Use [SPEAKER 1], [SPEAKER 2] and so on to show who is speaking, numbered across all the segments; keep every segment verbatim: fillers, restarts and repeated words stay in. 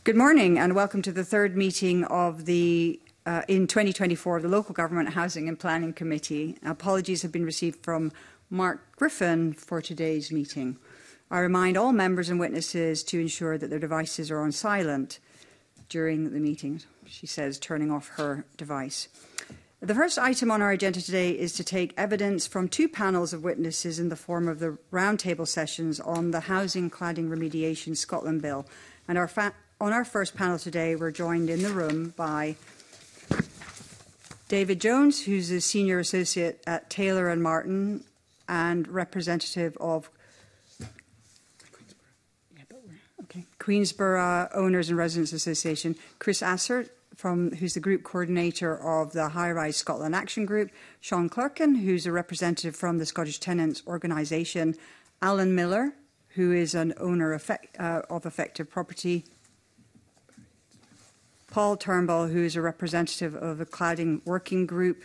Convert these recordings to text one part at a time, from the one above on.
[SPEAKER 1] Good morning and welcome to the third meeting of the uh, in twenty twenty-four of the Local Government Housing and Planning Committee. Apologies have been received from Mark Griffin for today's meeting. I remind all members and witnesses to ensure that their devices are on silent during the meeting. She says, turning off her device. The first item on our agenda today is to take evidence from two panels of witnesses in the form of the roundtable sessions on the Housing Cladding Remediation Scotland Bill. And our fa on our first panel today, we're joined in the room by David Jones, who's a Senior Associate at Taylor and Martin and representative of okay, Queensborough Owners and Residents Association, Chris Assert, from, who's the Group Coordinator of the High Rise Scotland Action Group, Sean Clerkin, who's a representative from the Scottish Tenants Organisation, Alan Miller, who is an owner effect, uh, of Effective Property, Paul Turnbull, who is a representative of the Cladding Working Group.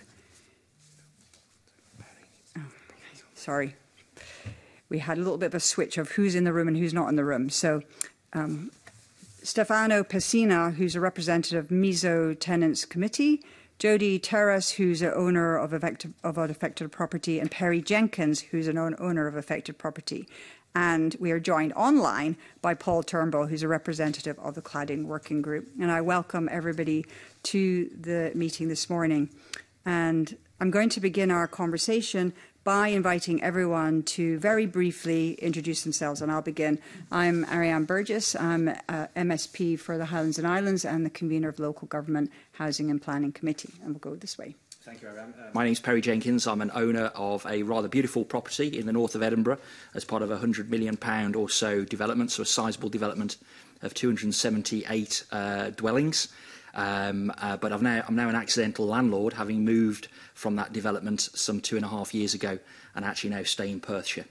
[SPEAKER 1] Oh, sorry. We had a little bit of a switch of who's in the room and who's not in the room. So um, Stefano Pessina, who's a representative of Miso Tenants Committee, Jody Terrace, who's an owner of, effective, of Affected Property, and Perry Jenkins, who's an owner of Affected Property. And we are joined online by Paul Turnbull, who's a representative of the Cladding Working Group. And I welcome everybody to the meeting this morning. And I'm going to begin our conversation by inviting everyone to very briefly introduce themselves. And I'll begin. I'm Ariane Burgess. I'm uh, M S P for the Highlands and Islands and the convener of the Local Government Housing and Planning Committee. And we'll go this way.
[SPEAKER 2] Thank you, Ariane. Uh, my name is Perry Jenkins. I'm an owner of a rather beautiful property in the north of Edinburgh as part of a one hundred million pounds or so development, so a sizable development of two hundred seventy-eight uh, dwellings. Um, uh, but I've now, I'm now an accidental landlord, having moved from that development some two and a half years ago and actually now stay in Perthshire.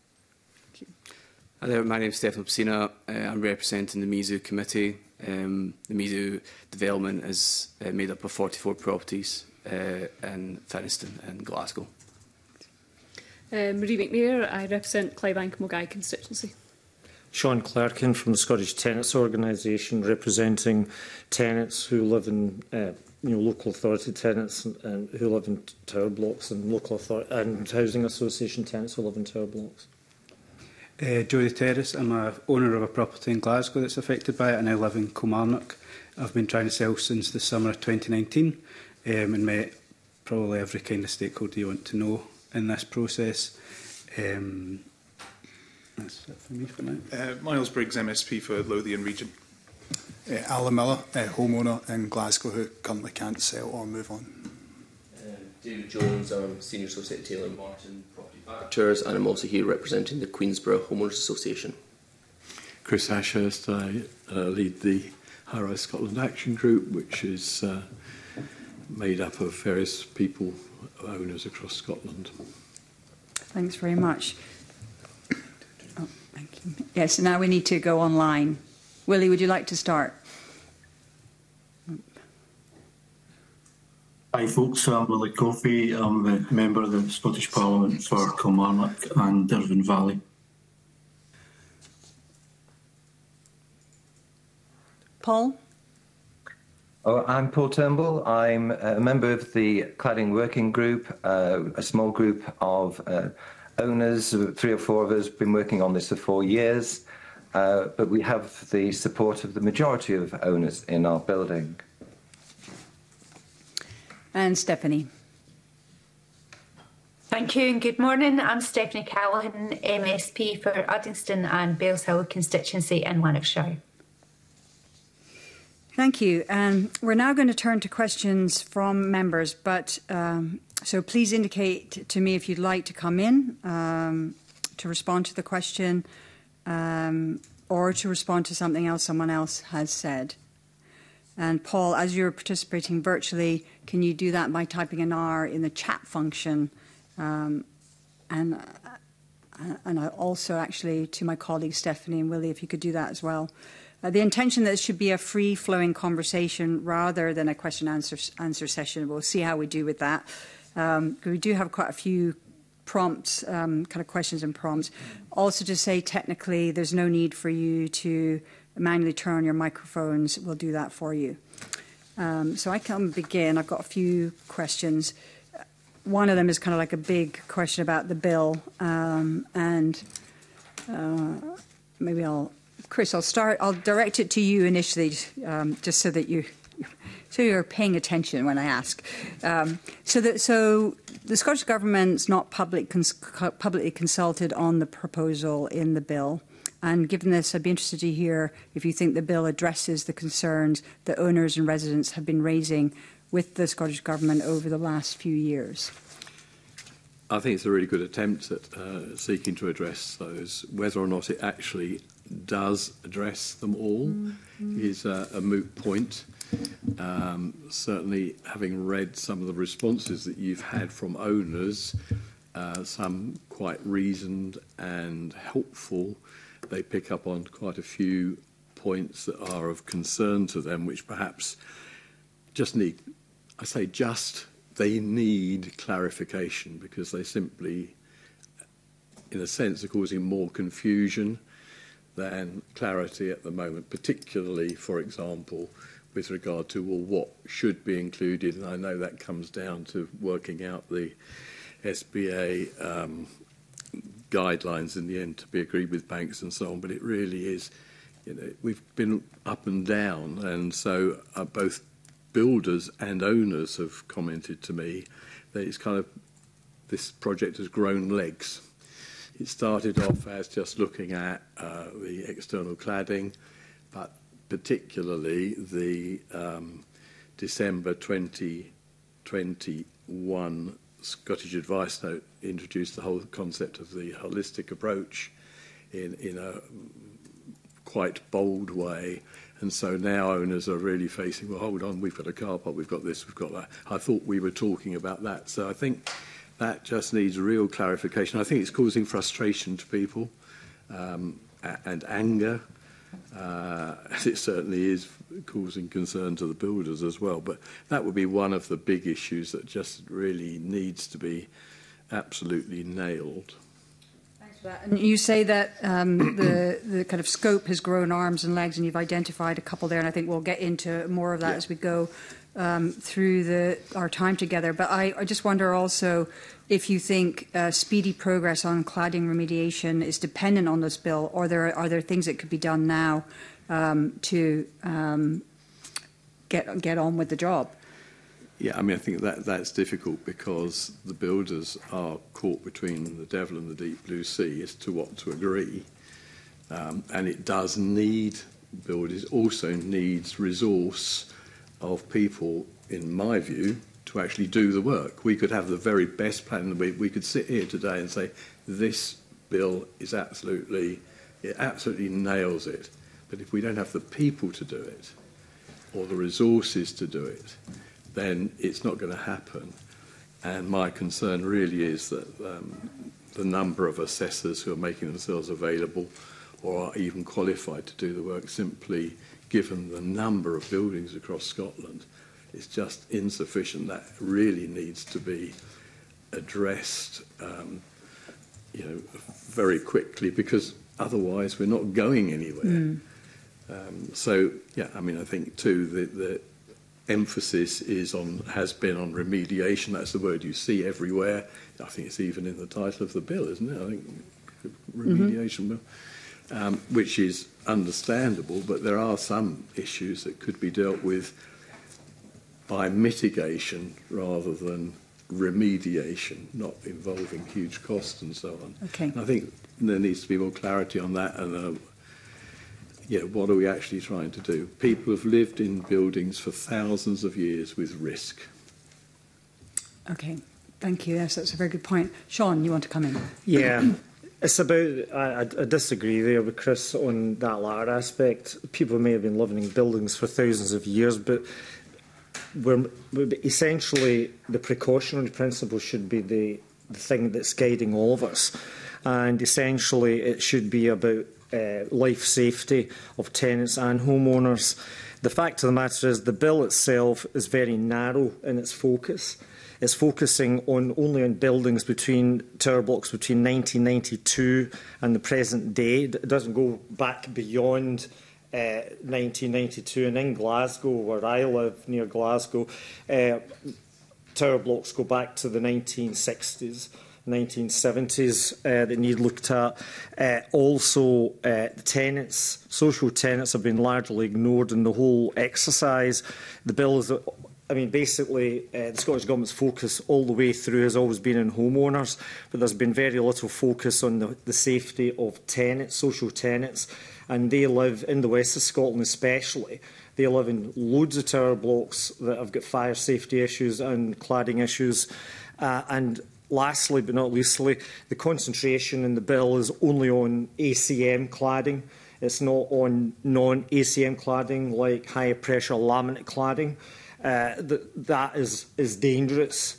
[SPEAKER 3] Hi there, my name is Stefano Pessina. Uh, I'm representing the Miso Committee. Um, the Miso development is uh, made up of forty-four properties Uh, in Finnieston and Glasgow.
[SPEAKER 4] Uh, Marie McNair, I represent Clydebank Mulgai constituency.
[SPEAKER 5] Sean Clerkin from the Scottish Tenants Organisation, representing tenants who live in, uh, you know, local authority tenants and, and who live in tower blocks, and local authority and housing association tenants who live in tower blocks.
[SPEAKER 6] Uh, Jody Terrace, I'm a owner of a property in Glasgow that's affected by it, and I live in Kilmarnock. I've been trying to sell since the summer of twenty nineteen. Um, and met probably every kind of stakeholder you want to know in this process. Um, that's it for me for now.
[SPEAKER 7] Uh, Miles Briggs, M S P for Lothian Region.
[SPEAKER 8] Uh, Alan Miller, uh, homeowner in Glasgow who currently can't sell or move on.
[SPEAKER 9] Uh, David Jones, I'm Senior Associate at Taylor and Martin Property Managers, and I'm also here representing the Queensborough Homeowners Association.
[SPEAKER 10] Chris Ashurst, I uh, lead the High Rise Scotland Action Group, which is uh, made up of various people, owners across Scotland.
[SPEAKER 1] Thanks very much. Oh, thank you. Yes, now we need to go online. Willie, would you like to start?
[SPEAKER 11] Hi folks, I'm Willie Coffey. I'm a member of the Scottish Parliament for Kilmarnock and Dervin Valley.
[SPEAKER 1] Paul?
[SPEAKER 12] Oh, I'm Paul Turnbull. I'm a member of the Cladding Working Group, uh, a small group of uh, owners, three or four of us, been working on this for four years, uh, but we have the support of the majority of owners in our building.
[SPEAKER 1] And Stephanie.
[SPEAKER 13] Thank you and good morning. I'm Stephanie Callahan, M S P for Uddingston and Bellshill constituency in Lanarkshire.
[SPEAKER 1] Thank you. Um, we're now going to turn to questions from members, but um, so please indicate to me if you'd like to come in um, to respond to the question um, or to respond to something else someone else has said. And Paul, as you're participating virtually, can you do that by typing an R in the chat function? Um, and, uh, and I also actually to my colleagues Stephanie and Willie, if you could do that as well. Uh, the intention that this should be a free-flowing conversation rather than a question-answer answer session. We'll see how we do with that. Um, we do have quite a few prompts, um, kind of questions and prompts. Also to say technically there's no need for you to manually turn on your microphones, we'll do that for you. Um, so I can begin. I've got a few questions. One of them is kind of like a big question about the bill, um, and uh, maybe I'll, Chris, I'll start. I'll direct it to you initially, um, just so that you, so you're paying attention when I ask. Um, so that so the Scottish Government's not public cons publicly consulted on the proposal in the bill. And given this, I'd be interested to hear if you think the bill addresses the concerns that owners and residents have been raising with the Scottish Government over the last few years.
[SPEAKER 10] I think it's a really good attempt at uh, seeking to address those. Whether or not it actually does address them all mm-hmm. is uh, a moot point. Um, certainly, having read some of the responses that you've had from owners, uh, some quite reasoned and helpful, they pick up on quite a few points that are of concern to them, which perhaps just need, I say just, they need clarification because they simply, in a sense, are causing more confusion than clarity at the moment, particularly, for example, with regard to, well, what should be included. And I know that comes down to working out the S B A um, guidelines in the end to be agreed with banks and so on, but it really is, you know, we've been up and down, and so uh, both builders and owners have commented to me that it's kind of, this project has grown legs. It started off as just looking at uh, the external cladding, but particularly the um, December twenty twenty-one Scottish Advice Note introduced the whole concept of the holistic approach in, in a quite bold way. And so now owners are really facing, well, hold on, we've got a car park, we've got this, we've got that. I thought we were talking about that. So I think that just needs real clarification. I think it's causing frustration to people um, and anger. Uh, it certainly is causing concern to the builders as well. But that would be one of the big issues that just really needs to be absolutely nailed.
[SPEAKER 1] Thanks for that. And you say that um, the, the kind of scope has grown arms and legs, and you've identified a couple there, and I think we'll get into more of that yeah. as we go um, through the, our time together. But I, I just wonder also if you think uh, speedy progress on cladding remediation is dependent on this bill, or there are there things that could be done now um, to um, get get on with the job?
[SPEAKER 10] Yeah, I mean, I think that that's difficult because the builders are caught between the devil and the deep blue sea as to what to agree, um, and it does need builders also needs resource of people, in my view, to actually do the work. We could have the very best plan. We, we could sit here today and say, this bill is absolutely, it absolutely nails it. But if we don't have the people to do it, or the resources to do it, then it's not going to happen. And my concern really is that um, the number of assessors who are making themselves available or are even qualified to do the work, simply given the number of buildings across Scotland, is just insufficient. That really needs to be addressed, um, you know, very quickly, because otherwise we're not going anywhere. Mm. Um, so, yeah, I mean, I think too the, the emphasis is on has been on remediation. That's the word you see everywhere. I think it's even in the title of the bill, isn't it? I think remediation bill, mm-hmm. um, which is understandable, but there are some issues that could be dealt with by mitigation rather than remediation, not involving huge costs and so on.
[SPEAKER 1] Okay.
[SPEAKER 10] And I think there needs to be more clarity on that, and uh, yeah, what are we actually trying to do? People have lived in buildings for thousands of years with risk.
[SPEAKER 1] Okay, thank you. Yes, that's a very good point. Sean, you want to come in?
[SPEAKER 5] Yeah. It's about, I, I disagree there with Chris on that latter aspect. People may have been living in buildings for thousands of years, but we're, essentially the precautionary principle should be the, the thing that's guiding all of us. And essentially it should be about uh, life safety of tenants and homeowners. The fact of the matter is the bill itself is very narrow in its focus. It's focusing on only on buildings between tower blocks between nineteen ninety-two and the present day. It doesn't go back beyond uh, nineteen ninety-two, and in Glasgow, where I live near Glasgow, uh, tower blocks go back to the nineteen sixties. nineteen seventies uh, that need looked at. Uh, also, uh, the tenants, social tenants, have been largely ignored in the whole exercise. The bill is, I mean, basically, uh, the Scottish Government's focus all the way through has always been on homeowners, but there's been very little focus on the, the safety of tenants, social tenants, and they live in the west of Scotland especially. They live in loads of tower blocks that have got fire safety issues and cladding issues, uh, and lastly, but not leastly, the concentration in the bill is only on A C M cladding. It's not on non-A C M cladding like high-pressure laminate cladding. Uh, th that is, is dangerous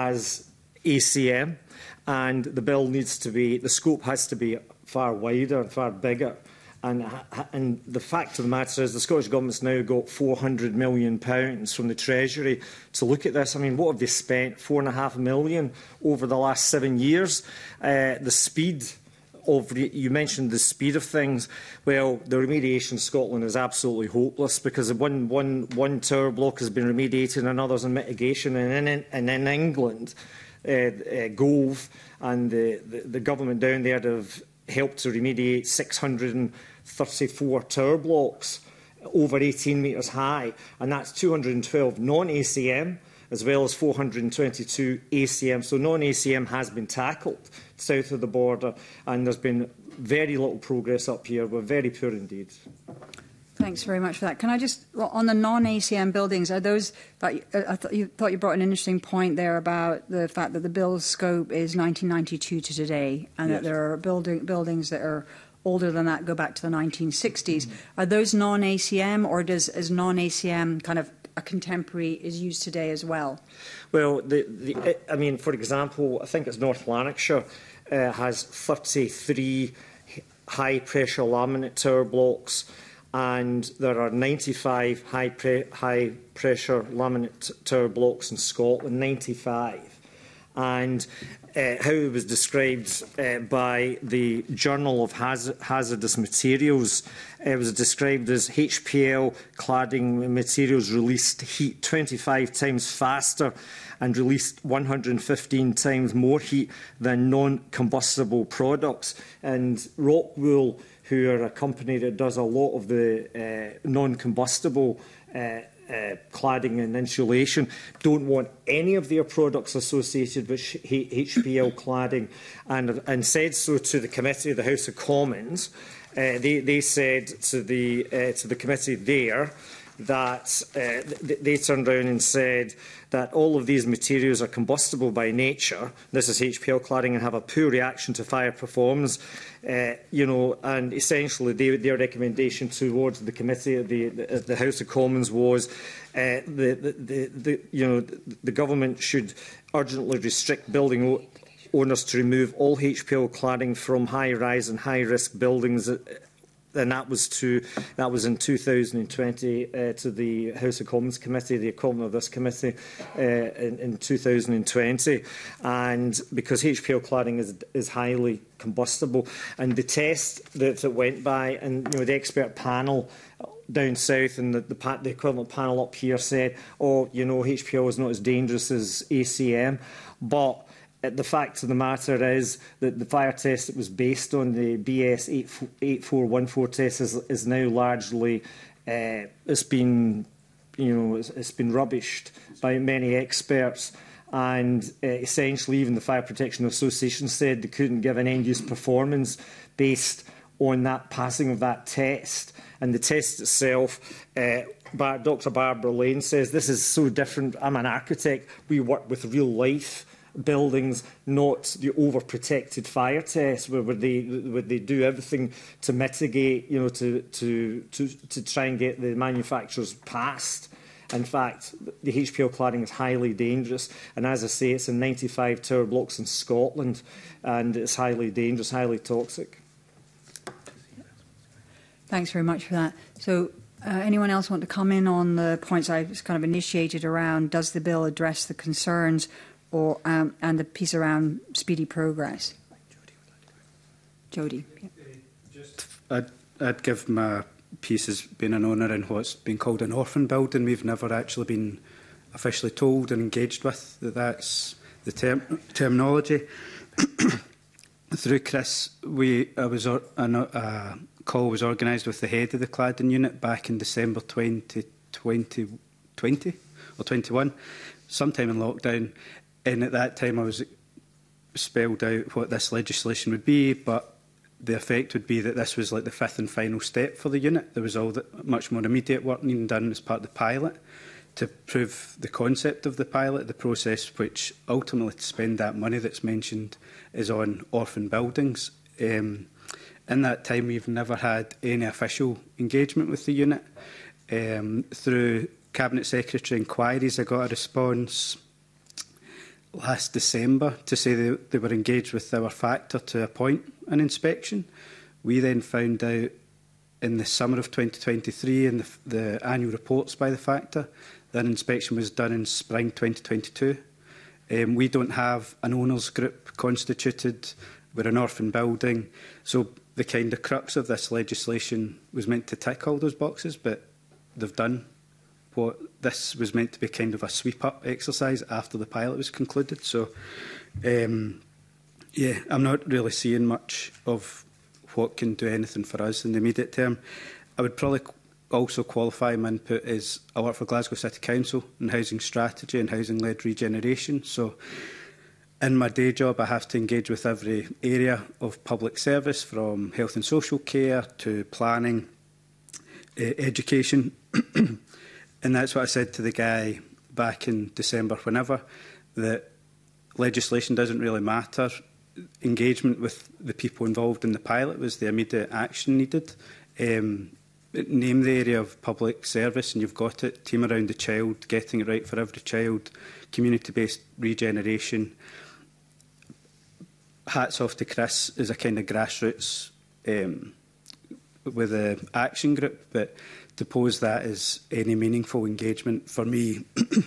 [SPEAKER 5] as A C M, and the bill needs to be, the scope has to be far wider and far bigger. And, and the fact of the matter is the Scottish Government's now got four hundred million pounds from the Treasury to look at this. I mean, what have they spent? Four and a half million over the last seven years. Uh, the speed of, you mentioned the speed of things. Well, the remediation in Scotland is absolutely hopeless because one, one, one tower block has been remediated and others in mitigation. And in, and in England, uh, uh, Gove and the, the, the government down there have helped to remediate six hundred thirty-four tower blocks over eighteen metres high, and that's two hundred twelve non-A C M as well as four hundred twenty-two A C M. So non-A C M has been tackled south of the border, and there's been very little progress up here. We're very poor indeed.
[SPEAKER 1] Thanks very much for that. Can I just, well, on the non-A C M buildings, are those, I thought you, thought you brought an interesting point there about the fact that the bill's scope is nineteen ninety-two to today, and yes, that there are building, buildings that are older than that, go back to the nineteen sixties. Mm-hmm. Are those non-A C M, or does is non-A C M kind of a contemporary is used today as well?
[SPEAKER 5] Well, the, the, I mean, for example, I think it's North Lanarkshire uh, has thirty-three high-pressure laminate tower blocks, and there are ninety-five high pre high pressure laminate tower blocks in Scotland, ninety-five. And uh, how it was described uh, by the Journal of Haz Hazardous Materials, it was described as H P L cladding materials released heat twenty-five times faster and released one hundred fifteen times more heat than non-combustible products. And Rockwool, who are a company that does a lot of the uh, non-combustible uh, uh, cladding and insulation, don't want any of their products associated with H P L cladding, and, and said so to the committee, the House of Commons. Uh, they, they said to the, uh, to the committee there that uh, th they turned around and said that all of these materials are combustible by nature. This is H P L cladding, and have a poor reaction to fire performance. Uh, you know, and essentially they, their recommendation towards the committee, the, the, the House of Commons, was uh, the, the, the, the, you know, the government should urgently restrict building owners to remove all H P L cladding from high-rise and high-risk buildings. And that was to that was in two thousand twenty uh, to the House of Commons committee, the equivalent of this committee, uh, in, in two thousand twenty, and because H P L cladding is is highly combustible, and the test that it went by, and you know the expert panel down south and the, the, the equivalent panel up here said, oh, you know, H P L is not as dangerous as A C M, but the fact of the matter is that the fire test that was based on the B S eight four one four test is, is now largely uh, it's been, you know, it's, it's been rubbished by many experts, and uh, essentially even the Fire Protection Association said they couldn't give an end-use performance based on that passing of that test. And the test itself, uh, Doctor Barbara Lane says, this is so different. I'm an architect. We work with real life buildings, not the overprotected fire test, where, where they where they do everything to mitigate, you know, to to to to try and get the manufacturers past. In fact, the H P L cladding is highly dangerous, and as I say, it's in ninety-five tower blocks in Scotland, and it's highly dangerous, highly toxic.
[SPEAKER 1] Thanks very much for that. So, uh, anyone else want to come in on the points I just kind of initiated around does the bill address the concerns, or um, and the piece around speedy progress? Jody. Yeah.
[SPEAKER 6] Just, I'd, I'd give my piece has been an owner in what's been called an orphan building. We've never actually been officially told and engaged with that that's the term terminology. Through Chris, we I was a, a call was organised with the head of the cladding unit back in December twenty twenty or twenty-one, sometime in lockdown. And at that time, I was spelled out what this legislation would be, but the effect would be that this was like the fifth and final step for the unit. There was all the much more immediate work needing done as part of the pilot to prove the concept of the pilot. The process which ultimately to spend that money that's mentioned is on orphan buildings. Um, in that time, we've never had any official engagement with the unit. Um, through Cabinet Secretary inquiries, I got a response last December to say they, they were engaged with our factor to appoint an inspection. We then found out in the summer of twenty twenty-three in the, the annual reports by the factor that an inspection was done in spring twenty twenty-two. Um, we don't have an owners group constituted. We're an orphan building. So the kind of crux of this legislation was meant to tick all those boxes, but they've done what this was meant to be kind of a sweep-up exercise after the pilot was concluded. So, um, yeah, I'm not really seeing much of what can do anything for us in the immediate term. I would probably also qualify my input as I work for Glasgow City Council in housing strategy and housing-led regeneration. So in my day job, I have to engage with every area of public service, from health and social care to planning, uh, education. And that's what I said to the guy back in December, whenever, that legislation doesn't really matter. Engagement with the people involved in the pilot was the immediate action needed. Um, name the area of public service and you've got it. Team around the child, getting it right for every child, community-based regeneration. Hats off to Chris as a kind of grassroots um, with an action group, but to pose that as any meaningful engagement for me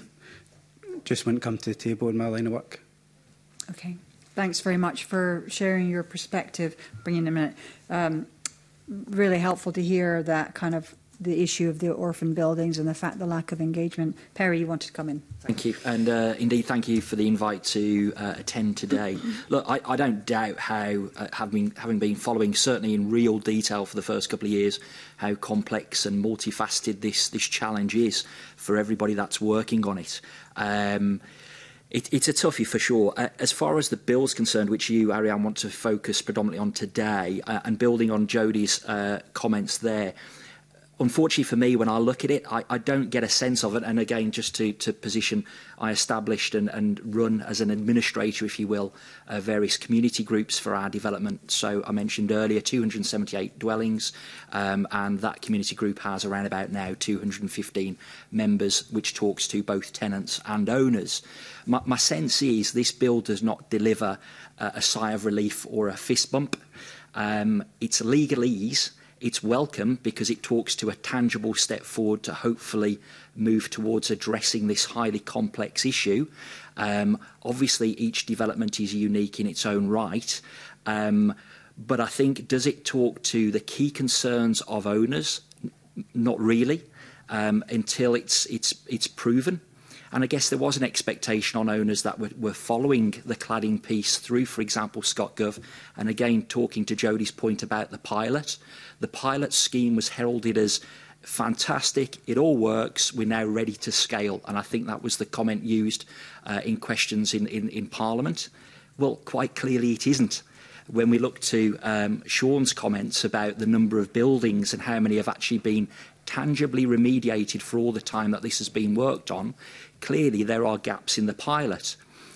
[SPEAKER 6] just wouldn't come to the table in my line of work.
[SPEAKER 1] Okay, thanks very much for sharing your perspective, bringing a minute. Um, really helpful to hear that kind of the issue of the orphan buildings and the fact the lack of engagement. Perry, you wanted to come in.
[SPEAKER 2] Thank you, and uh, indeed thank you for the invite to uh, attend today. Look, I, I don't doubt how, uh, having, having been following certainly in real detail for the first couple of years, how complex and multifaceted this, this challenge is for everybody that's working on it. Um, it it's a toughie for sure. Uh, as far as the bill's concerned, which you, Ariane, want to focus predominantly on today, uh, and building on Jodie's uh, comments there, unfortunately for me, when I look at it, I, I don't get a sense of it. And again, just to, to position, I established and, and run as an administrator, if you will, uh, various community groups for our development. So I mentioned earlier two hundred seventy-eight dwellings, um, and that community group has around about now two hundred fifteen members, which talks to both tenants and owners. My, my sense is this bill does not deliver uh, a sigh of relief or a fist bump. Um, it's legalese. It's welcome because it talks to a tangible step forward to hopefully move towards addressing this highly complex issue. Um, obviously, each development is unique in its own right. Um, but I think, does it talk to the key concerns of owners? N- not really, um, until it's, it's, it's proven. And I guess there was an expectation on owners that were, were following the cladding piece through, for example, ScotGov. And again, talking to Jodie's point about the pilot, the pilot scheme was heralded as fantastic, it all works, we're now ready to scale. And I think that was the comment used uh, in questions in, in, in Parliament. Well, quite clearly it isn't. When we look to um, Sean's comments about the number of buildings and how many have actually been tangibly remediated for all the time that this has been worked on, clearly there are gaps in the pilot.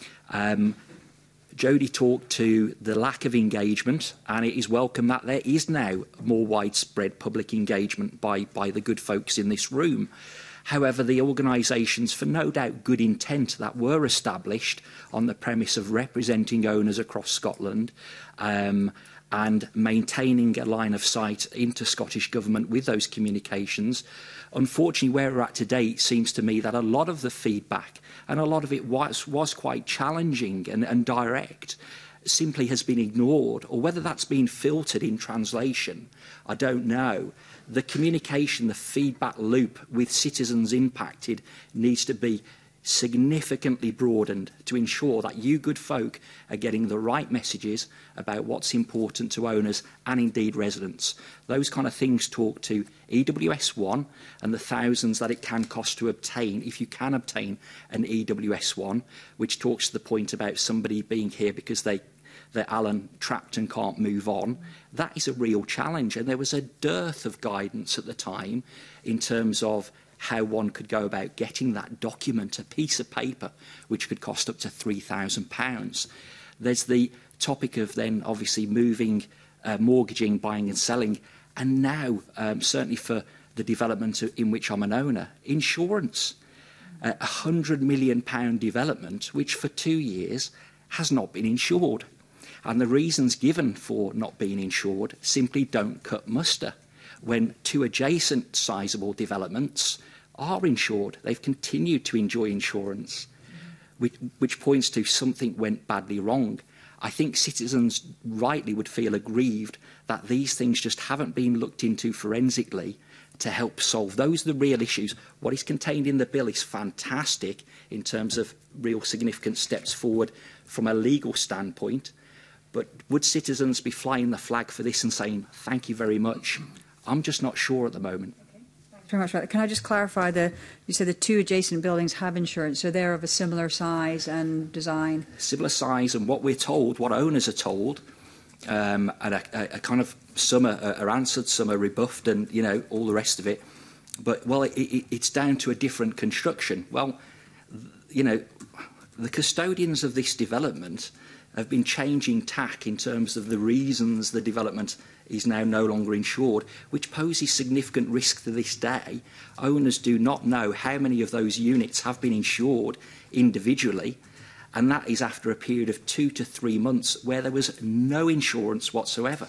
[SPEAKER 2] Um, Jodie talked to the lack of engagement, and it is welcome that there is now more widespread public engagement by, by the good folks in this room. However, the organisations, for no doubt good intent, that were established on the premise of representing owners across Scotland um, and maintaining a line of sight into Scottish Government with those communications, unfortunately, where we're at today, it seems to me that a lot of the feedback, and a lot of it was, was quite challenging and, and direct, simply has been ignored, or whether that's been filtered in translation, I don't know. The communication, the feedback loop with citizens impacted needs to be significantly broadened to ensure that you good folk are getting the right messages about what's important to owners and indeed residents. Those kind of things talk to E W S one and the thousands that it can cost to obtain, if you can obtain an E W S one, which talks to the point about somebody being here because they they're Alan trapped and can't move on. That is a real challenge, and there was a dearth of guidance at the time in terms of how one could go about getting that document, a piece of paper, which could cost up to three thousand pounds. There's the topic of then obviously moving, uh, mortgaging, buying and selling, and now, um, certainly for the development in which I'm an owner, insurance. A uh, one hundred million pound development, which for two years has not been insured. And the reasons given for not being insured simply don't cut muster, when two adjacent sizable developments are insured. They've continued to enjoy insurance, which, which points to something went badly wrong. I think citizens rightly would feel aggrieved that these things just haven't been looked into forensically to help solve. Those are the real issues. What is contained in the bill is fantastic in terms of real significant steps forward from a legal standpoint. But would citizens be flying the flag for this and saying, thank you very much? I'm just not sure at the moment.
[SPEAKER 1] Okay. Thanks very much for that. Can I just clarify, the, you said the two adjacent buildings have insurance, so they're of a similar size and design?
[SPEAKER 2] Similar size, and what we're told, what owners are told, um, and a, a, a kind of some are, are answered, some are rebuffed, and, you know, all the rest of it. But, well, it, it, it's down to a different construction. Well, you know, the custodians of this development have been changing tack in terms of the reasons the development is now no longer insured, which poses significant risk to this day. Owners do not know how many of those units have been insured individually, and that is after a period of two to three months where there was no insurance whatsoever.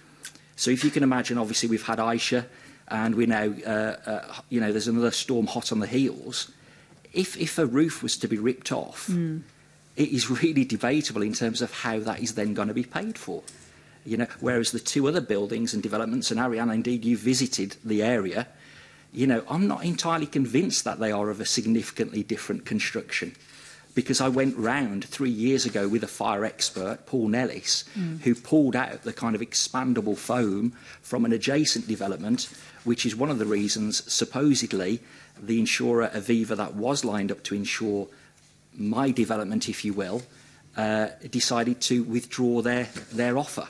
[SPEAKER 2] So if you can imagine, obviously we've had Aisha, and we now, uh, uh, you know, there's another storm hot on the heels. If, if a roof was to be ripped off, mm. it is really debatable in terms of how that is then going to be paid for. You know, whereas the two other buildings and developments, and Ariane, indeed, you visited the area, you know, I'm not entirely convinced that they are of a significantly different construction. Because I went round three years ago with a fire expert, Paul Nellis, mm. who pulled out the kind of expandable foam from an adjacent development, which is one of the reasons, supposedly, the insurer Aviva that was lined up to insure my development, if you will, uh, decided to withdraw their, their offer.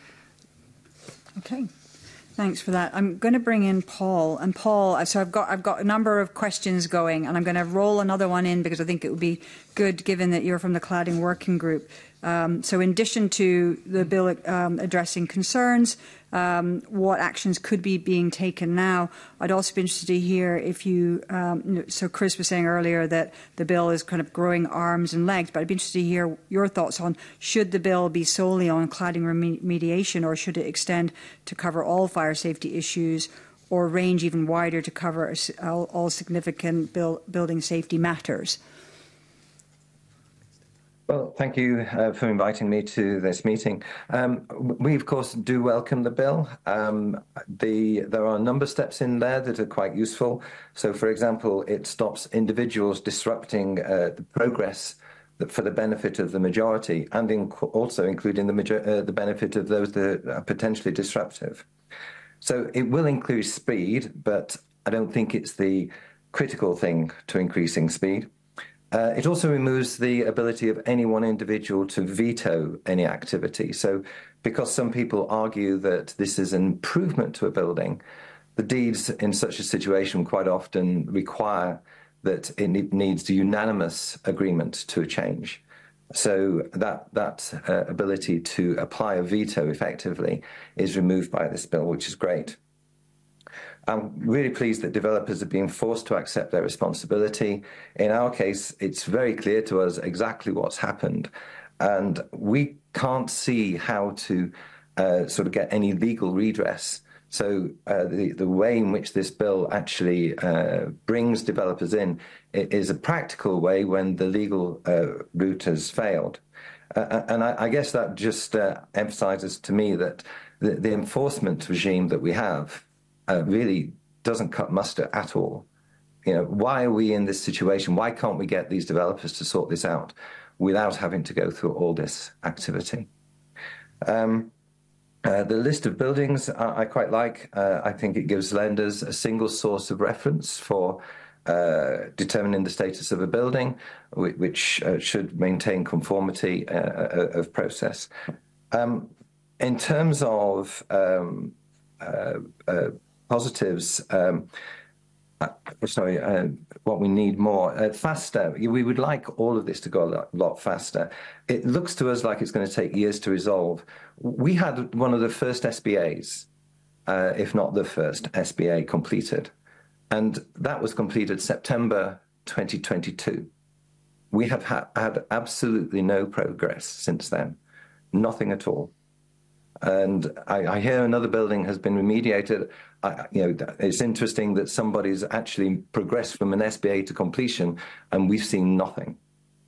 [SPEAKER 1] Okay. Thanks for that. I'm going to bring in Paul. And Paul, so I've got I've got a number of questions going, and I'm going to roll another one in because I think it would be good, given that you're from the cladding working group. Um, so in addition to the bill um, addressing concerns, um, what actions could be being taken now, I'd also be interested to hear if you, um, so Chris was saying earlier that the bill is kind of growing arms and legs, but I'd be interested to hear your thoughts on, should the bill be solely on cladding remediation, or should it extend to cover all fire safety issues, or range even wider to cover all, all significant build, building safety matters?
[SPEAKER 12] Well, thank you uh, for inviting me to this meeting. Um, we, of course, do welcome the bill. Um, the, there are a number of steps in there that are quite useful. So, for example, it stops individuals disrupting uh, the progress that for the benefit of the majority, and in, also including the, major, uh, the benefit of those that are potentially disruptive. So it will increase speed, but I don't think it's the critical thing to increasing speed. Uh, it also removes the ability of any one individual to veto any activity. So because some people argue that this is an improvement to a building, the deeds in such a situation quite often require that it needs unanimous agreement to a change. So that, that uh, ability to apply a veto effectively is removed by this bill, which is great. I'm really pleased that developers are being forced to accept their responsibility. In our case, it's very clear to us exactly what's happened, and we can't see how to uh, sort of get any legal redress. So uh, the, the way in which this bill actually uh, brings developers in is a practical way when the legal uh, route has failed. Uh, and I, I guess that just uh, emphasises to me that the, the enforcement regime that we have uh, really doesn't cut mustard at all. You know, why are we in this situation? Why can't we get these developers to sort this out without having to go through all this activity? Um, uh, the list of buildings I, I quite like. Uh, I think it gives lenders a single source of reference for uh, determining the status of a building, which, which uh, should maintain conformity uh, of process. Um, in terms of um, uh, uh, positives, um, Uh, sorry, uh, what we need more, uh, faster. We would like all of this to go a lot, lot faster. It looks to us like it's going to take years to resolve. We had one of the first S B As, uh, if not the first S B A completed, and that was completed September twenty twenty-two. We have ha had absolutely no progress since then, nothing at all. And I, I hear another building has been remediated. I, you know, it's interesting that somebody's actually progressed from an S B A to completion, and we've seen nothing.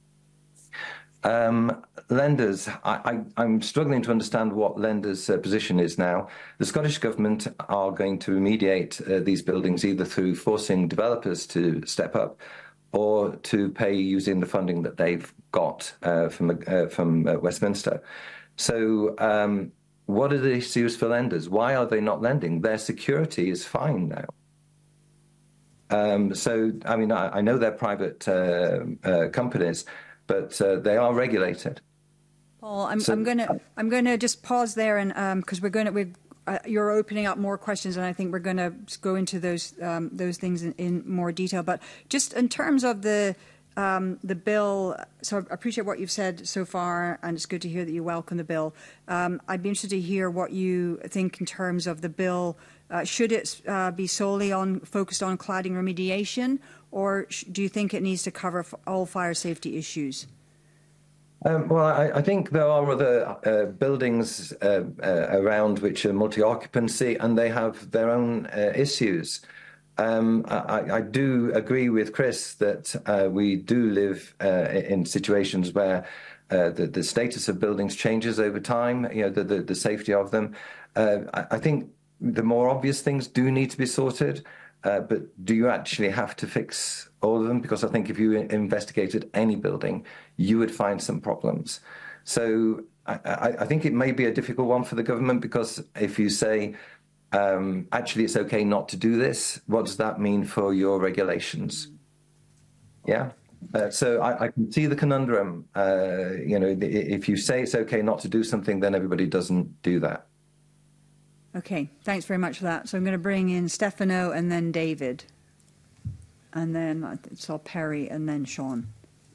[SPEAKER 12] Um, lenders, I, I, I'm struggling to understand what lenders' uh, position is now. The Scottish Government are going to remediate uh, these buildings either through forcing developers to step up or to pay using the funding that they've got uh, from, uh, from uh, Westminster. So, um, what are the issues for lenders? Why are they not lending? Their security is fine now. Um, so, I mean, I, I know they're private uh, uh, companies, but uh, they are regulated.
[SPEAKER 1] Paul, I'm,
[SPEAKER 12] So-
[SPEAKER 1] I'm going to I'm going to just pause there, and because we're going to we're, uh, you're opening up more questions, and I think we're going to go into those um, those things in, in more detail. But just in terms of the Um, the bill, so I appreciate what you've said so far, and it's good to hear that you welcome the bill. Um, I'd be interested to hear what you think in terms of the bill. Uh, should it uh, be solely on focused on cladding remediation, or sh do you think it needs to cover f all fire safety issues?
[SPEAKER 12] Um, well, I, I think there are other uh, buildings uh, uh, around which are multi-occupancy, and they have their own uh, issues. Um, I, I do agree with Chris that uh, we do live uh, in situations where uh, the, the status of buildings changes over time, you know, the, the, the safety of them. Uh, I, I think the more obvious things do need to be sorted, uh, but do you actually have to fix all of them? Because I think if you investigated any building, you would find some problems. So I, I, I think it may be a difficult one for the government, because if you say, Um, actually, it's okay not to do this, what does that mean for your regulations? Yeah. Uh, so I, I can see the conundrum. Uh, you know, if you say it's okay not to do something, then everybody doesn't do that.
[SPEAKER 1] Okay, thanks very much for that. So I'm going to bring in Stefano and then David, and then I saw Perry and then Sean.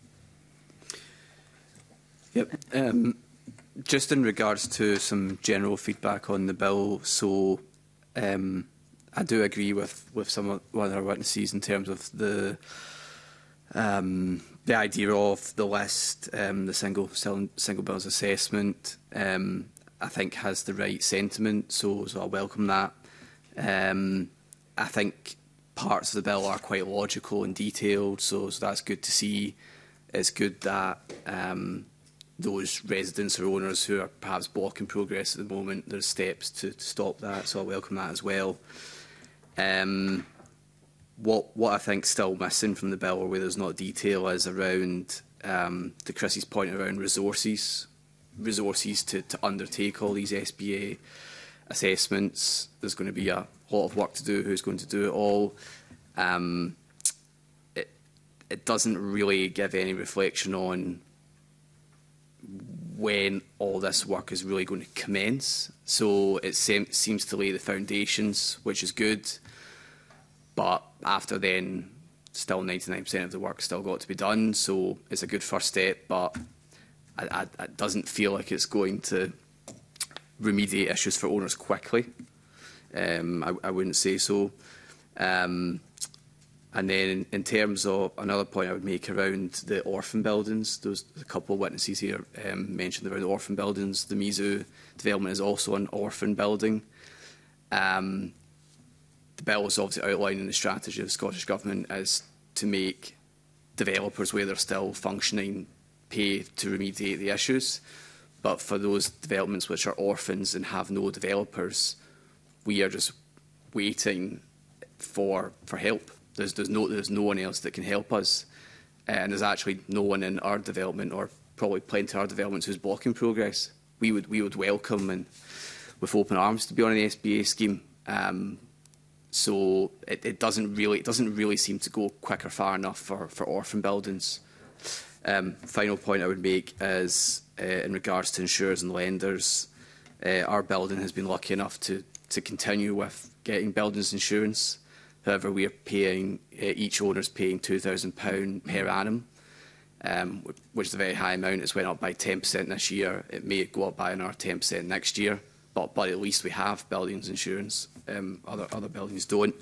[SPEAKER 3] Yep. Um, just in regards to some general feedback on the bill, so um, I do agree with with some of one of our witnesses in terms of the um, the idea of the list, um, the single single bills assessment. Um, I think has the right sentiment, so so I welcome that. Um, I think parts of the bill are quite logical and detailed, so so that's good to see. It's good that um, those residents or owners who are perhaps blocking progress at the moment, there's steps to, to stop that, so I welcome that as well. Um, what what I think still missing from the bill, or where there's not detail, is around um, to Chrissy's point around resources, resources to, to undertake all these S B A assessments. There's going to be a lot of work to do. Who's going to do it all? Um, it it doesn't really give any reflection on when all this work is really going to commence. So it sem seems to lay the foundations, which is good. But after then, still ninety-nine percent of the work still got to be done. So it's a good first step, but I, I, it doesn't feel like it's going to remediate issues for owners quickly. Um, I, I wouldn't say so. Um, And then in, in terms of another point I would make around the orphan buildings, there's a couple of witnesses here um, mentioned around the orphan buildings. The Mizu development is also an orphan building. Um, the bill is obviously outlining the strategy of the Scottish Government is to make developers, where they're still functioning pay to remediate the issues. But for those developments which are orphans and have no developers, we are just waiting for for help. There's, there's, no, there's no one else that can help us. And there's actually no one in our development, or probably plenty of our developments, who's blocking progress. We would, we would welcome and with open arms to be on the S B A scheme. Um, so it, it doesn't really it doesn't really seem to go quick or far enough for, for orphan buildings. Um, final point I would make is uh, in regards to insurers and lenders. Uh, our building has been lucky enough to to continue with getting buildings insurance. However, we are paying, uh, each owner is paying two thousand pounds per annum, um, which is a very high amount. It's went up by ten percent this year. It may go up by another ten percent next year, but, but at least we have buildings insurance. Um, other, other buildings don't.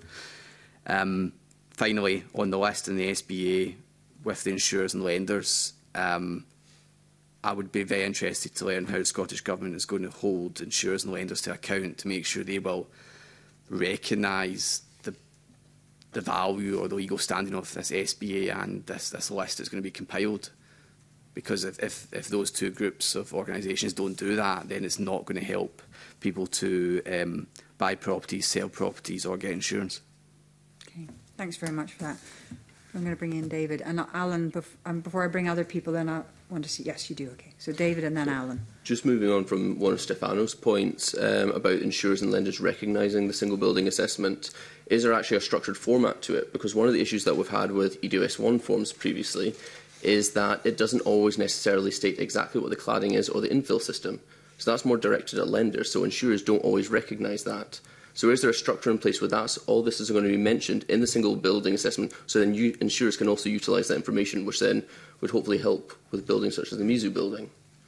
[SPEAKER 3] Um, finally, on the list in the S B A with the insurers and lenders, um, I would be very interested to learn how the Scottish Government is going to hold insurers and lenders to account to make sure they will recognise the, the value or the legal standing of this S B A and this, this list that's going to be compiled. Because if, if, if those two groups of organisations don't do that, then it's not going to help people to um, buy properties, sell properties or get insurance.
[SPEAKER 1] Okay, thanks very much for that. I'm going to bring in David. And Alan, bef um, before I bring other people in, I want to see, yes, you do, okay. So David and then Alan.
[SPEAKER 9] Just moving on from one of Stefano's points um, about insurers and lenders recognising the single building assessment, is there actually a structured format to it? Because one of the issues that we've had with E D O S one forms previously is that it doesn't always necessarily state exactly what the cladding is or the infill system. So that's more directed at lenders, so insurers don't always recognise that. So is there a structure in place where that's, all this is going to be mentioned in the single building assessment, so then you, insurers can also utilise that information, which then would hopefully help with buildings such as the Mizu building.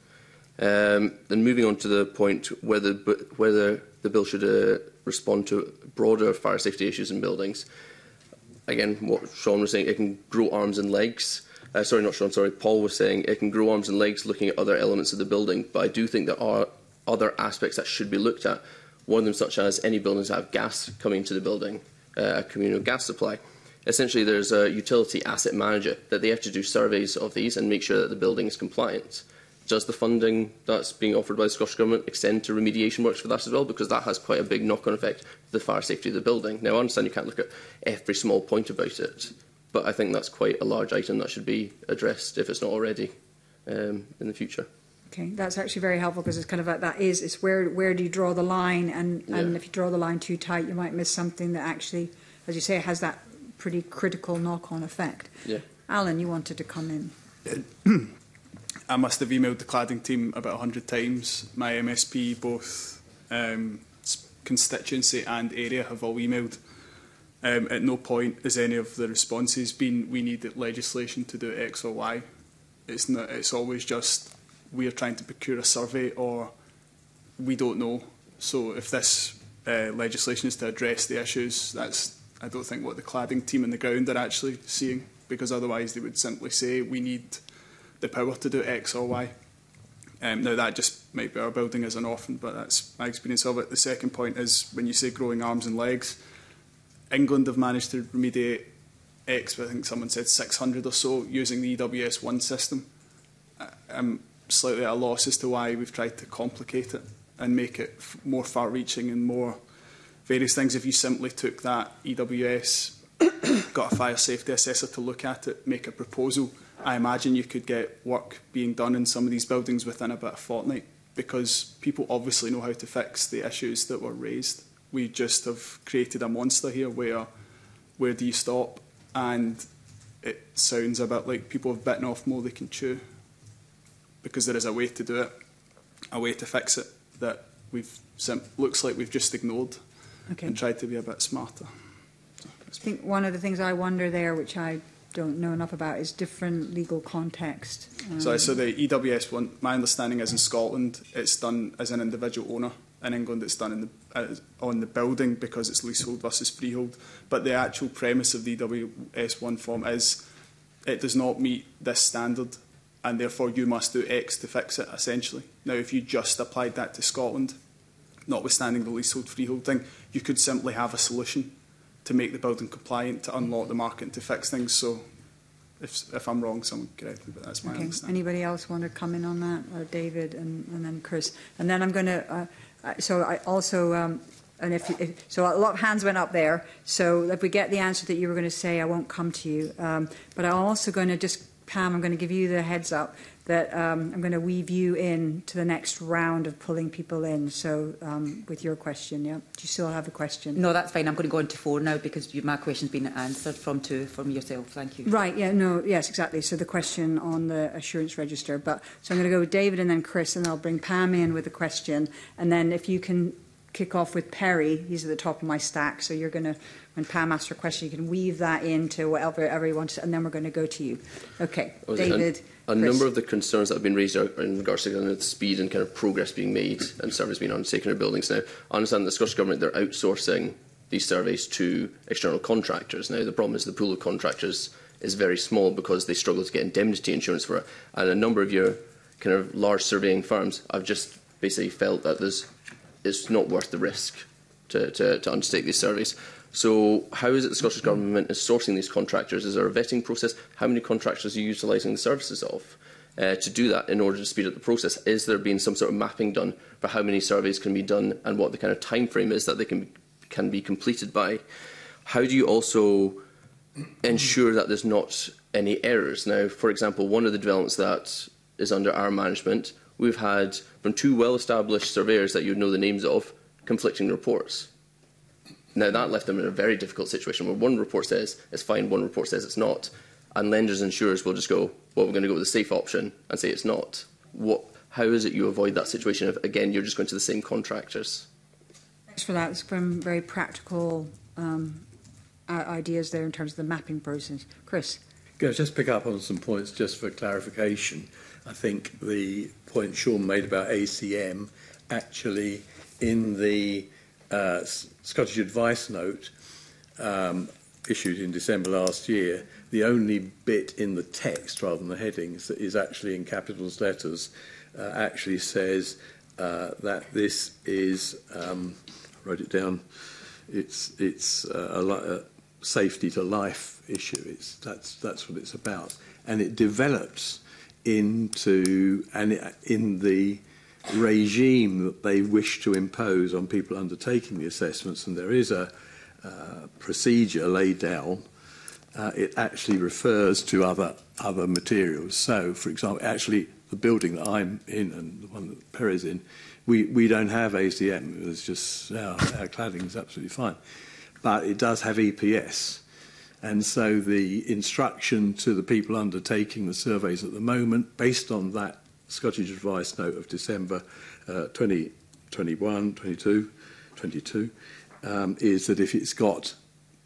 [SPEAKER 9] Um, then moving on to the point whether, whether the bill should uh, respond to broader fire safety issues in buildings. Again, what Sean was saying, it can grow arms and legs. Uh, sorry, not Sean, sorry, Paul was saying it can grow arms and legs looking at other elements of the building, but I do think there are other aspects that should be looked at. One of them such as any buildings that have gas coming to the building, uh, a communal gas supply. Essentially, there's a utility asset manager that they have to do surveys of these and make sure that the building is compliant. Does the funding that's being offered by the Scottish Government extend to remediation works for that as well? Because that has quite a big knock-on effect to the fire safety of the building. Now, I understand you can't look at every small point about it, but I think that's quite a large item that should be addressed if it's not already um, in the future.
[SPEAKER 1] Okay, that's actually very helpful because it's kind of like that is, it's where where do you draw the line, and, yeah. and if you draw the line too tight, you might miss something that actually, as you say, has that pretty critical knock-on effect.
[SPEAKER 9] Yeah.
[SPEAKER 1] Alan, you wanted to come in.
[SPEAKER 7] I must have emailed the cladding team about a hundred times. My M S P, both um, constituency and area, have all emailed. Um, at no point has any of the responses been, we need legislation to do X or Y. It's not. It's always just, we are trying to procure a survey, or we don't know. So if this uh, legislation is to address the issues, that's, I don't think, what the cladding team on the ground are actually seeing, because otherwise they would simply say we need the power to do X or Y. Um, now that just might be our building as an orphan, but that's my experience of it. The second point is when you say growing arms and legs, England have managed to remediate X, I think someone said six hundred or so, using the E W S one system. I'm slightly at a loss as to why we've tried to complicate it and make it f more far-reaching and more various things. If you simply took that E W S, got a fire safety assessor to look at it, make a proposal, I imagine you could get work being done in some of these buildings within about a fortnight, because people obviously know how to fix the issues that were raised. We just have created a monster here where, where do you stop? And it sounds a bit like people have bitten off more they can chew, because there is a way to do it, a way to fix it that we've looks like we've just ignored okay. and tried to be a bit smarter. So,
[SPEAKER 1] I think one of the things I wonder there, which I don't know enough about, is different legal context. Um,
[SPEAKER 7] so, so the E W S one, my understanding is in Scotland it's done as an individual owner. In England it's done in the, uh, on the building because it's leasehold versus freehold. But the actual premise of the E W S one form is it does not meet this standard, and therefore you must do X to fix it, essentially. Now, if you just applied that to Scotland, notwithstanding the leasehold freehold thing, you could simply have a solution to make the building compliant, to unlock the market and to fix things. So if, if I'm wrong, someone correct me, but that's my
[SPEAKER 1] Okay.
[SPEAKER 7] understanding.
[SPEAKER 1] Anybody else want to comment on that? Uh, David and, and then Chris. And then I'm going to, uh, uh, so I also, um, and if, if, so a lot of hands went up there. So if we get the answer that you were going to say, I won't come to you. Um, but I'm also going to just, Pam, I'm going to give you the heads up that um, I'm going to weave you in to the next round of pulling people in. So um, with your question, yeah? Do you still have a question?
[SPEAKER 14] No, that's fine. I'm going to go on to four now because you, my question's been answered from two from yourself. Thank you.
[SPEAKER 1] Right, yeah, no, yes, exactly. So the question on the assurance register. But so I'm going to go with David and then Chris, and I'll bring Pam in with a question. And then if you can kick off with Perry, he's at the top of my stack. So you're going to, when Pam asks her question, you can weave that into whatever, whatever you want, and then we're going to go to you. Okay,
[SPEAKER 9] Oh,
[SPEAKER 1] David.
[SPEAKER 9] A, a number of the concerns that have been raised are in regards to kind of the speed and kind of progress being made and surveys being undertaken in buildings. Now, I understand that the Scottish Government, they're outsourcing these surveys to external contractors. Now, the problem is the pool of contractors is very small because they struggle to get indemnity insurance for it. And a number of your kind of large surveying firms have just basically felt that there's, it's not worth the risk to, to, to undertake these surveys. So how is it the Scottish Government is sourcing these contractors? Is there a vetting process? How many contractors are you utilising the services of uh, to do that in order to speed up the process? Is there been some sort of mapping done for how many surveys can be done and what the kind of time frame is that they can, can be completed by? How do you also ensure that there's not any errors? Now, for example, one of the developments that is under our management, we've had from two well-established surveyors that you would know the names of, conflicting reports. Now, that left them in a very difficult situation where one report says it's fine, one report says it's not, and lenders and insurers will just go, well, we're going to go with the safe option and say it's not. What, how is it you avoid that situation if, again, you're just going to the same contractors?
[SPEAKER 1] Thanks for that. It's some very practical um, ideas there in terms of the mapping process. Chris.
[SPEAKER 10] Can I just pick up on some points just for clarification? I think the point Sean made about A C M, actually in the uh, Scottish Advice Note um, issued in December last year, the only bit in the text rather than the headings that is actually in capitals letters uh, actually says uh, that this is, um, I wrote it down, it's, it's uh, a, li- a safety to life issue. It's, that's, that's what it's about. And it develops into, and it, in the regime that they wish to impose on people undertaking the assessments, and there is a uh, procedure laid down, uh, it actually refers to other other materials. So, for example, actually the building that I'm in and the one that Perry's in, we, we don't have A C M. It was just, our, our cladding is absolutely fine. But it does have E P S. And so the instruction to the people undertaking the surveys at the moment, based on that Scottish Advice Note of December uh, twenty twenty-one, twenty-two, twenty-two, um, is that if it's got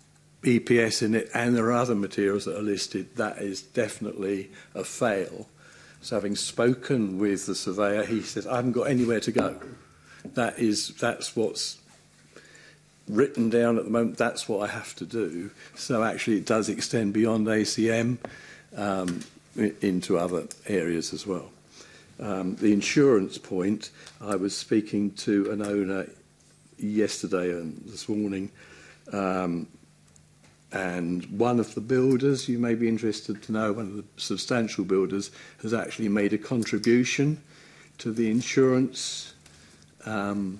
[SPEAKER 10] E P S in it and there are other materials that are listed, that is definitely a fail. So having spoken with the surveyor, he says, I haven't got anywhere to go. That is, that's what's written down at the moment, that's what I have to do. So actually it does extend beyond A C M um, into other areas as well. Um, the insurance point, I was speaking to an owner yesterday and this morning, um, and one of the builders, you may be interested to know, one of the substantial builders has actually made a contribution to the insurance um,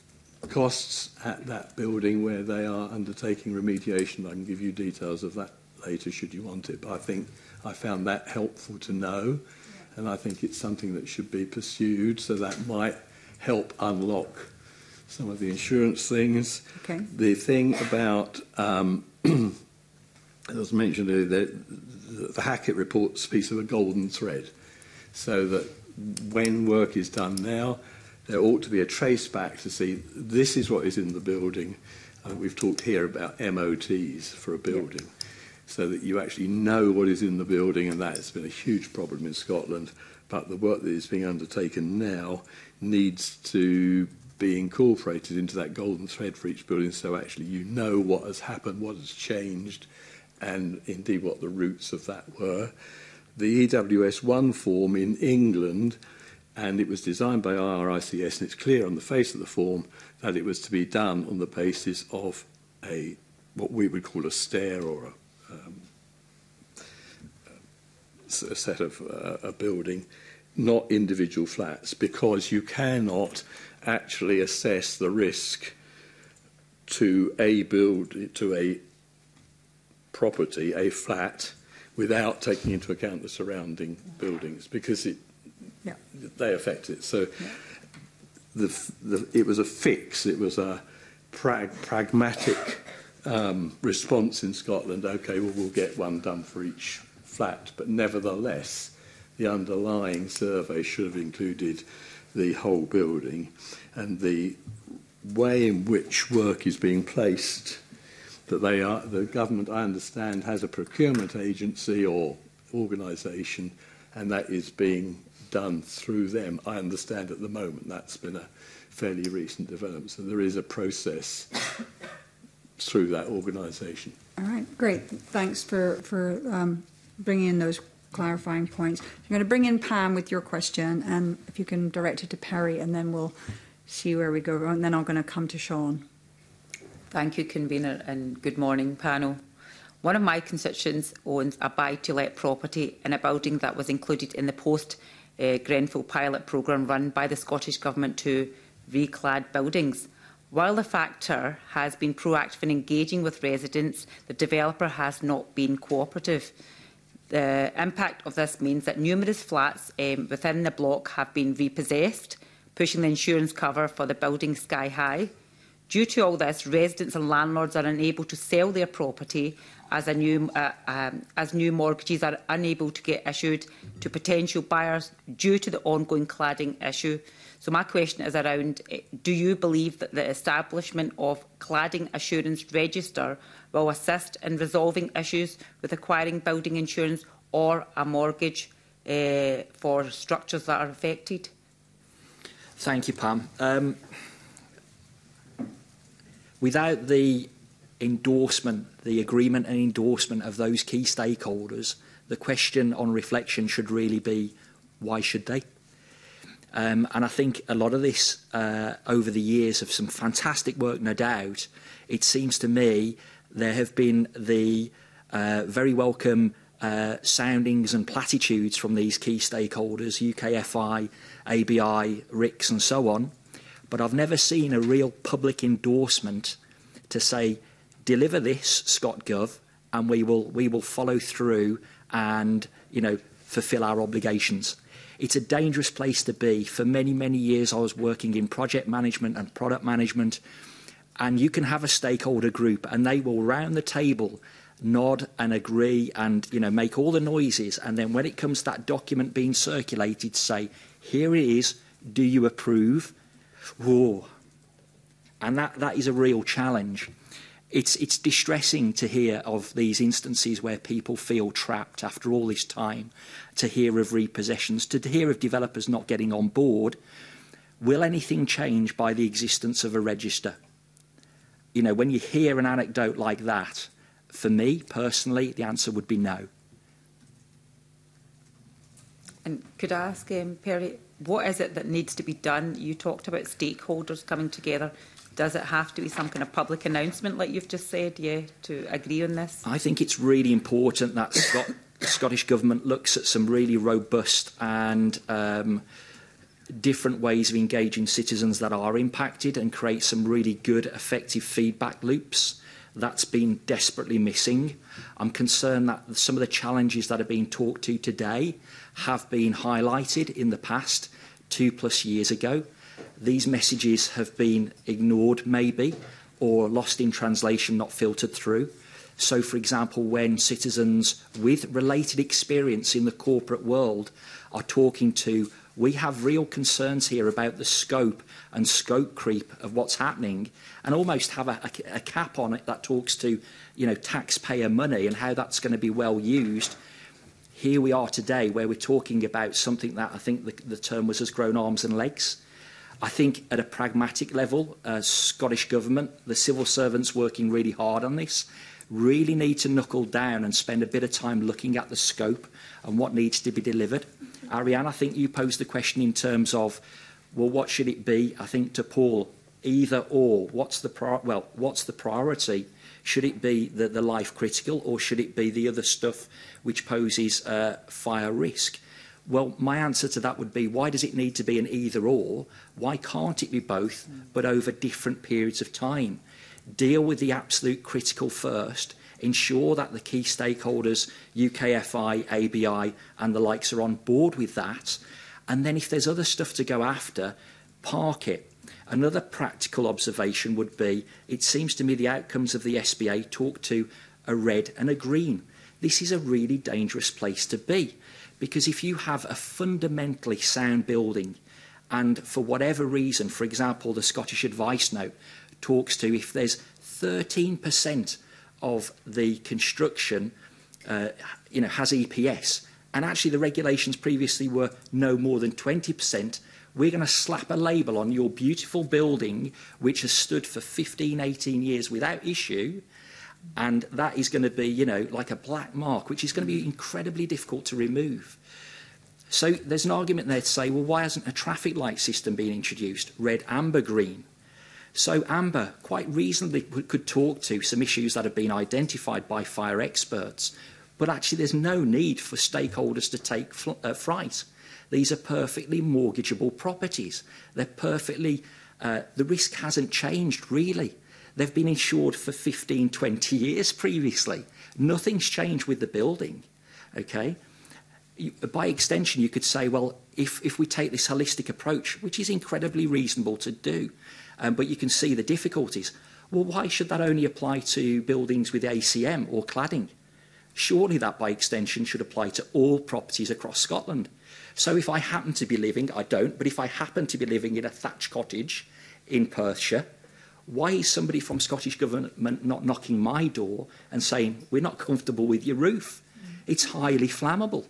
[SPEAKER 10] costs at that building where they are undertaking remediation. I can give you details of that later should you want it, but I think I found that helpful to know, and I think it's something that should be pursued, so that might help unlock some of the insurance things.
[SPEAKER 1] Okay.
[SPEAKER 10] The thing about, um, as was mentioned earlier, the, the Hackett report speaks of a golden thread, so that when work is done now, there ought to be a trace back to see this is what is in the building. Uh, we've talked here about M O Ts for a building, yeah. So that you actually know what is in the building, and that has been a huge problem in Scotland. But the work that is being undertaken now needs to be incorporated into that golden thread for each building, so actually you know what has happened, what has changed, and indeed what the roots of that were. The E W S one form in England, and it was designed by I R I C S, and it's clear on the face of the form that it was to be done on the basis of a what we would call a stair or a, um, a set of uh, a building, not individual flats, because you cannot actually assess the risk to a build to a property, a flat, without taking into account the surrounding buildings, because it
[SPEAKER 1] yeah.
[SPEAKER 10] they affect it. So
[SPEAKER 1] Yeah.
[SPEAKER 10] the, the it was a fix. It was a prag pragmatic um, response in Scotland. Okay, well we'll get one done for each flat, but nevertheless, the underlying survey should have included the whole building, and the way in which work is being placed, that they are, the government, I understand, has a procurement agency or organisation, and that is being done through them. I understand at the moment that's been a fairly recent development, so there is a process through that organisation.
[SPEAKER 1] All right, great. Thanks for, for um, bringing in those clarifying points. I'm going to bring in Pam with your question, and if you can direct it to Perry, and then we'll see where we go, and then I'm going to come to Sean.
[SPEAKER 14] Thank you, Convener, and good morning, panel. One of my constituents owns a buy-to-let property in a building that was included in the post-Grenfell pilot programme run by the Scottish Government to reclad buildings. While the factor has been proactive in engaging with residents, the developer has not been cooperative. The impact of this means that numerous flats um, within the block have been repossessed, pushing the insurance cover for the building sky high. Due to all this, residents and landlords are unable to sell their property as, a new, uh, um, as new mortgages are unable to get issued to potential buyers due to the ongoing cladding issue. So my question is around, do you believe that the establishment of cladding assurance register will assist in resolving issues with acquiring building insurance or a mortgage uh, for structures that are affected?
[SPEAKER 2] Thank you, Pam. Um, without the endorsement, the agreement and endorsement of those key stakeholders, the question on reflection should really be, why should they? Um, and I think a lot of this, uh, over the years of some fantastic work, no doubt, it seems to me there have been the uh, very welcome uh, soundings and platitudes from these key stakeholders, U K F I, A B I, R I C S and so on, but I've never seen a real public endorsement to say, deliver this, ScotGov, and we will, we will follow through and, you know, fulfil our obligations. It's a dangerous place to be. For many, many years I was working in project management and product management, and you can have a stakeholder group and they will round the table nod and agree and, you know, make all the noises, and then when it comes to that document being circulated, say, here it is, do you approve? Whoa. And that, that is a real challenge. It's, it's distressing to hear of these instances where people feel trapped after all this time, to hear of repossessions, to hear of developers not getting on board. Will anything change by the existence of a register? You know, when you hear an anecdote like that, for me, personally, the answer would be no.
[SPEAKER 14] And could I ask, um, Perry, what is it that needs to be done? You talked about stakeholders coming together. Does it have to be some kind of public announcement, like you've just said, yeah, to agree on this?
[SPEAKER 2] I think it's really important that Scot the Scottish Government looks at some really robust and um, different ways of engaging citizens that are impacted and create some really good, effective feedback loops. That's been desperately missing. I'm concerned that some of the challenges that are being talked to today have been highlighted in the past, two plus years ago. These messages have been ignored, maybe, or lost in translation, not filtered through. So, for example, when citizens with related experience in the corporate world are talking to, we have real concerns here about the scope and scope creep of what's happening, and almost have a, a, a cap on it that talks to, you know, taxpayer money and how that's going to be well used. Here we are today where we're talking about something that I think the, the term was has grown arms and legs. I think at a pragmatic level, uh, Scottish Government, the civil servants working really hard on this, really need to knuckle down and spend a bit of time looking at the scope and what needs to be delivered. Ariane, I think you posed the question in terms of, well, what should it be? I think to Paul, either or. What's the pri well? What's the priority? Should it be the, the life critical, or should it be the other stuff which poses uh, fire risk? Well, my answer to that would be, why does it need to be an either or? Why can't it be both, but over different periods of time? Deal with the absolute critical first, ensure that the key stakeholders, U K F I, A B I and the likes are on board with that, and then if there's other stuff to go after, park it. Another practical observation would be, it seems to me the outcomes of the S B A talk to a red and a green. This is a really dangerous place to be, because if you have a fundamentally sound building and for whatever reason, for example, the Scottish Advice Note talks to if there's thirteen percent of the construction uh, you know, has E P S, and actually the regulations previously were no more than twenty percent, we're going to slap a label on your beautiful building, which has stood for fifteen, eighteen years without issue, and that is going to be, you know, like a black mark, which is going to be incredibly difficult to remove. So there's an argument there to say, well, why hasn't a traffic light system been introduced? Red, amber, green. So amber quite reasonably could talk to some issues that have been identified by fire experts, but actually there's no need for stakeholders to take fl uh, fright. These are perfectly mortgageable properties. They're perfectly, uh, the risk hasn't changed really. They've been insured for fifteen, twenty years previously. Nothing's changed with the building, okay? You, by extension, you could say, well, if, if we take this holistic approach, which is incredibly reasonable to do, um, but you can see the difficulties, well, why should that only apply to buildings with A C M or cladding? Surely that, by extension, should apply to all properties across Scotland. So if I happen to be living, I don't, but if I happen to be living in a thatched cottage in Perthshire, why is somebody from Scottish Government not knocking my door and saying, we're not comfortable with your roof? It's highly flammable.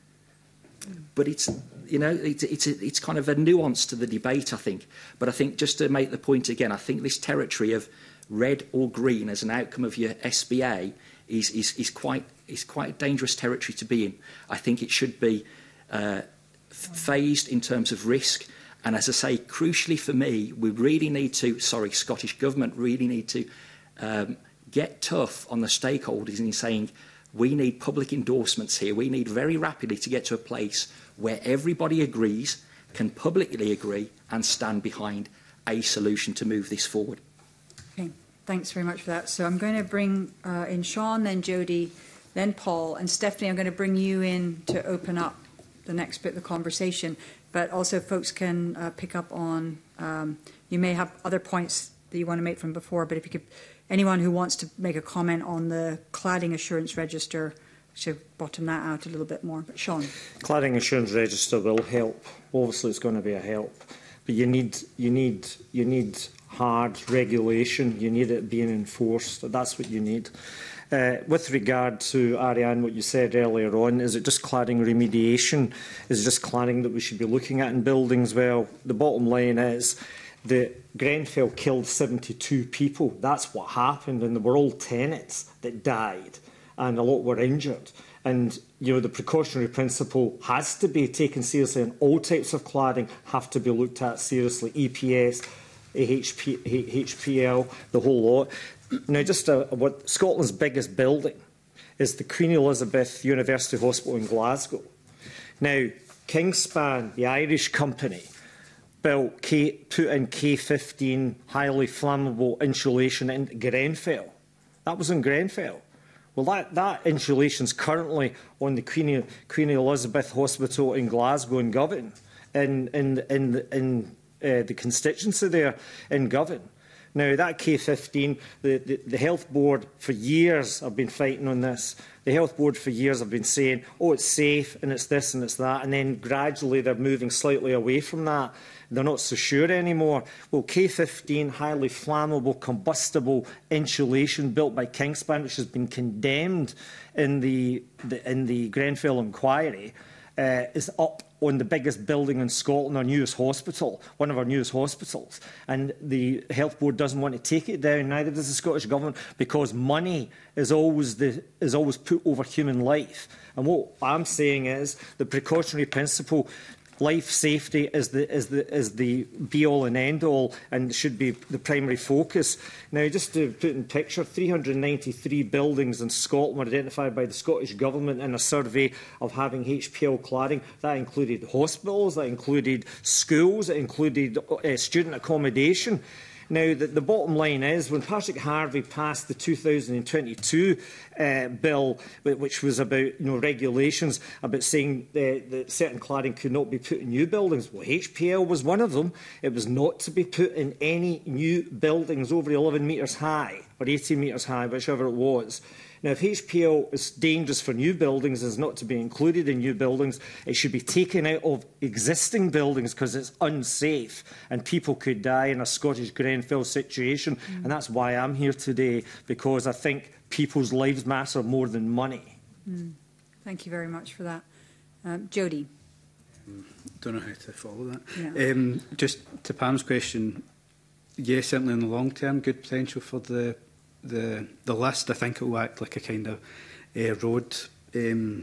[SPEAKER 2] But it's, you know, it's, it's, a, it's kind of a nuance to the debate, I think. But I think, just to make the point again, I think this territory of red or green as an outcome of your S B A is, is, is, quite, is quite a dangerous territory to be in. I think it should be uh, phased in terms of risk. And as I say, crucially for me, we really need to, sorry, Scottish Government really need to um, get tough on the stakeholders in saying, we need public endorsements here. We need very rapidly to get to a place where everybody agrees, can publicly agree and stand behind a solution to move this forward.
[SPEAKER 1] Okay, thanks very much for that. So I'm going to bring uh, in Sean, then Jody, then Paul, and Stephanie, I'm going to bring you in to open up the next bit of the conversation. But also folks can uh, pick up on, um, you may have other points that you want to make from before, but if you could, anyone who wants to make a comment on the cladding assurance register, should bottom that out a little bit more. But Sean.
[SPEAKER 5] Cladding assurance register will help. Obviously it's going to be a help. But you need, you need, you need hard regulation. You need it being enforced. That's what you need. Uh, with regard to, Ariane, what you said earlier on, is it just cladding remediation? Is it just cladding that we should be looking at in buildings? Well, the bottom line is that Grenfell killed seventy-two people. That's what happened, and there were all tenants that died, and a lot were injured. And you know, the precautionary principle has to be taken seriously, and all types of cladding have to be looked at seriously. E P S, H P L, the whole lot. Now, just uh, what Scotland's biggest building is the Queen Elizabeth University Hospital in Glasgow. Now, Kingspan, the Irish company, built K, put in K fifteen highly flammable insulation in Grenfell. That was in Grenfell. Well, that, that insulation is currently on the Queen, Queen Elizabeth Hospital in Glasgow and Govan, in, in, in, in uh, the constituency there in Govan. Now, that K fifteen, the, the, the Health Board for years have been fighting on this. The Health Board for years have been saying, oh, it's safe, and it's this and it's that, and then gradually they're moving slightly away from that. They're not so sure anymore. Well, K fifteen, highly flammable, combustible insulation built by Kingspan, which has been condemned in the, the, in the Grenfell inquiry, uh, is up on the biggest building in Scotland, our newest hospital, one of our newest hospitals. And the Health Board doesn't want to take it down, neither does the Scottish Government, because money is always, the, is always put over human life. And what I'm saying is the precautionary principle, life safety is the is the is the be all and end all, and should be the primary focus. Now, just to put in picture, three hundred ninety-three buildings in Scotland were identified by the Scottish Government in a survey of having H P L cladding. That included hospitals, that included schools, it included uh, student accommodation. Now, the, the bottom line is, when Patrick Harvey passed the two thousand twenty-two uh, bill, which was about you know, regulations about saying uh, that certain cladding could not be put in new buildings, well, H P L was one of them. It was not to be put in any new buildings over eleven metres high, or eighteen metres high, whichever it was. Now, if H P L is dangerous for new buildings and is not to be included in new buildings, it should be taken out of existing buildings because it's unsafe and people could die in a Scottish Grenfell situation. Mm. And that's why I'm here today, because I think people's lives matter more than money.
[SPEAKER 1] Mm. Thank you very much for that. Um, Jody.
[SPEAKER 6] Um, don't know how to follow that.
[SPEAKER 1] Yeah.
[SPEAKER 6] Um, just to Pam's question, yes, certainly in the long term, good potential for the the the list. I think it will act like a kind of uh, road um,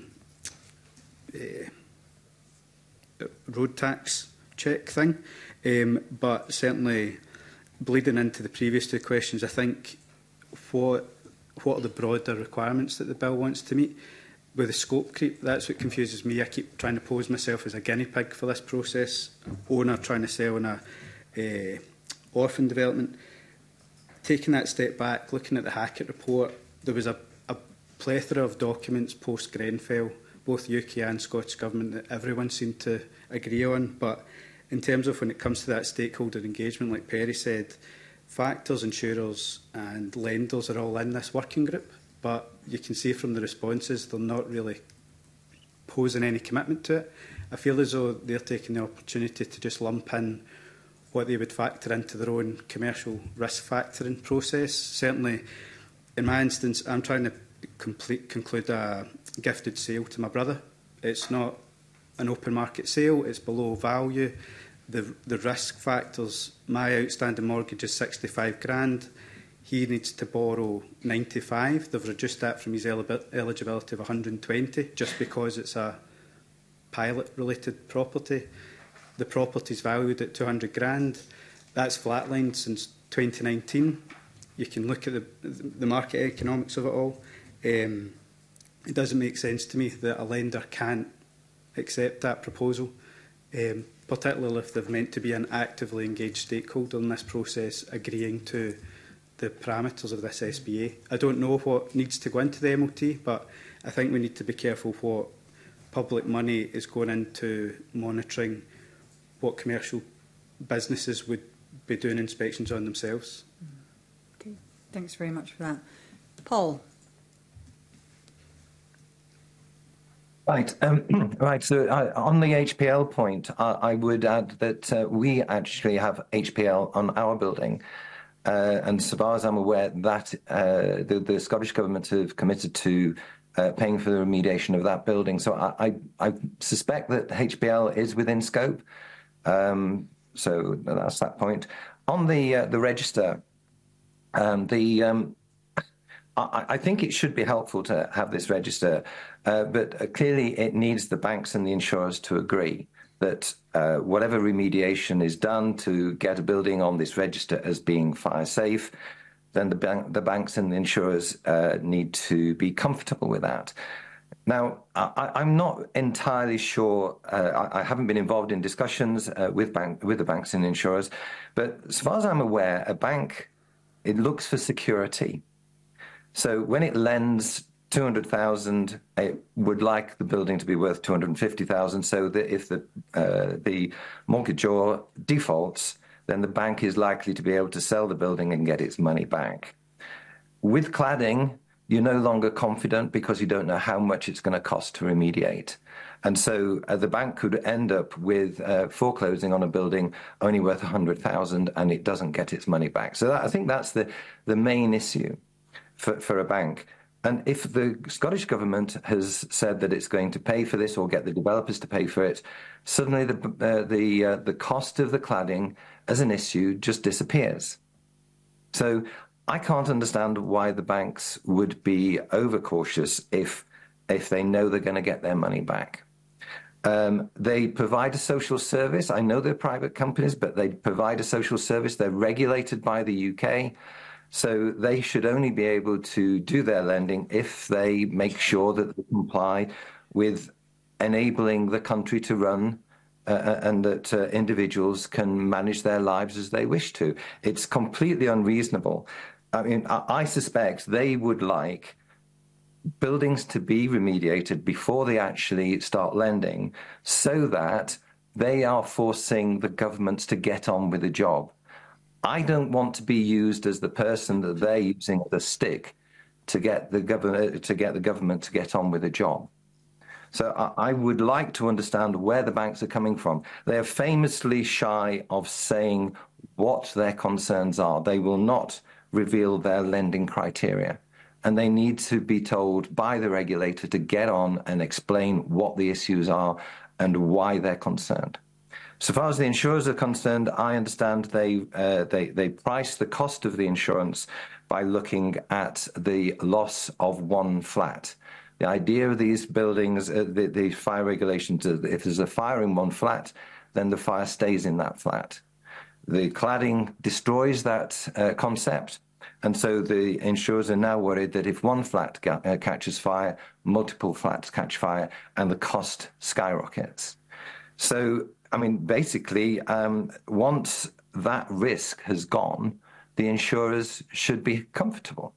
[SPEAKER 6] uh, road tax check thing, um, but certainly bleeding into the previous two questions, I think what what are the broader requirements that the bill wants to meet? With the scope creep, that's what confuses me. I keep trying to pose myself as a guinea pig for this process, owner trying to sell in a uh, orphan development. Taking that step back, looking at the Hackett report, there was a, a plethora of documents post-Grenfell, both U K and Scottish Government, that everyone seemed to agree on. But in terms of when it comes to that stakeholder engagement, like Perry said, factors, insurers and lenders are all in this working group. But you can see from the responses they're not really posing any commitment to it. I feel as though they're taking the opportunity to just lump in what they would factor into their own commercial risk factoring process. Certainly, in my instance, I'm trying to complete, conclude a gifted sale to my brother. It's not an open market sale, it's below value. The, the risk factors, my outstanding mortgage is sixty-five grand. He needs to borrow ninety-five. They've reduced that from his eligibility of one hundred and twenty just because it's a pilot-related property. The property is valued at two hundred grand. That's flatlined since twenty nineteen. You can look at the, the market economics of it all. Um, it doesn't make sense to me that a lender can't accept that proposal, um, particularly if they've meant to be an actively engaged stakeholder in this process, agreeing to the parameters of this S B A. I don't know what needs to go into the M O T, but I think we need to be careful what public money is going into monitoring what commercial businesses would be doing inspections on themselves.
[SPEAKER 1] Okay, thanks very much for that. Paul.
[SPEAKER 12] Right, um, right. So uh, on the H P L point, uh, I would add that uh, we actually have H P L on our building. Uh, and so far as I'm aware, that uh, the, the Scottish Government have committed to uh, paying for the remediation of that building. So I, I, I suspect that H P L is within scope. Um, so that's that point. On the uh, the register, um, the um, I, I think it should be helpful to have this register, uh, but uh, clearly it needs the banks and the insurers to agree that uh, whatever remediation is done to get a building on this register as being fire safe, then the, bank, the banks and the insurers uh, need to be comfortable with that. Now, I, I'm not entirely sure, uh, I, I haven't been involved in discussions uh, with, bank, with the banks and insurers, but as far as I'm aware, a bank, it looks for security. So when it lends two hundred thousand, it would like the building to be worth two hundred fifty thousand, so that if the, uh, the mortgagor defaults, then the bank is likely to be able to sell the building and get its money back. With cladding, you're no longer confident because you don't know how much it's going to cost to remediate. And so uh, the bank could end up with uh, foreclosing on a building only worth one hundred thousand and it doesn't get its money back. So that, I think that's the, the main issue for, for a bank. And if the Scottish Government has said that it's going to pay for this or get the developers to pay for it, suddenly the, uh, the, uh, the cost of the cladding as an issue just disappears. So I can't understand why the banks would be overcautious if, if they know they're going to get their money back. Um, they provide a social service. I know they're private companies, but they provide a social service. They're regulated by the U K. So they should only be able to do their lending if they make sure that they comply with enabling the country to run uh, and that uh, individuals can manage their lives as they wish to. It's completely unreasonable. I mean, I, I suspect they would like buildings to be remediated before they actually start lending so that they are forcing the governments to get on with the job. I don't want to be used as the person that they're using as a stick to get the government to get the government to get on with the job. So I, I would like to understand where the banks are coming from. They are famously shy of saying what their concerns are. They will not reveal their lending criteria. And they need to be told by the regulator to get on and explain what the issues are and why they're concerned. So far as the insurers are concerned, I understand they, uh, they, they price the cost of the insurance by looking at the loss of one flat. The idea of these buildings, uh, the, the fire regulations, is that if there's a fire in one flat, then the fire stays in that flat. The cladding destroys that uh, concept. And so the insurers are now worried that if one flat ga- uh, catches fire, multiple flats catch fire, and the cost skyrockets. So, I mean, basically, um, once that risk has gone, the insurers should be comfortable.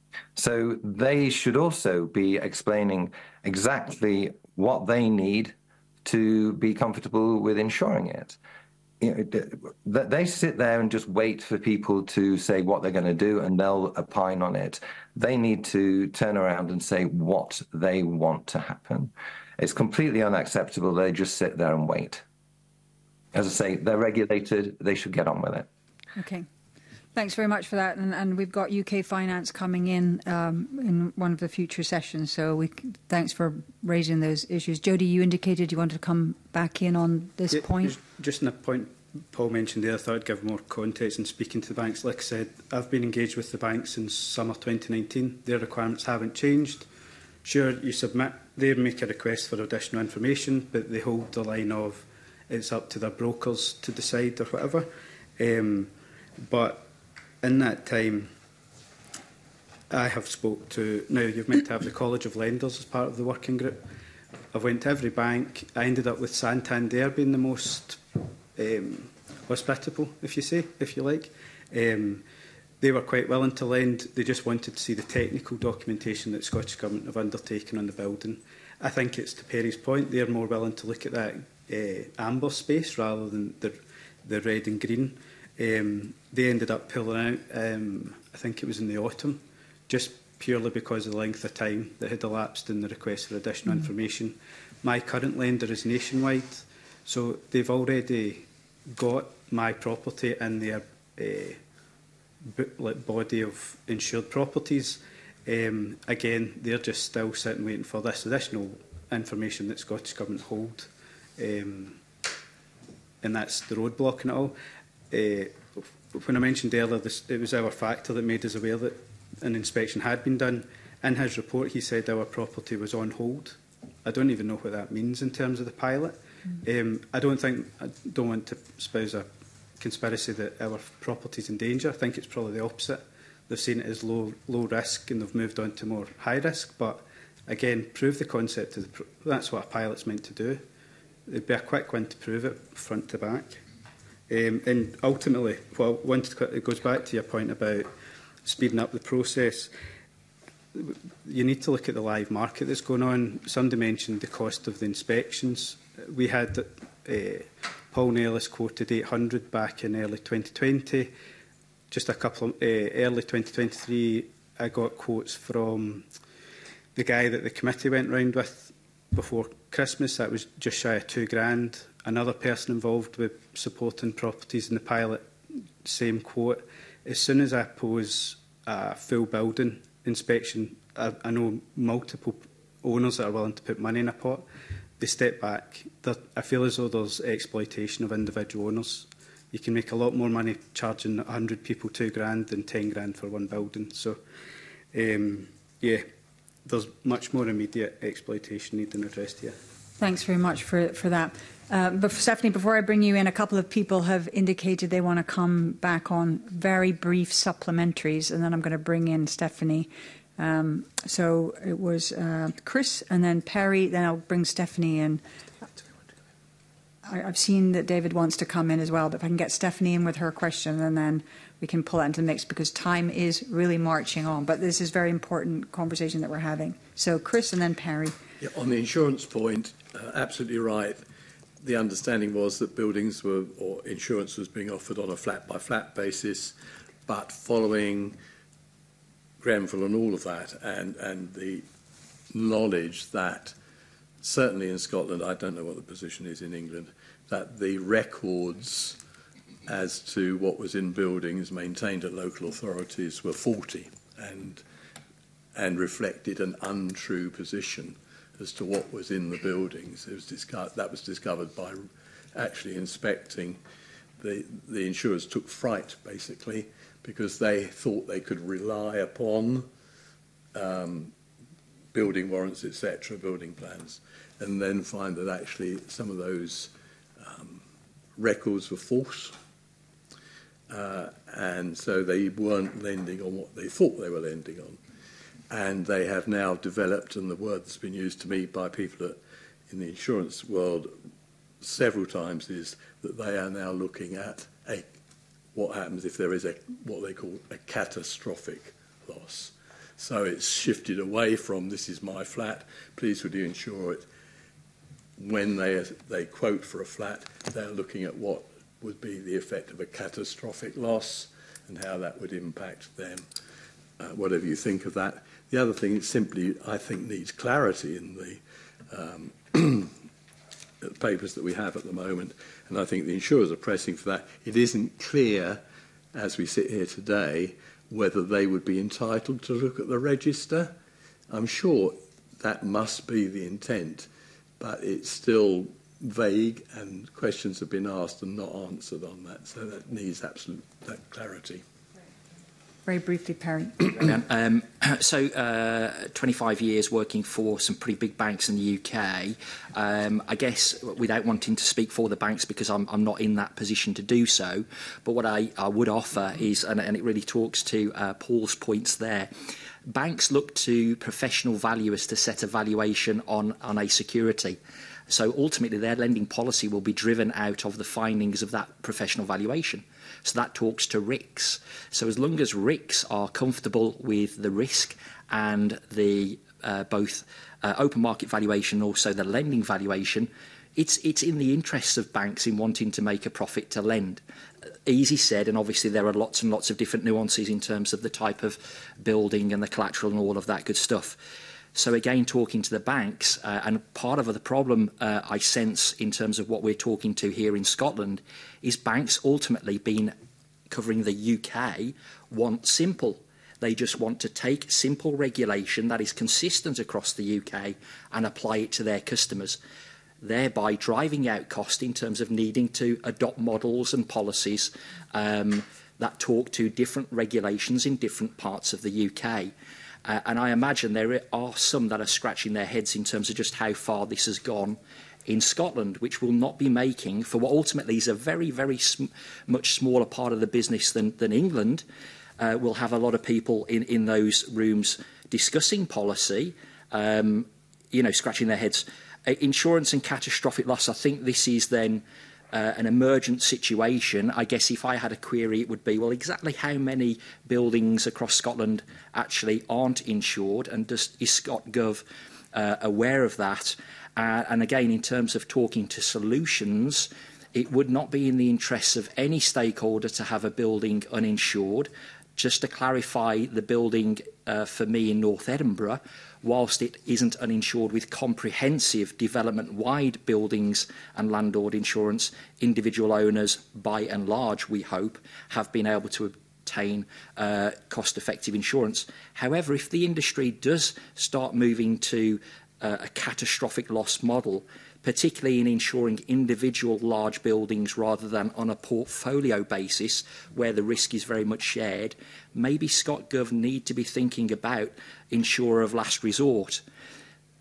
[SPEAKER 12] So they should also be explaining exactly what they need to be comfortable with insuring it. You know, they sit there and just wait for people to say what they're going to do and they'll opine on it. They need to turn around and say what they want to happen. It's completely unacceptable. They just sit there and wait. As I say, they're regulated. They should get on with it.
[SPEAKER 1] Okay. Thanks very much for that. And, and we've got U K Finance coming in um, in one of the future sessions. So we, thanks for raising those issues. Jody, you indicated you wanted to come back in on this
[SPEAKER 6] yeah,
[SPEAKER 1] point.
[SPEAKER 6] Just in a point Paul mentioned there, I thought I'd give more context in speaking to the banks. Like I said, I've been engaged with the banks since summer twenty nineteen. Their requirements haven't changed. Sure, you submit, they make a request for additional information, but they hold the line of it's up to their brokers to decide or whatever. Um, but in that time, I have spoke to, now you've meant to have the College of Lenders as part of the working group. I've went to every bank. I ended up with Santander being the most um, hospitable, if you say, if you like. Um, they were quite willing to lend. They just wanted to see the technical documentation that the Scottish Government have undertaken on the building. I think it's to Perry's point, they're more willing to look at that uh, amber space rather than the, the red and green. Um, they ended up pulling out, um, I think it was in the autumn, just purely because of the length of time that had elapsed in the request for additional mm. information. My current lender is Nationwide, so they've already got my property in their uh, like body of insured properties. Um, again, they're just still sitting waiting for this additional information that Scottish Government hold, um, and that's the roadblock and it all. Uh, when I mentioned earlier, this, it was our factor that made us aware that an inspection had been done. In his report, he said our property was on hold. I don't even know what that means in terms of the pilot. Mm. Um, I don't think, I don't want to espouse a conspiracy that our property is in danger. I think it's probably the opposite. They've seen it as low, low risk and they've moved on to more high risk. But again, prove the concept of the, pro that's what a pilot's meant to do. It'd be a quick one to prove it front to back. Um, and ultimately, well, wanted to, it goes back to your point about speeding up the process. You need to look at the live market that's going on. Somebody mentioned the cost of the inspections. We had uh, Paul Nellis quoted eight hundred back in early twenty twenty. Just a couple of uh, early twenty twenty-three, I got quotes from the guy that the committee went round with before Christmas. That was just shy of two grand. Another person involved with supporting properties in the pilot, same quote. As soon as I pose a full building inspection, I, I know multiple owners that are willing to put money in a pot. They step back. They're, I feel as though there's exploitation of individual owners. You can make a lot more money charging one hundred people two grand than ten grand for one building. So, um, yeah, there's much more immediate exploitation needing addressed here.
[SPEAKER 1] Thanks very much for, for that. Uh, but Stephanie, before I bring you in, a couple of people have indicated they want to come back on very brief supplementaries, and then I'm going to bring in Stephanie. Um, so it was uh, Chris and then Perry, then I'll bring Stephanie in. I, I've seen that David wants to come in as well, but if I can get Stephanie in with her question, and then we can pull that into the mix, because time is really marching on. But this is a very important conversation that we're having. So Chris and then Perry.
[SPEAKER 10] Yeah, on the insurance point, uh, absolutely right. The understanding was that buildings were, or insurance was being offered on a flat-by-flat basis, but following Grenfell and all of that, and, and the knowledge that, certainly in Scotland, I don't know what the position is in England, that the records as to what was in buildings maintained at local authorities were faulty and, and reflected an untrue position as to what was in the buildings. It was discovered, that was discovered by actually inspecting. The, the insurers took fright, basically, because they thought they could rely upon um, building warrants, et cetera, building plans, and then find that actually some of those um, records were false. Uh, and so they weren't lending on what they thought they were lending on. And they have now developed, and the word that's been used to me by people at, in the insurance world several times is that they are now looking at a, what happens if there is a what they call a catastrophic loss. So it's shifted away from this is my flat, please would you insure it. When they, they quote for a flat, they're looking at what would be the effect of a catastrophic loss and how that would impact them, uh, whatever you think of that. The other thing is simply, I think, needs clarity in the um, papers that we have at the moment, and I think the insurers are pressing for that. It isn't clear, as we sit here today, whether they would be entitled to look at the register. I'm sure that must be the intent, but it's still vague, and questions have been asked and not answered on that, so that needs absolute that clarity.
[SPEAKER 1] Very briefly, Perry.
[SPEAKER 2] um, so, uh, twenty-five years working for some pretty big banks in the U K. Um, I guess, without wanting to speak for the banks, because I'm, I'm not in that position to do so, but what I, I would offer is, and, and it really talks to uh, Paul's points there, banks look to professional valuers to set a valuation on, on a security. So ultimately, their lending policy will be driven out of the findings of that professional valuation. So that talks to R I Cs. So as long as R I Cs are comfortable with the risk and the uh, both uh, open market valuation and also the lending valuation, it's it's in the interests of banks in wanting to make a profit to lend. Uh, easy said, and obviously there are lots and lots of different nuances in terms of the type of building and the collateral and all of that good stuff. So again, talking to the banks, uh, and part of the problem uh, I sense in terms of what we're talking to here in Scotland is banks ultimately being covering the U K want simple. They just want to take simple regulation that is consistent across the U K and apply it to their customers, thereby driving out cost in terms of needing to adopt models and policies um, that talk to different regulations in different parts of the U K. Uh, and I imagine there are some that are scratching their heads in terms of just how far this has gone in Scotland, which will not be making, for what ultimately is a very, very sm much smaller part of the business than, than England, uh, will have a lot of people in, in those rooms discussing policy, um, you know, scratching their heads. Uh, insurance and catastrophic loss, I think this is then Uh, an emergent situation. I guess if I had a query, it would be, well, exactly how many buildings across Scotland actually aren't insured, and does, is ScotGov uh, aware of that? Uh, and again, in terms of talking to solutions, it would not be in the interests of any stakeholder to have a building uninsured. Just to clarify, the building uh, for me in North Edinburgh, whilst it isn't uninsured with comprehensive development-wide buildings and landlord insurance, individual owners, by and large, we hope, have been able to obtain uh, cost-effective insurance. However, if the industry does start moving to uh, a catastrophic loss model, particularly in insuring individual large buildings rather than on a portfolio basis where the risk is very much shared, maybe ScotGov need to be thinking about insurer of last resort.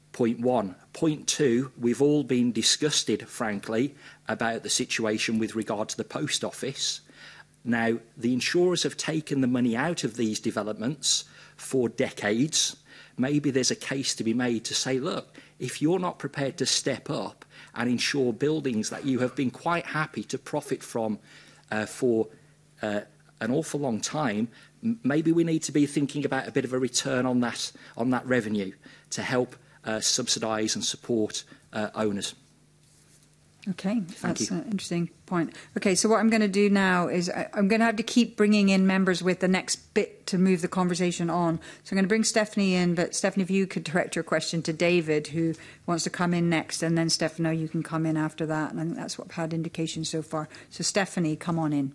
[SPEAKER 2] point one. Point two, we've all been disgusted, frankly, about the situation with regard to the post office. Now, the insurers have taken the money out of these developments for decades. Maybe there's a case to be made to say, look, if you're not prepared to step up and insure buildings that you have been quite happy to profit from uh, for uh, an awful long time, maybe we need to be thinking about a bit of a return on that, on that revenue to help uh, subsidise and support uh, owners.
[SPEAKER 1] Okay,
[SPEAKER 2] Thank
[SPEAKER 1] that's
[SPEAKER 2] you.
[SPEAKER 1] an interesting point. Okay, so what I'm going to do now is I, I'm going to have to keep bringing in members with the next bit to move the conversation on. So I'm going to bring Stephanie in, but Stephanie, if you could direct your question to David, who wants to come in next, and then Stefano, you can come in after that. And I think that's what I've had indication so far. So Stephanie, come on in.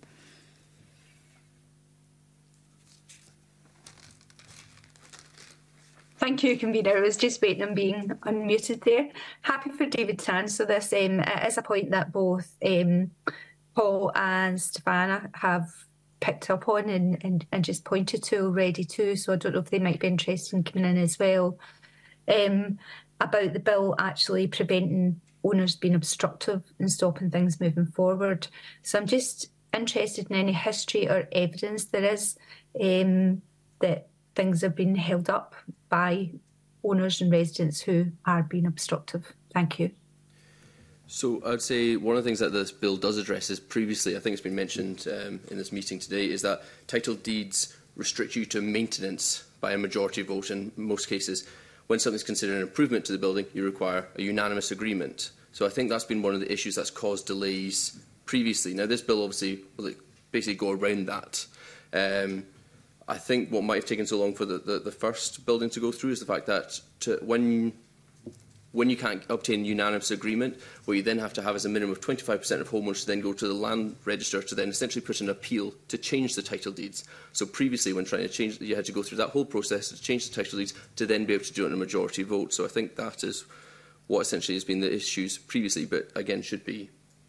[SPEAKER 13] Thank you, Convener. I was just waiting on being unmuted there. Happy for David to answer this. Um, it is a point that both um, Paul and Stefana have picked up on and, and, and just pointed to already too, so I don't know if they might be interested in coming in as well. Um, about the bill actually preventing owners being obstructive and stopping things moving forward. So I'm just interested in any history or evidence there is um, that things have been held up by owners and residents who are being obstructive. Thank you.
[SPEAKER 9] So I'd say one of the things that this bill does address is previously, I think it's been mentioned um, in this meeting today, is that title deeds restrict you to maintenance by a majority vote in most cases. When something's considered an improvement to the building, you require a unanimous agreement. So I think that's been one of the issues that's caused delays previously. Now, this bill obviously will basically go around that. Um, I think what might have taken so long for the, the, the first building to go through is the fact that to, when, when you can't obtain unanimous agreement, what you then have to have is a minimum of twenty-five percent of homeowners to then go to the land register to then essentially put an appeal to change the title deeds. So previously, when trying to change, you had to go through that whole process to change the title deeds to then be able to do it in a majority vote. So I think that is what essentially has been the issues previously, but again should be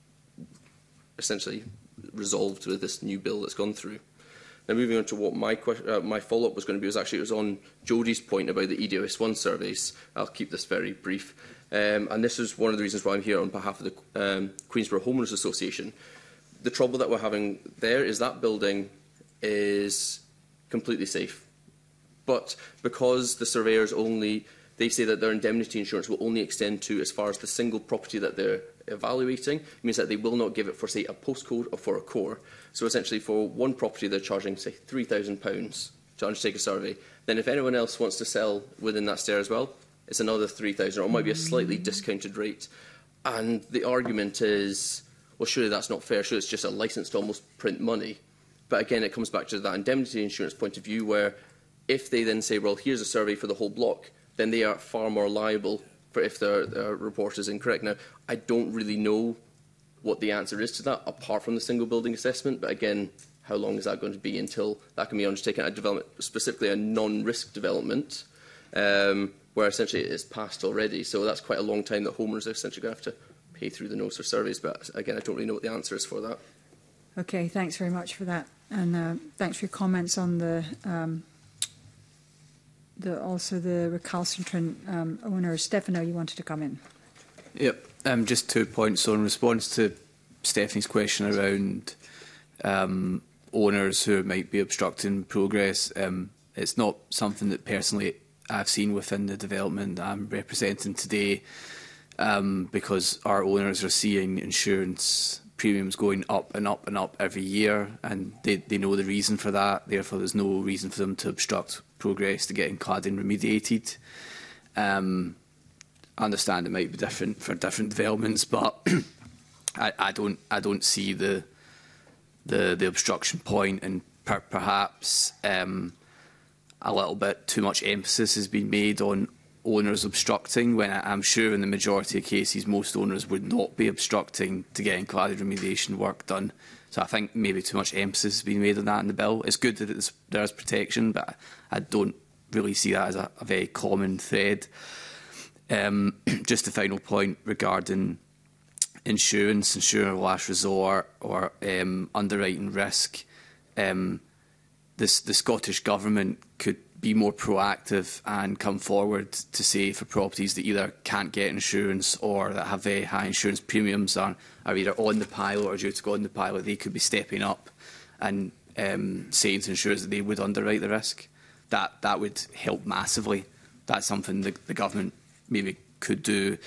[SPEAKER 9] essentially resolved with this new bill that's gone through. Now, moving on to what my, uh, my follow-up was going to be, was actually it was on Jodie's point about the E D O S one surveys. I'll keep this very brief. Um, and this is one of the reasons why I'm here on behalf of the um, Queensborough Homeowners Association. The trouble that we're having there is that building is completely safe. But because the surveyors only, they say that their indemnity insurance will only extend to as far as the single property that they're evaluating, it means that they will not give it for, say, a postcode or for a core. So essentially for one property they're charging, say, three thousand pounds to undertake a survey. Then if anyone else wants to sell within that stair as well, it's another three thousand, or it might be a slightly discounted rate. And the argument is, well, surely that's not fair, sure it's just a licence to almost print money. But again, it comes back to that indemnity insurance point of view, where if they then say, well, here's a survey for the whole block, then they are far more liable for if their, their report is incorrect. Now, I don't really know what the answer is to that, apart from the single building assessment. But again, how long is that going to be until that can be undertaken at a development, specifically a non-risk development, um, where essentially it is passed already. So that's quite a long time that homeowners are essentially going to have to pay through the nose for surveys. But again, I don't really know what the answer is for that.
[SPEAKER 1] Okay, thanks very much for that. And uh, thanks for your comments on the, um, the also the recalcitrant um, owners. Stefano, you wanted to come in.
[SPEAKER 3] Yep. Um, just two points. So in response to Stephanie's question around um, owners who might be obstructing progress, um, it's not something that personally I've seen within the development that I'm representing today, um, because our owners are seeing insurance premiums going up and up and up every year, and they, they know the reason for that. Therefore, there's no reason for them to obstruct progress to getting cladding remediated. Um, I understand it might be different for different developments, but I, I don't I don't see the the, the obstruction point, and per, perhaps um, a little bit too much emphasis has been made on owners obstructing, when I, I'm sure in the majority of cases most owners would not be obstructing to getting cladding remediation work done. So I think maybe too much emphasis has been made on that in the bill. It's good that it's, there is protection, but I don't really see that as a, a very common thread. Um, just a final point regarding insurance, insurance of last resort, or um, underwriting risk. Um, this, the Scottish Government could be more proactive and come forward to say for properties that either can't get insurance or that have very high insurance premiums are, are either on the pilot or due to go on the pilot, they could be stepping up and um, saying to insurers that they would underwrite the risk. That, that would help massively. That's something the, the government maybe could do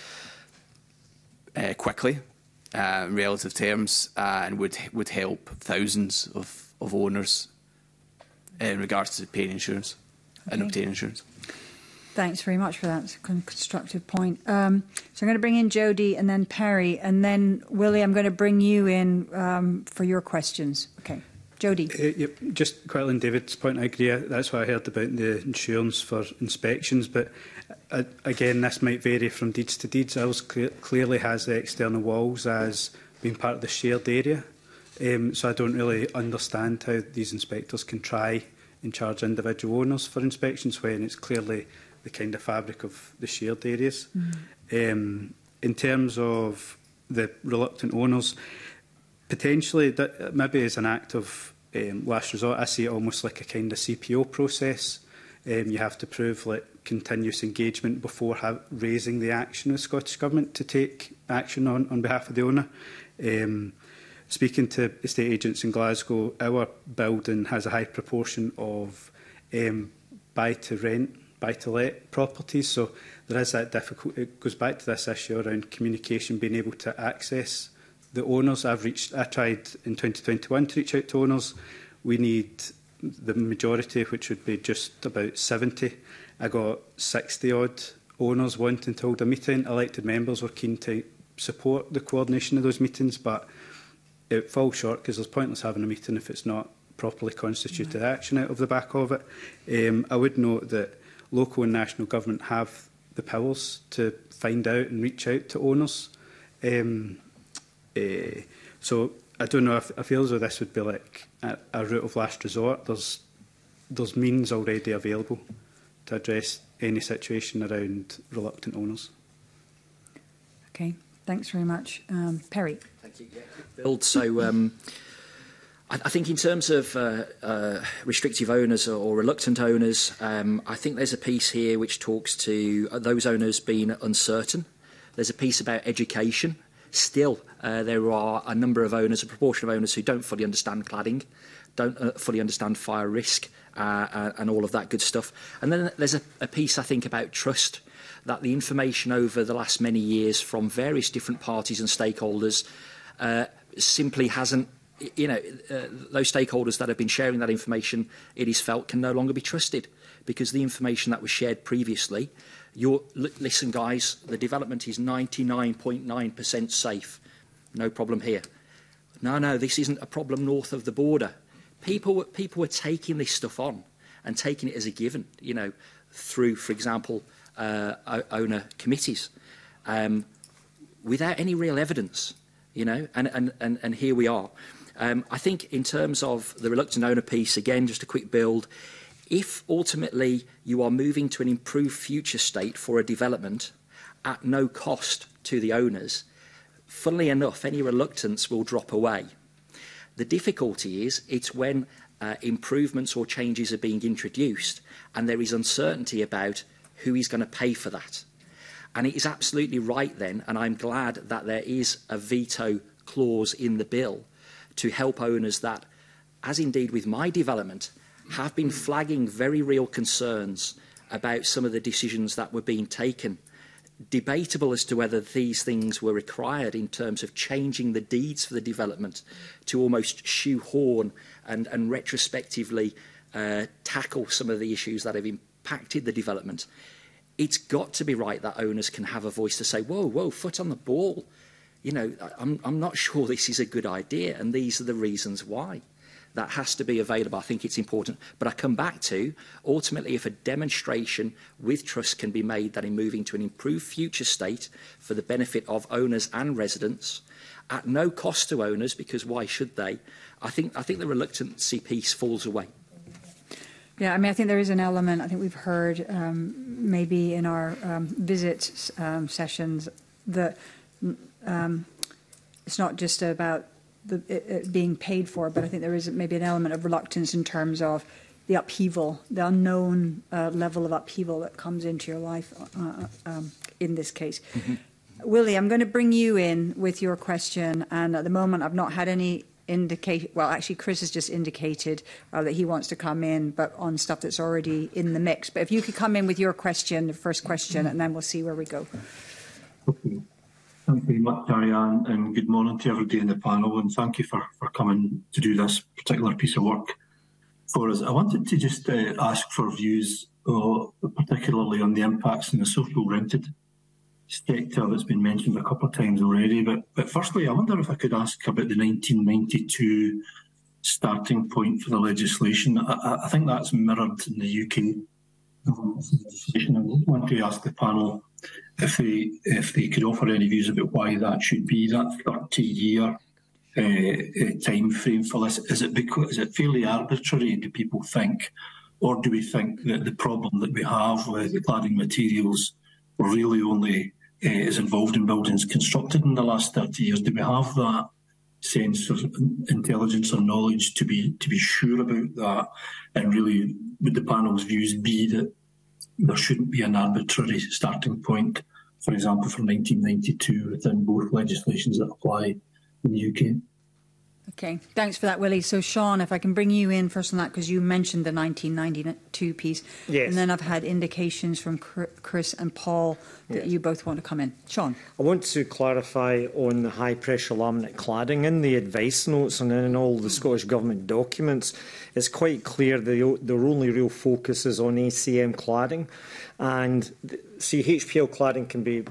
[SPEAKER 3] uh, quickly uh, in relative terms uh, and would, would help thousands of, of owners in regards to paying insurance.
[SPEAKER 1] Okay.
[SPEAKER 3] And obtain insurance.
[SPEAKER 1] Thanks very much for that. It's a constructive point. Um, so I'm going to bring in Jodie and then Perry, and then Willie, I'm going to bring you in um, for your questions. Okay, Jodie.
[SPEAKER 6] Uh, yep. Just quickly on David's point, I agree. That's what I heard about the insurance for inspections. But uh, again, this might vary from deeds to deeds. Ours clear, clearly has the external walls as being part of the shared area. Um, so I don't really understand how these inspectors can try and charge individual owners for inspections when it's clearly the kind of fabric of the shared areas. Mm. Um, in terms of the reluctant owners, potentially that maybe as an act of um, last resort, I see it almost like a kind of C P O process. Um, you have to prove like continuous engagement before have, raising the action with the Scottish Government to take action on, on behalf of the owner. Um, Speaking to estate agents in Glasgow, our building has a high proportion of um, buy-to-rent, buy-to-let properties, so there is that difficult. It goes back to this issue around communication, being able to access the owners. I've reached. I tried in twenty twenty-one to reach out to owners. We need the majority, which would be just about seventy. I got sixty odd owners wanting to hold a meeting. Elected members were keen to support the coordination of those meetings, but it falls short because there's pointless having a meeting if it's not properly constituted right. action out of the back of it. Um, I would note that local and national government have the powers to find out and reach out to owners. Um, uh, so I don't know if I feel as though this would be like a, a route of last resort. There's there's means already available to address any situation around reluctant owners.
[SPEAKER 1] Okay, thanks very much. Um, Perry.
[SPEAKER 2] Thank you. Yeah, build. So um, I, I think in terms of uh, uh, restrictive owners or, or reluctant owners, um, I think there's a piece here which talks to those owners being uncertain. There's a piece about education. Still, uh, there are a number of owners, a proportion of owners who don't fully understand cladding, don't uh, fully understand fire risk uh, uh, and all of that good stuff. And then there's a, a piece, I think, about trust, that the information over the last many years from various different parties and stakeholders uh, simply hasn't, you know, uh, those stakeholders that have been sharing that information, it is felt, can no longer be trusted because the information that was shared previously, you're, listen guys, the development is ninety-nine point nine percent safe, no problem here. No, no, this isn't a problem north of the border. People, people were taking this stuff on and taking it as a given, you know, through, for example, uh, owner committees, um, without any real evidence, you know, and, and, and, and here we are. Um, I think in terms of the reluctant owner piece, again, just a quick build, if ultimately you are moving to an improved future state for a development at no cost to the owners, funnily enough, any reluctance will drop away. The difficulty is it's when uh, improvements or changes are being introduced and there is uncertainty about who is going to pay for that. And it is absolutely right then, and I'm glad that there is a veto clause in the bill to help owners that, as indeed with my development, have been flagging very real concerns about some of the decisions that were being taken. Debatable as to whether these things were required in terms of changing the deeds for the development to almost shoehorn and, and retrospectively uh, tackle some of the issues that have impacted the development. It's got to be right that owners can have a voice to say, whoa, whoa, foot on the ball. You know, I'm, I'm not sure this is a good idea, and these are the reasons why. That has to be available. I think it's important. But I come back to, ultimately, if a demonstration with trust can be made that in moving to an improved future state for the benefit of owners and residents, at no cost to owners, because why should they? I think, I think the reluctancy piece falls away.
[SPEAKER 1] Yeah, I mean, I think there is an element, I think we've heard um, maybe in our um, visit um, sessions that um, it's not just about the, it, it being paid for, but I think there is maybe an element of reluctance in terms of the upheaval, the unknown uh, level of upheaval that comes into your life uh, um, in this case. Mm-hmm. Willie, I'm going to bring you in with your question, and at the moment I've not had any indicate. Well, actually, Chris has just indicated uh, that he wants to come in, but on stuff that's already in the mix. But if you could come in with your question, the first question, and then we'll see where we go.
[SPEAKER 11] Okay. Thank you very much, Ariane, and good morning to everybody in the panel, and thank you for, for coming to do this particular piece of work for us. I wanted to just uh, ask for views, uh, particularly on the impacts in the social rented sector that's been mentioned a couple of times already. But, but firstly, I wonder if I could ask about the nineteen ninety-two starting point for the legislation. I, I think that's mirrored in the U K legislation. I want to ask the panel if they if they could offer any views about why that should be, that thirty year uh, uh, time frame for this. Is it because is it fairly arbitrary, do people think, or do we think that the problem that we have with cladding materials really only uh, is involved in buildings constructed in the last thirty years? Do we have that sense of intelligence or knowledge to be to be sure about that? And really, would the panel's views be that there shouldn't be an arbitrary starting point, for example, for nineteen ninety-two within both legislations that apply in the U K?
[SPEAKER 1] Okay, thanks for that, Willie. So, Sean, if I can bring you in first on that, because you mentioned the nineteen ninety-two piece.
[SPEAKER 5] Yes.
[SPEAKER 1] And then I've had indications from Chris and Paul that yes. you both want to come in. Sean.
[SPEAKER 5] I want to clarify on the high-pressure laminate cladding. In the advice notes and in all the Scottish Government documents, it's quite clear the, their only real focus is on A C M cladding. And see, H P L cladding can be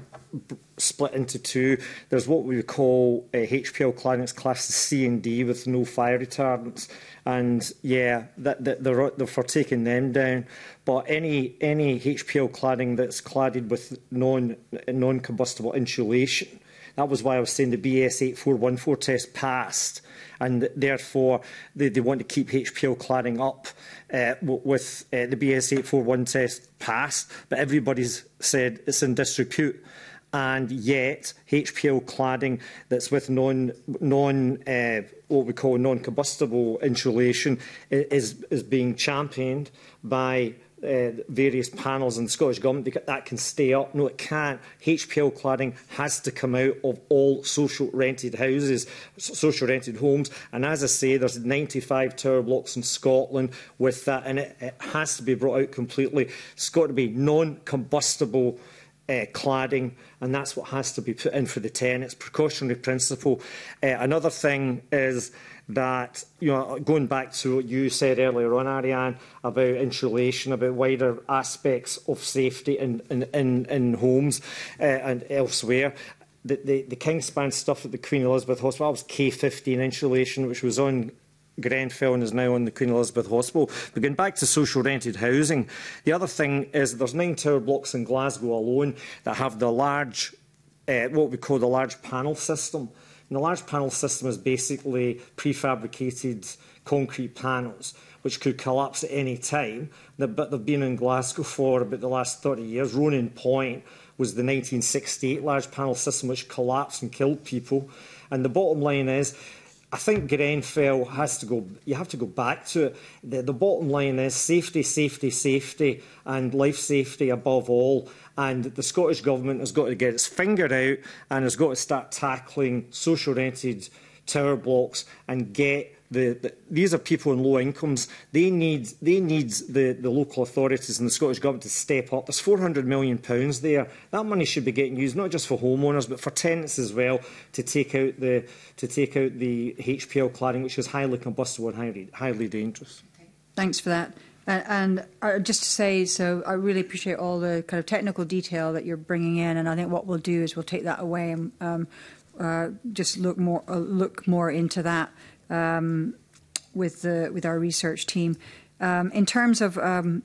[SPEAKER 5] split into two. There's what we call uh, H P L cladding. It's classed as C and D with no fire retardants, and yeah, that, that they're, they're for taking them down. But any any H P L cladding that's cladded with non non combustible insulation, that was why I was saying the B S eight four one four test passed, and therefore they, they want to keep H P L cladding up uh, with uh, the B S eight four one test passed, but everybody's said it's in disrepute. And yet, H P L cladding that's with non, non uh, what we call non-combustible insulation is, is being championed by uh, various panels in the Scottish Government. That can stay up. No, it can't. H P L cladding has to come out of all social rented houses, social rented homes. And as I say, there's ninety-five tower blocks in Scotland with that, and it, it has to be brought out completely. It's got to be non-combustible Uh, cladding, and that's what has to be put in for the tenants. Precautionary principle. Uh, another thing is that, you know, going back to what you said earlier on, Ariane, about insulation, about wider aspects of safety in, in, in, in homes uh, and elsewhere. The, the, the Kingspan stuff at the Queen Elizabeth Hospital, that was K fifteen insulation, which was on Grenfell and is now on the Queen Elizabeth Hospital. But going back to social rented housing, the other thing is there's nine tower blocks in Glasgow alone that have the large, uh, what we call the large panel system. And the large panel system is basically prefabricated concrete panels which could collapse at any time. But they've been in Glasgow for about the last thirty years. Ronan Point was the nineteen sixty-eight large panel system which collapsed and killed people. And the bottom line is, I think Grenfell has to go, you have to go back to it. The, the bottom line is safety, safety, safety, and life safety above all. And the Scottish Government has got to get its finger out and has got to start tackling social rented tower blocks and get the, the these are people in low incomes. They need they need the, the local authorities and the Scottish Government to step up. There's four hundred million pounds there. That money should be getting used not just for homeowners but for tenants as well, to take out the to take out the H P L cladding, which is highly combustible and highly highly dangerous.
[SPEAKER 1] Thanks for that. Uh, and uh, just to say, so I really appreciate all the kind of technical detail that you're bringing in, and I think what we'll do is we'll take that away and um, uh, just look more uh, look more into that. Um, with the with our research team, um, in terms of um,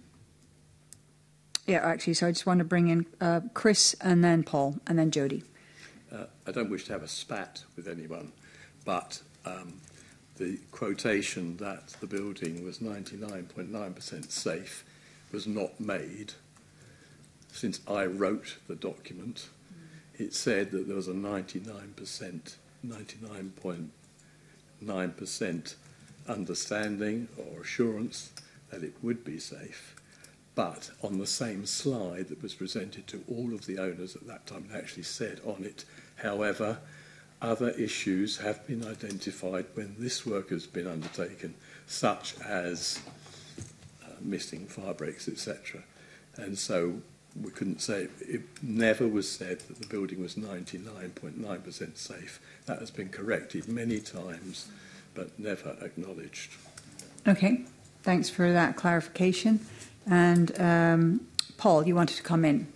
[SPEAKER 1] yeah, actually, so I just want to bring in uh, Chris and then Paul and then Jodie.
[SPEAKER 10] Uh, I don't wish to have a spat with anyone, but um, the quotation that the building was ninety-nine point nine percent safe was not made. Since I wrote the document, it said that there was a ninety-nine percent, ninety-nine point nine percent understanding or assurance that it would be safe. But on the same slide that was presented to all of the owners at that time, it actually said on it, however, other issues have been identified when this work has been undertaken, such as uh, missing fire breaks, et cetera. And so we couldn't say, it never was said that the building was ninety-nine point nine percent safe. That has been corrected many times, but never acknowledged.
[SPEAKER 1] Okay, thanks for that clarification. And um, Paul, you wanted to come in.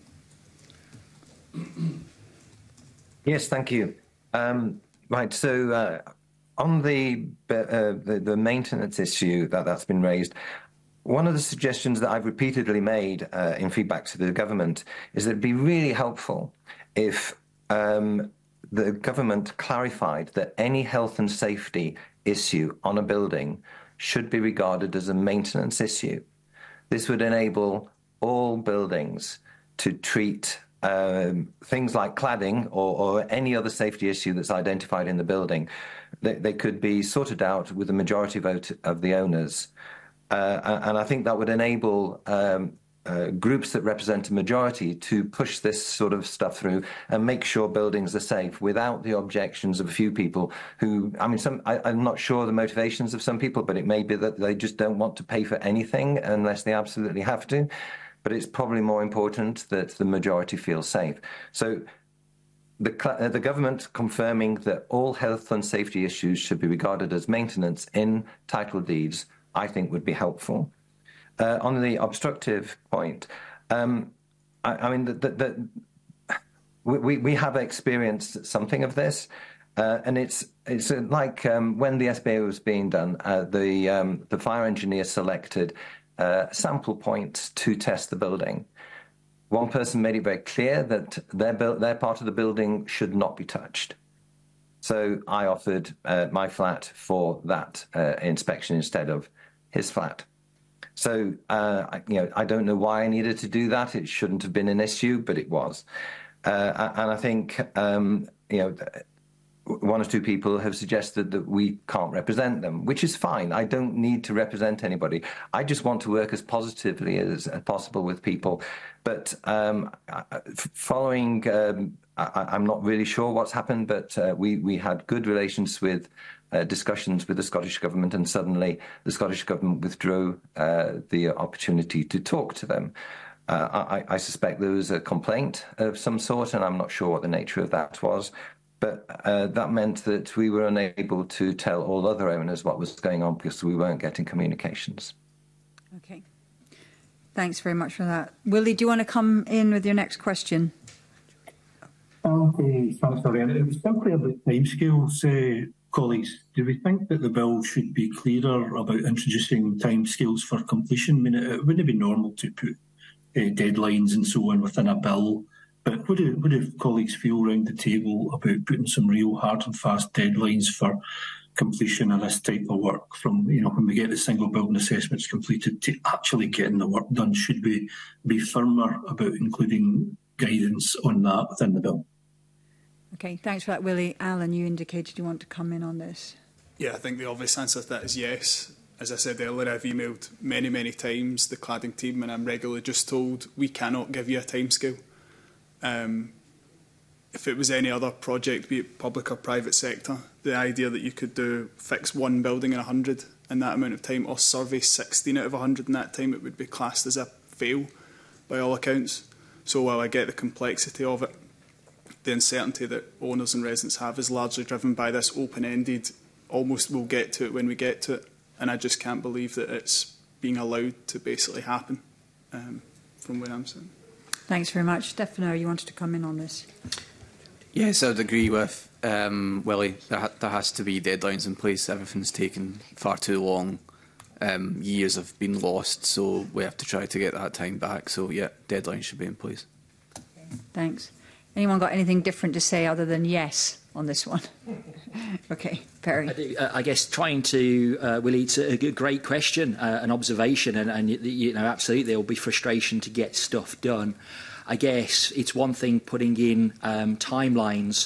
[SPEAKER 12] Yes, thank you. Um, right, so uh, on the, uh, the the maintenance issue that that's been raised, one of the suggestions that I've repeatedly made uh, in feedback to the government is that it'd be really helpful if um, the government clarified that any health and safety issue on a building should be regarded as a maintenance issue. This would enable all buildings to treat um, things like cladding or, or any other safety issue that's identified in the building. They, they could be sorted out with a majority vote of the owners. Uh, and I think that would enable um, uh, groups that represent a majority to push this sort of stuff through and make sure buildings are safe without the objections of a few people who, I mean, some, I, I'm not sure the motivations of some people, but it may be that they just don't want to pay for anything unless they absolutely have to. But it's probably more important that the majority feels safe. So the, uh, the government confirming that all health and safety issues should be regarded as maintenance in title deeds, I think would be helpful. Uh, on the obstructive point, um, I, I mean, the, the, the, we, we have experienced something of this, uh, and it's it's like um, when the S B A was being done, uh, the um, the fire engineer selected uh, sample points to test the building. One person made it very clear that their their part of the building should not be touched. So I offered uh, my flat for that uh, inspection instead of his flat. So, uh, I, you know, I don't know why I needed to do that. It shouldn't have been an issue, but it was. Uh, and I think, um, you know, one or two people have suggested that we can't represent them, which is fine. I don't need to represent anybody. I just want to work as positively as, as possible with people. But um, following, um, I, I'm not really sure what's happened, but uh, we, we had good relations with Uh, discussions with the Scottish Government, and suddenly the Scottish Government withdrew uh, the opportunity to talk to them. Uh, I, I suspect there was a complaint of some sort, and I'm not sure what the nature of that was, but uh, that meant that we were unable to tell all other owners what was going on because we weren't getting communications.
[SPEAKER 1] Okay. Thanks very much for that. Willie, do you want to come in with your next question?
[SPEAKER 11] Okay, thanks, Dorian. It was simply about timescales. Uh, Colleagues, do we think that the bill should be clearer about introducing timescales for completion? I mean, it, it wouldn't be normal to put uh, deadlines and so on within a bill, but would it, would it colleagues feel around the table about putting some real hard and fast deadlines for completion of this type of work from, you know, when we get the single building assessments completed to actually getting the work done? Should we be firmer about including guidance on that within the bill?
[SPEAKER 1] Okay, thanks for that, Willie. Alan, you indicated you want to come in on this.
[SPEAKER 7] Yeah, I think the obvious answer to that is yes. As I said earlier, I've emailed many, many times the cladding team, and I'm regularly just told we cannot give you a timescale. Um, if it was any other project, be it public or private sector, the idea that you could do fix one building in a hundred in that amount of time, or survey sixteen out of a hundred in that time, it would be classed as a fail by all accounts. So while I get the complexity of it, the uncertainty that owners and residents have is largely driven by this open-ended, almost we'll get to it when we get to it, and I just can't believe that it's being allowed to basically happen um, from where I'm sitting.
[SPEAKER 1] Thanks very much. Stefano, you wanted to come in on this.
[SPEAKER 3] Yes, I would agree with um, Willie. There, ha there has to be deadlines in place. Everything's taken far too long. Um, years have been lost, so we have to try to get that time back. So, yeah, deadlines should be in place.
[SPEAKER 1] Thanks. Anyone got anything different to say other than yes on this one? Okay, Perry.
[SPEAKER 2] I, do, uh, I guess trying to, uh, Willie, it's a great question, uh, an observation, and, and you know, absolutely there will be frustration to get stuff done. I guess it's one thing putting in um, timelines,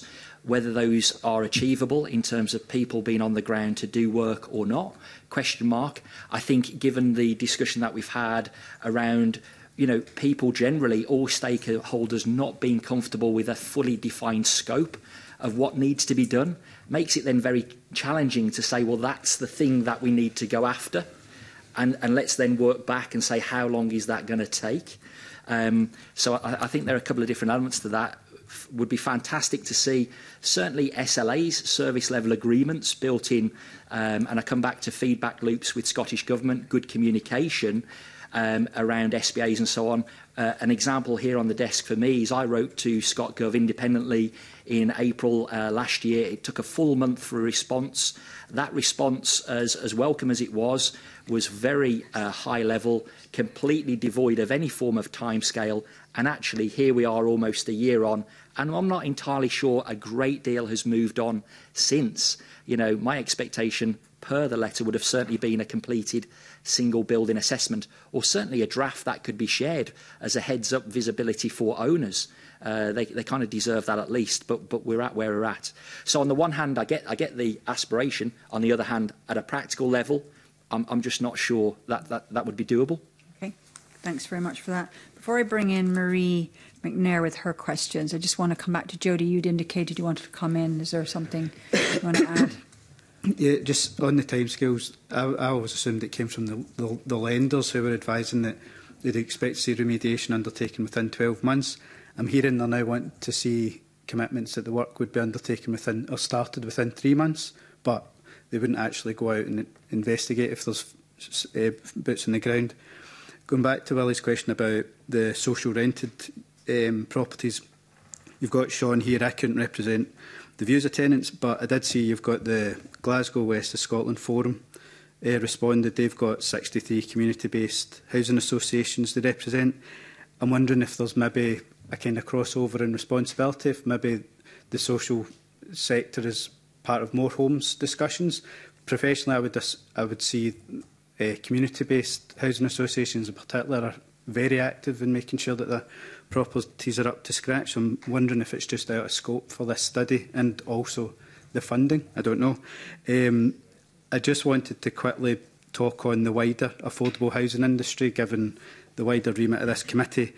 [SPEAKER 2] Whether those are achievable in terms of people being on the ground to do work or not, question mark. I think given the discussion that we've had around, you know, people generally, all stakeholders not being comfortable with a fully defined scope of what needs to be done, makes it then very challenging to say, well, that's the thing that we need to go after. And, and let's then work back and say, how long is that going to take? Um, so I, I think there are a couple of different elements to that. Would be fantastic to see certainly S L As, service level agreements built in, um, and I come back to feedback loops with Scottish Government, good communication um, around S B As and so on. Uh, an example here on the desk for me is I wrote to ScotGov independently in April uh, last year. It took a full month for a response. That response, as, as welcome as it was, was very uh, high level, completely devoid of any form of timescale. And actually, here we are almost a year on, and I'm not entirely sure a great deal has moved on since. You know, my expectation per the letter would have certainly been a completed single building assessment, or certainly a draft that could be shared as a heads-up visibility for owners. Uh, they, they kind of deserve that at least, but, but we're at where we're at. So on the one hand, I get, I get the aspiration. On the other hand, at a practical level, I'm, I'm just not sure that, that that would be doable.
[SPEAKER 1] Okay, thanks very much for that. Before I bring in Marie McNair with her questions, I just want to come back to Jodie. You'd indicated you wanted to come in. Is there something you want to add?
[SPEAKER 6] Yeah, just on the timescales, I, I always assumed it came from the, the, the lenders who were advising that they'd expect to see remediation undertaken within twelve months. I'm hearing they now want to see commitments that the work would be undertaken within, or started within three months, but they wouldn't actually go out and investigate if there's uh, boots on the ground. Going back to Willie's question about the social rented um, properties, you've got Sean here. I couldn't represent the views of tenants, but I did see you've got the Glasgow West of Scotland Forum uh, responded. They've got sixty-three community-based housing associations they represent. I'm wondering if there's maybe a kind of crossover in responsibility, if maybe the social sector is part of more homes discussions. Professionally, I would, I would see uh, community-based housing associations in particular are very active in making sure that the properties are up to scratch. I'm wondering if it's just out of scope for this study and also the funding. I don't know. Um, I just wanted to quickly talk on the wider affordable housing industry, given the wider remit of this committee.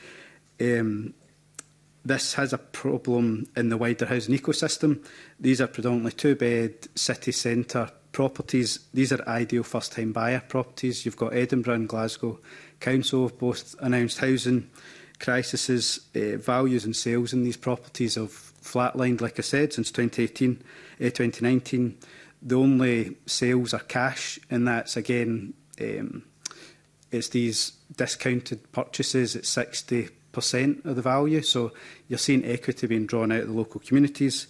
[SPEAKER 6] Um, this has a problem in the wider housing ecosystem. These are predominantly two-bed city centre properties. These are ideal first-time buyer properties. You've got Edinburgh and Glasgow Council have both announced housing crises. Uh, values and sales in these properties have flatlined, like I said, since twenty eighteen, uh, twenty nineteen. The only sales are cash, and that's again, um, it's these discounted purchases at sixty percent of the value. So you're seeing equity being drawn out of the local communities.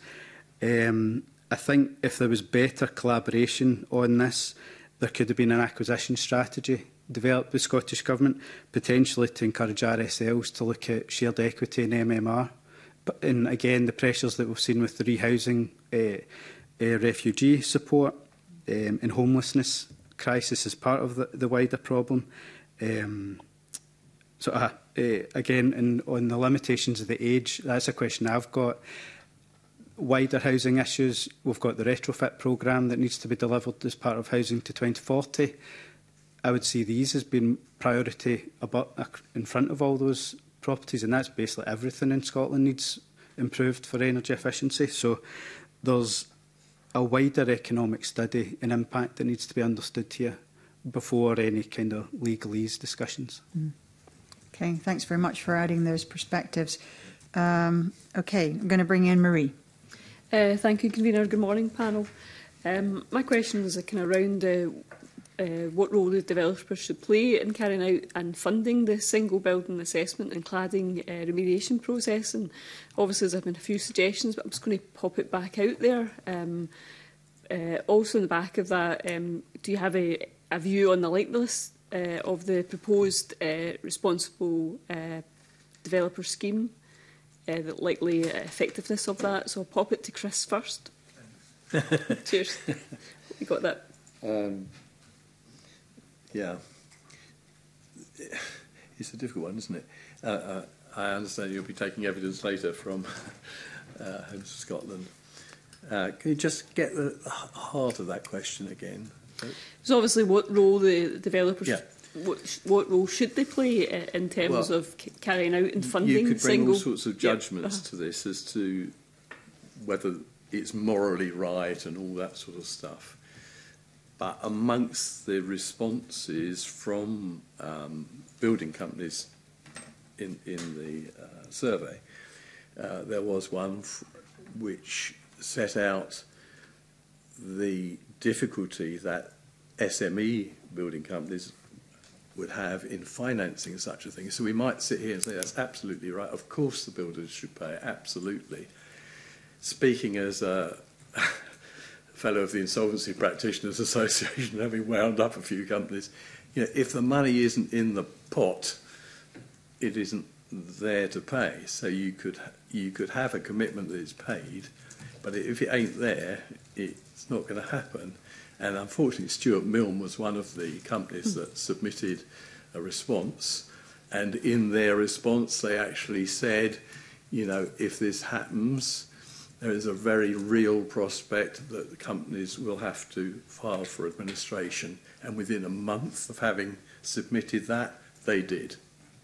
[SPEAKER 6] Um, I think if there was better collaboration on this, there could have been an acquisition strategy developed with Scottish Government, potentially to encourage R S Ls to look at shared equity in M M R. But, and again, the pressures that we've seen with the rehousing, uh, uh, refugee support um, and homelessness crisis is part of the, the wider problem. Um, so uh, uh, again, in, on the limitations of the age, that's a question I've got. Wider housing issues, we've got the retrofit programme that needs to be delivered as part of Housing to twenty forty. I would see these as being priority above, in front of all those properties, and that's basically everything in Scotland needs improved for energy efficiency. So there's a wider economic study and impact that needs to be understood here before any kind of legalese discussions.
[SPEAKER 1] Mm. Okay, thanks very much for adding those perspectives. Um, okay, I'm going to bring in Marie.
[SPEAKER 4] Uh, thank you, Convener. Good morning, panel. Um, my question is uh, kind of around uh, uh, what role the developers should play in carrying out and funding the single building assessment and cladding uh, remediation process. And obviously there have been a few suggestions, but I'm just going to pop it back out there. Um, uh, also in the back of that, um, do you have a, a view on the likeliness uh, of the proposed uh, responsible uh, developer scheme? Uh, the likely effectiveness of that. So I'll pop it to Chris first. Cheers. You got that?
[SPEAKER 10] Um, yeah. It's a difficult one, isn't it? Uh, uh, I understand you'll be taking evidence later from uh, Homes of Scotland. Uh, can you just get the heart of that question again?
[SPEAKER 4] So obviously, what role the developers,
[SPEAKER 10] yeah.
[SPEAKER 4] what, what role should they play in terms
[SPEAKER 10] well,
[SPEAKER 4] of carrying out and funding?
[SPEAKER 10] You could bring
[SPEAKER 4] single...
[SPEAKER 10] all sorts of judgments
[SPEAKER 4] yep.
[SPEAKER 10] to this as to whether it's morally right and all that sort of stuff. But amongst the responses from um, building companies in, in the uh, survey, uh, there was one f which set out the difficulty that S M E building companies would have in financing such a thing. So we might sit here and say that's absolutely right. Of course the builders should pay, absolutely. Speaking as a fellow of the Insolvency Practitioners Association, having wound up a few companies, you know, if the money isn't in the pot, it isn't there to pay. So you could you could have a commitment that is paid, but if it ain't there, it's not going to happen. And unfortunately, Stuart Milne was one of the companies that submitted a response, and in their response, they actually said, you know, if this happens, there is a very real prospect that the companies will have to file for administration. And within a month of having submitted that, they did.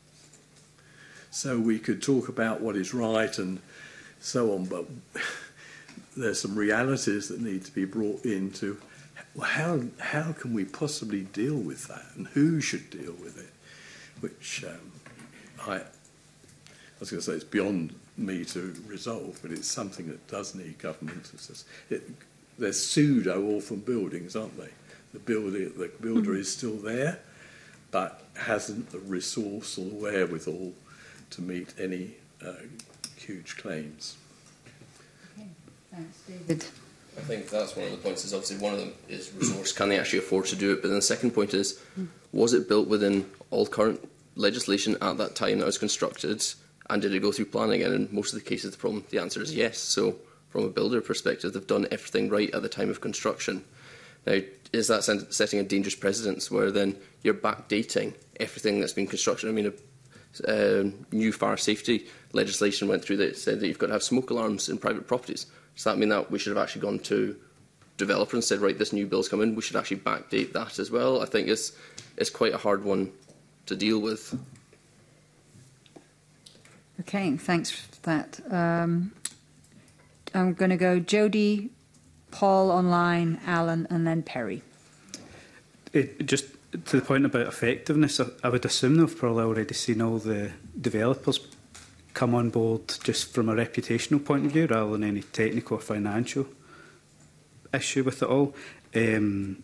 [SPEAKER 10] So we could talk about what is right and so on, but there's some realities that need to be brought into how, how can we possibly deal with that, and who should deal with it, which um, I, I was going to say it's beyond me to resolve, but it's something that does need government. It's, it, they're pseudo-orphan buildings, aren't they? The builder, the builder mm-hmm. is still there, but hasn't the resource or the wherewithal to meet any uh, huge claims.
[SPEAKER 1] Okay, thanks, David.
[SPEAKER 9] I think that's one of the points. Is obviously one of them is resource. Can they actually afford to do it? But then the second point is, was it built within all current legislation at that time that was constructed? And did it go through planning? And in most of the cases, the problem, the answer is yes. So from a builder perspective, they've done everything right at the time of construction. Now, is that setting a dangerous precedence where then you're backdating everything that's been constructed? I mean, a, a new fire safety legislation went through that said that you've got to have smoke alarms in private properties. Does that mean that we should have actually gone to developer and said, right, this new bill's come in, we should actually backdate that as well? I think it's, it's quite a hard one to deal with.
[SPEAKER 1] Okay, thanks for that. Um, I'm going to go Jodie, Paul online, Alan, and then Perry.
[SPEAKER 6] It, just to the point about effectiveness, I, I would assume they've probably already seen all the developers come on board just from a reputational point of view rather than any technical or financial issue with it all. Um,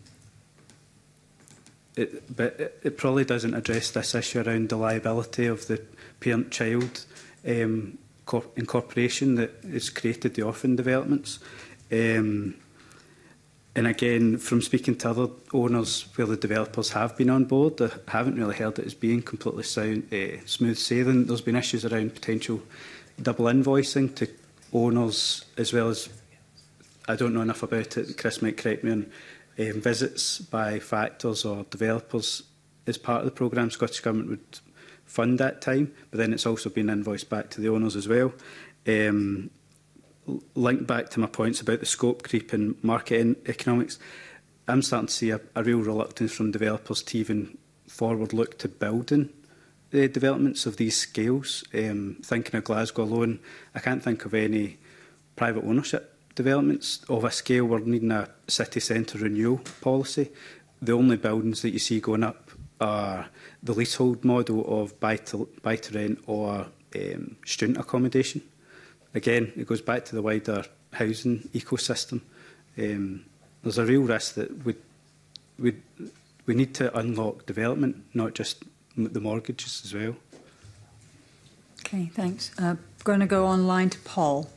[SPEAKER 6] it, but it, it probably doesn't address this issue around the liability of the parent-child um, incorporation that has created the orphan developments. Um, and again, from speaking to other owners where the developers have been on board, I haven't really heard it as being completely sound, uh, smooth sailing. There's been issues around potential double invoicing to owners, as well as, I don't know enough about it, Chris might correct me on, um, visits by factors or developers as part of the programme. Scottish Government would fund that time, but then it's also been invoiced back to the owners as well. Um, linked back to my points about the scope creep in market economics, I'm starting to see a, a real reluctance from developers to even forward look to building the developments of these scales. Um, thinking of Glasgow alone, I can't think of any private ownership developments of a scale where needing a city centre renewal policy. The only buildings that you see going up are the leasehold model of buy to, buy to rent or um, student accommodation. Again, it goes back to the wider housing ecosystem. Um, there's a real risk that we, we, we need to unlock development, not just the mortgages as well.
[SPEAKER 1] Okay, thanks. Uh, going to go online to Paul.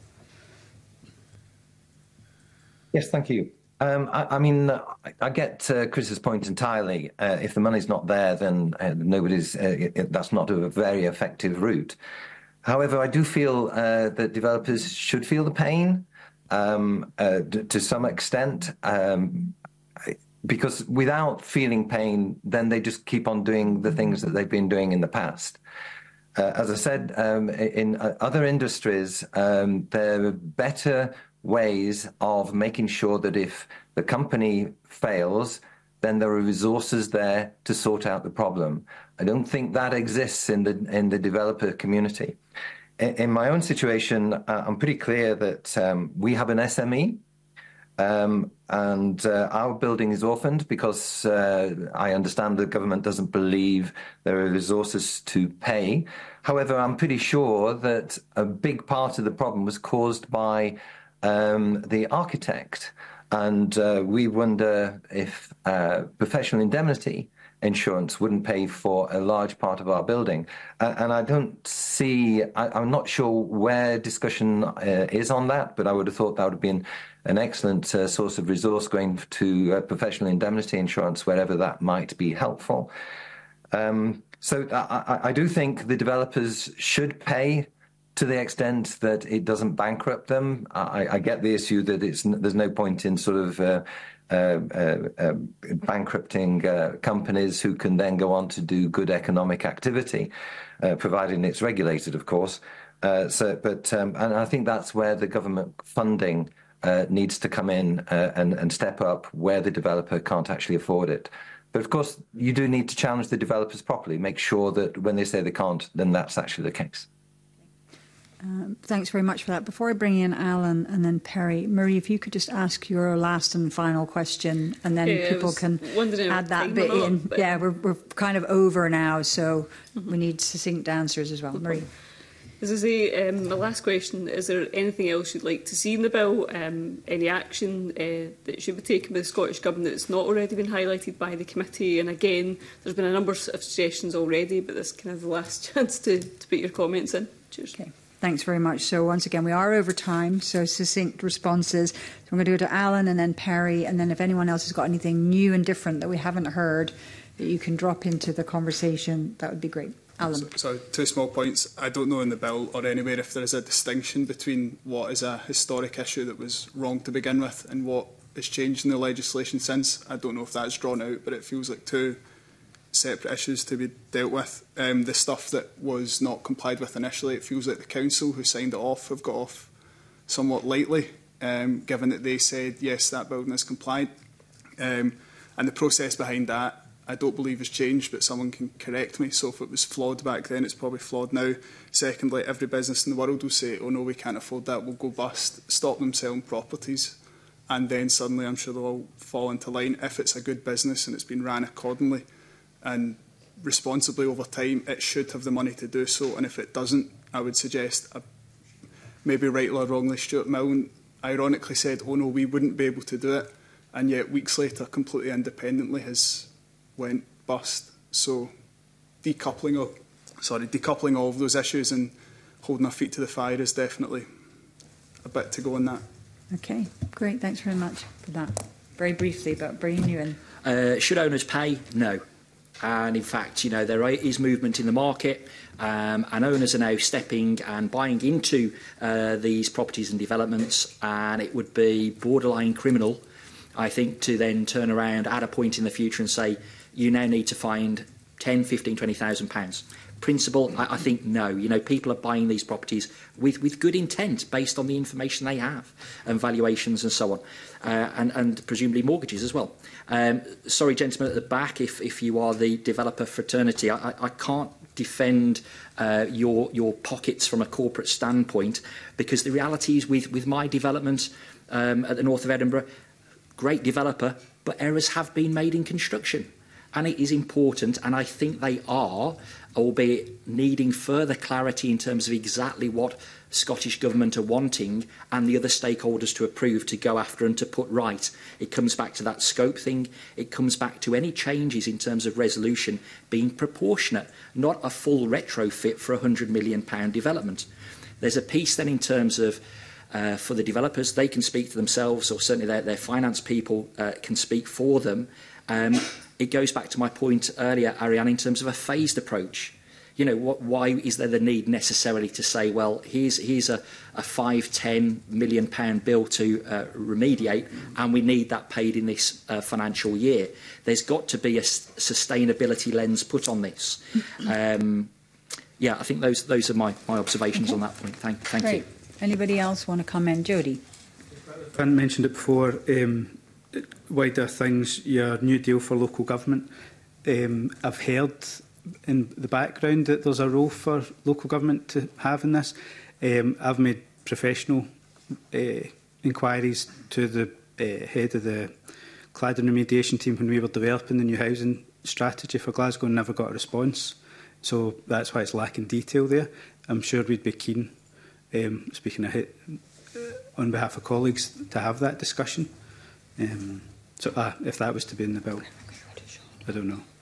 [SPEAKER 12] Yes, thank you. Um, I, I mean, uh, I, I get uh, Chris's point entirely. Uh, if the money's not there, then uh, nobody's. Uh, it, that's not a very effective route. However, I do feel uh, that developers should feel the pain um, uh, to some extent, um, because without feeling pain, then they just keep on doing the things that they've been doing in the past. Uh, as I said, um, in uh, other industries, um, they're better ways of making sure that if the company fails, then there are resources there to sort out the problem. I don't think that exists in the in the developer community. In, in my own situation, uh, I'm pretty clear that um, we have an S M E, um, and uh, our building is orphaned because uh, I understand the government doesn't believe there are resources to pay. However, I'm pretty sure that a big part of the problem was caused by um, the architect. And uh, we wonder if uh, professional indemnity insurance wouldn't pay for a large part of our building. Uh, and I don't see, I, I'm not sure where discussion uh, is on that, but I would have thought that would have been an excellent uh, source of resource going to uh, professional indemnity insurance, wherever that might be helpful. Um, so I, I, I do think the developers should pay to the extent that it doesn't bankrupt them. I, I get the issue that it's, there's no point in sort of uh, uh, uh, uh, bankrupting uh, companies who can then go on to do good economic activity, uh, providing it's regulated, of course. Uh, so, but um, and I think that's where the government funding uh, needs to come in uh, and, and step up where the developer can't actually afford it. But of course, you do need to challenge the developers properly, make sure that when they say they can't, then that's actually the case.
[SPEAKER 1] Um, thanks very much for that. Before I bring in Alan and then Perry, Marie, if you could just ask your last and final question, and then
[SPEAKER 4] yeah,
[SPEAKER 1] people can add that bit
[SPEAKER 4] not,
[SPEAKER 1] in.
[SPEAKER 4] but...
[SPEAKER 1] Yeah, we're, we're kind of over now, so mm-hmm. we need succinct answers as well.
[SPEAKER 4] Okay.
[SPEAKER 1] Marie.
[SPEAKER 4] As I say, um, my last question, is there anything else you'd like to see in the bill? Um, any action uh, that should be taken by the Scottish Government that's not already been highlighted by the committee? And again, there's been a number of suggestions already, but this is kind of the last chance to, to put your comments in. Cheers.
[SPEAKER 1] Okay. Thanks very much. So once again, we are over time, so succinct responses. So I'm going to go to Alan and then Perry, and then if anyone else has got anything new and different that we haven't heard that you can drop into the conversation, that would be great. Alan.
[SPEAKER 7] So, so two small points. I don't know in the bill or anywhere if there is a distinction between what is a historic issue that was wrong to begin with and what has changed in the legislation since. I don't know if that's drawn out, but it feels like two separate issues to be dealt with. Um, the stuff that was not complied with initially, it feels like the council who signed it off have got off somewhat lightly, um, given that they said, yes, that building is compliant. Um, and the process behind that, I don't believe has changed, but someone can correct me. So if it was flawed back then, it's probably flawed now. Secondly, every business in the world will say, oh no, we can't afford that, we'll go bust, stop them selling properties. And then suddenly I'm sure they'll all fall into line. If it's a good business and it's been ran accordingly and responsibly over time, it should have the money to do so. And if it doesn't, I would suggest, uh, maybe rightly or wrongly, Stuart Milne ironically said, oh no, we wouldn't be able to do it. And yet weeks later, completely independently, has went bust. So decoupling of, sorry, decoupling all of those issues and holding our feet to the fire is definitely a bit to go on that.
[SPEAKER 1] Okay, great. Thanks very much for that. Very briefly, but bringing you in.
[SPEAKER 2] Uh, should owners pay? No. And in fact, you know, there is movement in the market, um, and owners are now stepping and buying into uh, these properties and developments, and it would be borderline criminal, I think, to then turn around at a point in the future and say, you now need to find ten, fifteen, twenty thousand pounds. Principle, I, I think no. You know, people are buying these properties with, with good intent based on the information they have and valuations and so on, uh, and, and presumably mortgages as well. Um, sorry, gentlemen at the back, if, if you are the developer fraternity, I, I can't defend uh, your, your pockets from a corporate standpoint, because the reality is with, with my development um, at the north of Edinburgh, great developer, but errors have been made in construction. And it is important, and I think they are, albeit needing further clarity in terms of exactly what Scottish Government are wanting and the other stakeholders to approve, to go after and to put right. It comes back to that scope thing. It comes back to any changes in terms of resolution being proportionate, not a full retrofit for a one hundred million pound development. There's a piece then in terms of Uh, for the developers, they can speak to themselves, or certainly their, their finance people uh, can speak for them. Um, it goes back to my point earlier, Ariane, in terms of a phased approach. You know, what, why is there the need necessarily to say, well, here's, here's a, a five, ten million pound bill to uh, remediate, and we need that paid in this uh, financial year. There's got to be a s sustainability lens put on this. Um, yeah, I think those, those are my, my observations
[SPEAKER 1] okay.
[SPEAKER 2] on that point. Thank, thank
[SPEAKER 1] Great.
[SPEAKER 2] you.
[SPEAKER 1] Anybody else want to comment? Jodie.
[SPEAKER 6] I hadn't mentioned it before. Um, wider things, your new deal for local government. Um, I've heard in the background that there's a role for local government to have in this. Um, I've made professional uh, inquiries to the uh, head of the cladding remediation team when we were developing the new housing strategy for Glasgow and never got a response. So that's why it's lacking detail there. I'm sure we'd be keen, um, speaking of it, on behalf of colleagues, to have that discussion. Um, so uh, if that was to be in the bill, I don't know.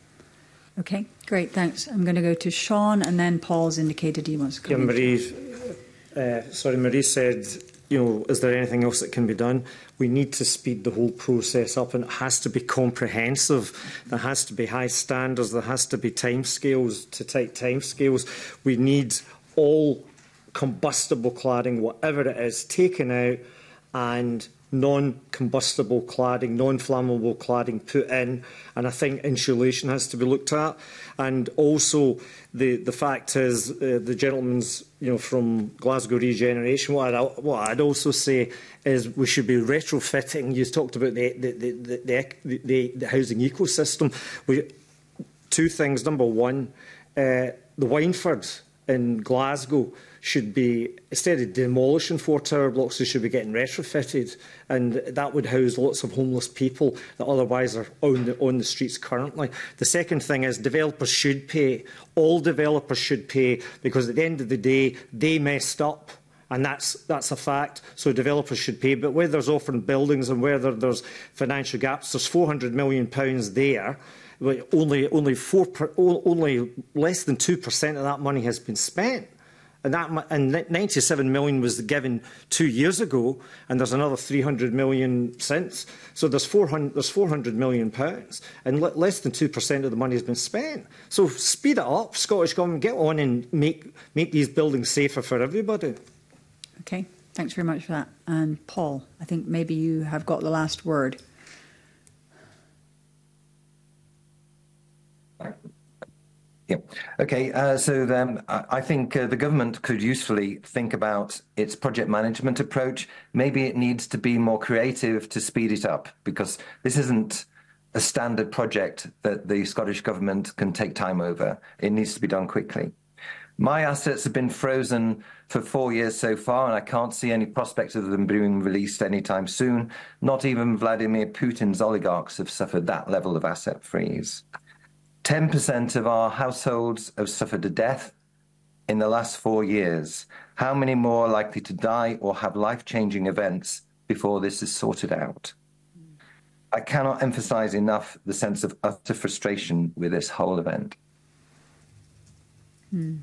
[SPEAKER 1] Okay, great, thanks. I'm going to go to Sean, and then Paul's indicated he wants to come
[SPEAKER 5] yeah, Marie, uh, sorry, Marie said, you know, is there anything else that can be done? We need to speed the whole process up, and it has to be comprehensive. There has to be high standards. There has to be timescales, to tight timescales. We need all combustible cladding, whatever it is, taken out, and non-combustible cladding, non-flammable cladding put in, and I think insulation has to be looked at. And also, the the fact is, uh, the gentleman's, you know, from Glasgow Regeneration, what I'd, what I'd also say is we should be retrofitting. You talked about the the the, the, the, the, the housing ecosystem. We, two things. Number one, uh, the Wineford in Glasgow should be, instead of demolishing four tower blocks, they should be getting retrofitted, and that would house lots of homeless people that otherwise are on the, on the streets currently. The second thing is developers should pay. All developers should pay, because at the end of the day, they messed up. And that's, that's a fact, so developers should pay. But where there's orphan buildings and where there, there's financial gaps, there's four hundred million pounds there. Only, only, four per, only less than two percent of that money has been spent. And, that, and ninety-seven million was given two years ago, and there's another three hundred million since. So there's four hundred, there's four hundred million pounds, and less than two percent of the money has been spent. So speed it up, Scottish Government, get on and make, make these buildings safer for everybody.
[SPEAKER 1] Okay, thanks very much for that. And Paul, I think maybe you have got the last word.
[SPEAKER 12] Yeah. Okay. Uh, so then I think uh, the government could usefully think about its project management approach. Maybe it needs to be more creative to speed it up, because this isn't a standard project that the Scottish Government can take time over. It needs to be done quickly. My assets have been frozen for four years so far, and I can't see any prospects of them being released anytime soon. Not even Vladimir Putin's oligarchs have suffered that level of asset freeze. ten percent of our households have suffered a death in the last four years. How many more are likely to die or have life-changing events before this is sorted out? I cannot emphasize enough the sense of utter frustration with this whole event.
[SPEAKER 1] Hmm.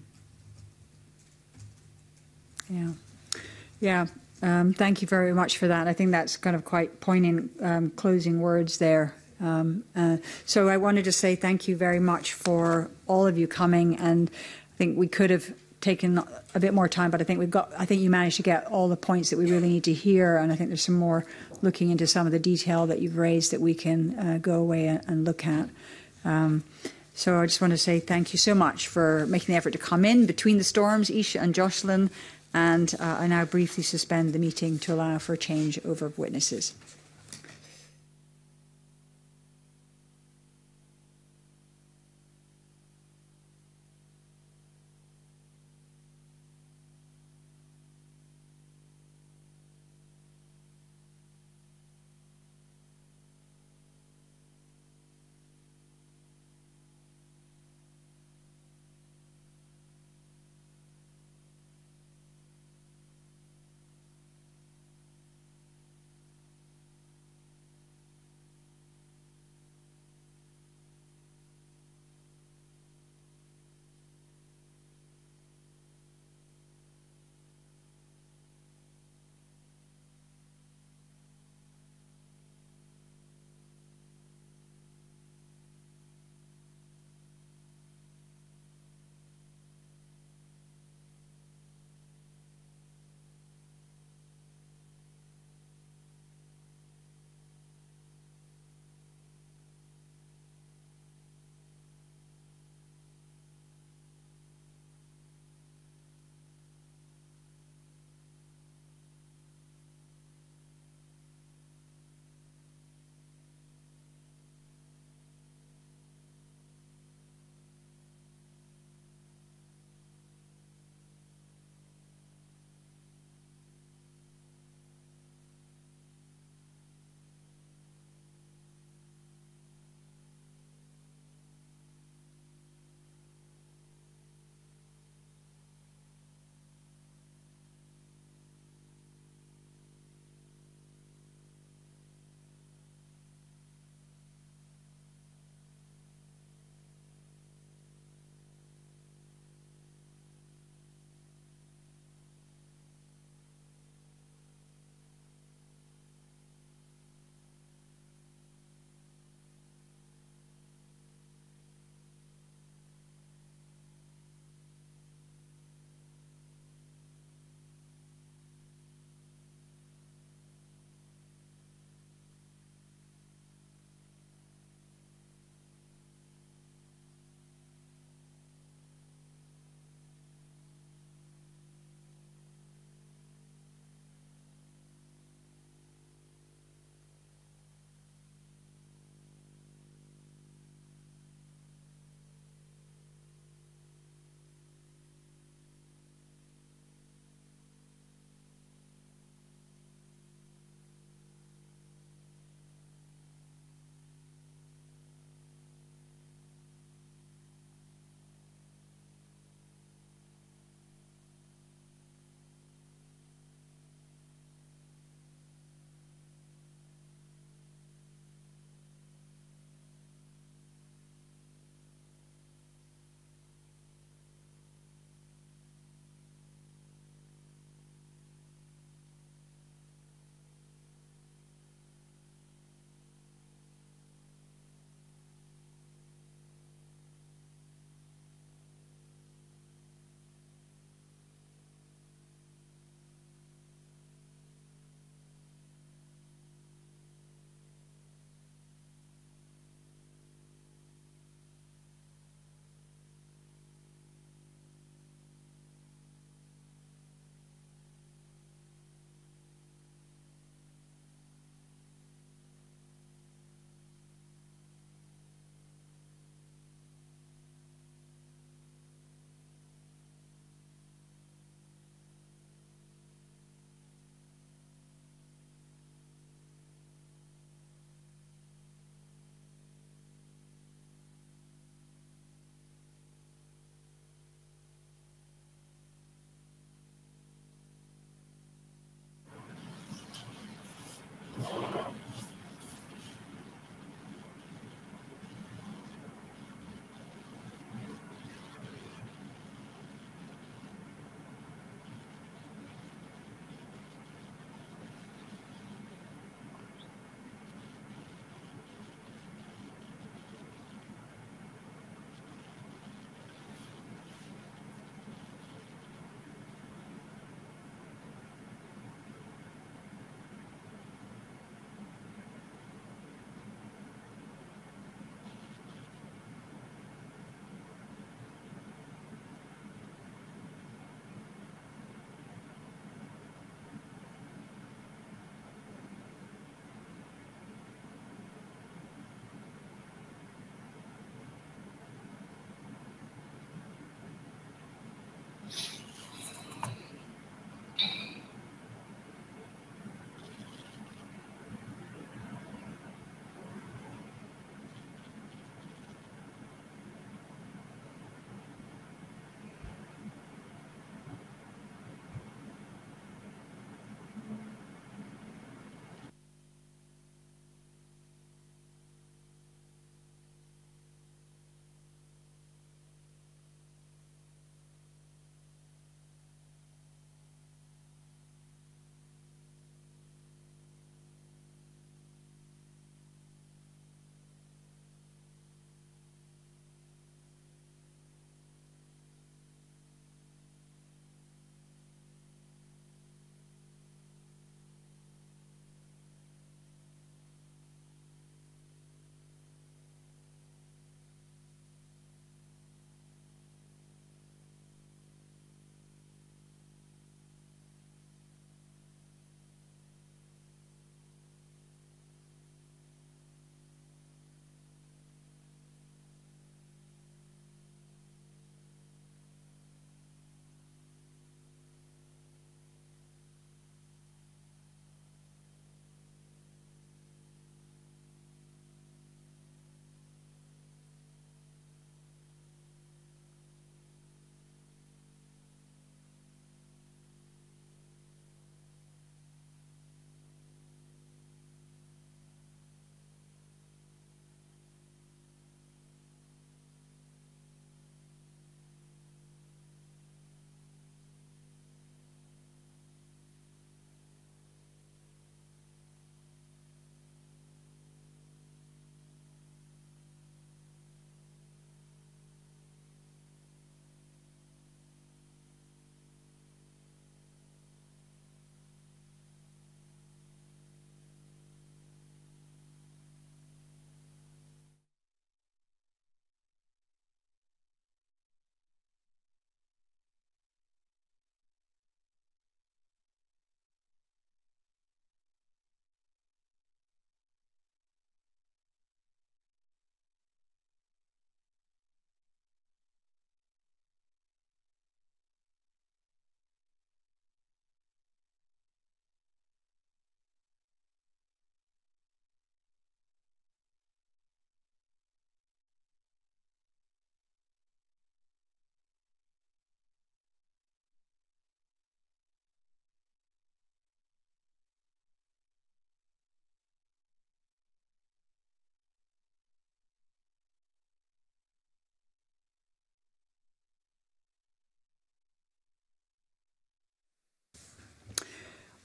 [SPEAKER 1] Yeah. Yeah. Um, thank you very much for that. I think that's kind of quite poignant um, closing words there. Um, uh, so I wanted to say thank you very much for all of you coming, and I think we could have taken a bit more time, but I think we've got, I think you managed to get all the points that we really need to hear, and I think there's some more looking into some of the detail that you've raised that we can uh, go away and, and look at. Um, so I just want to say thank you so much for making the effort to come in between the storms, Isha and Jocelyn, and uh, I now briefly suspend the meeting to allow for a change over of witnesses.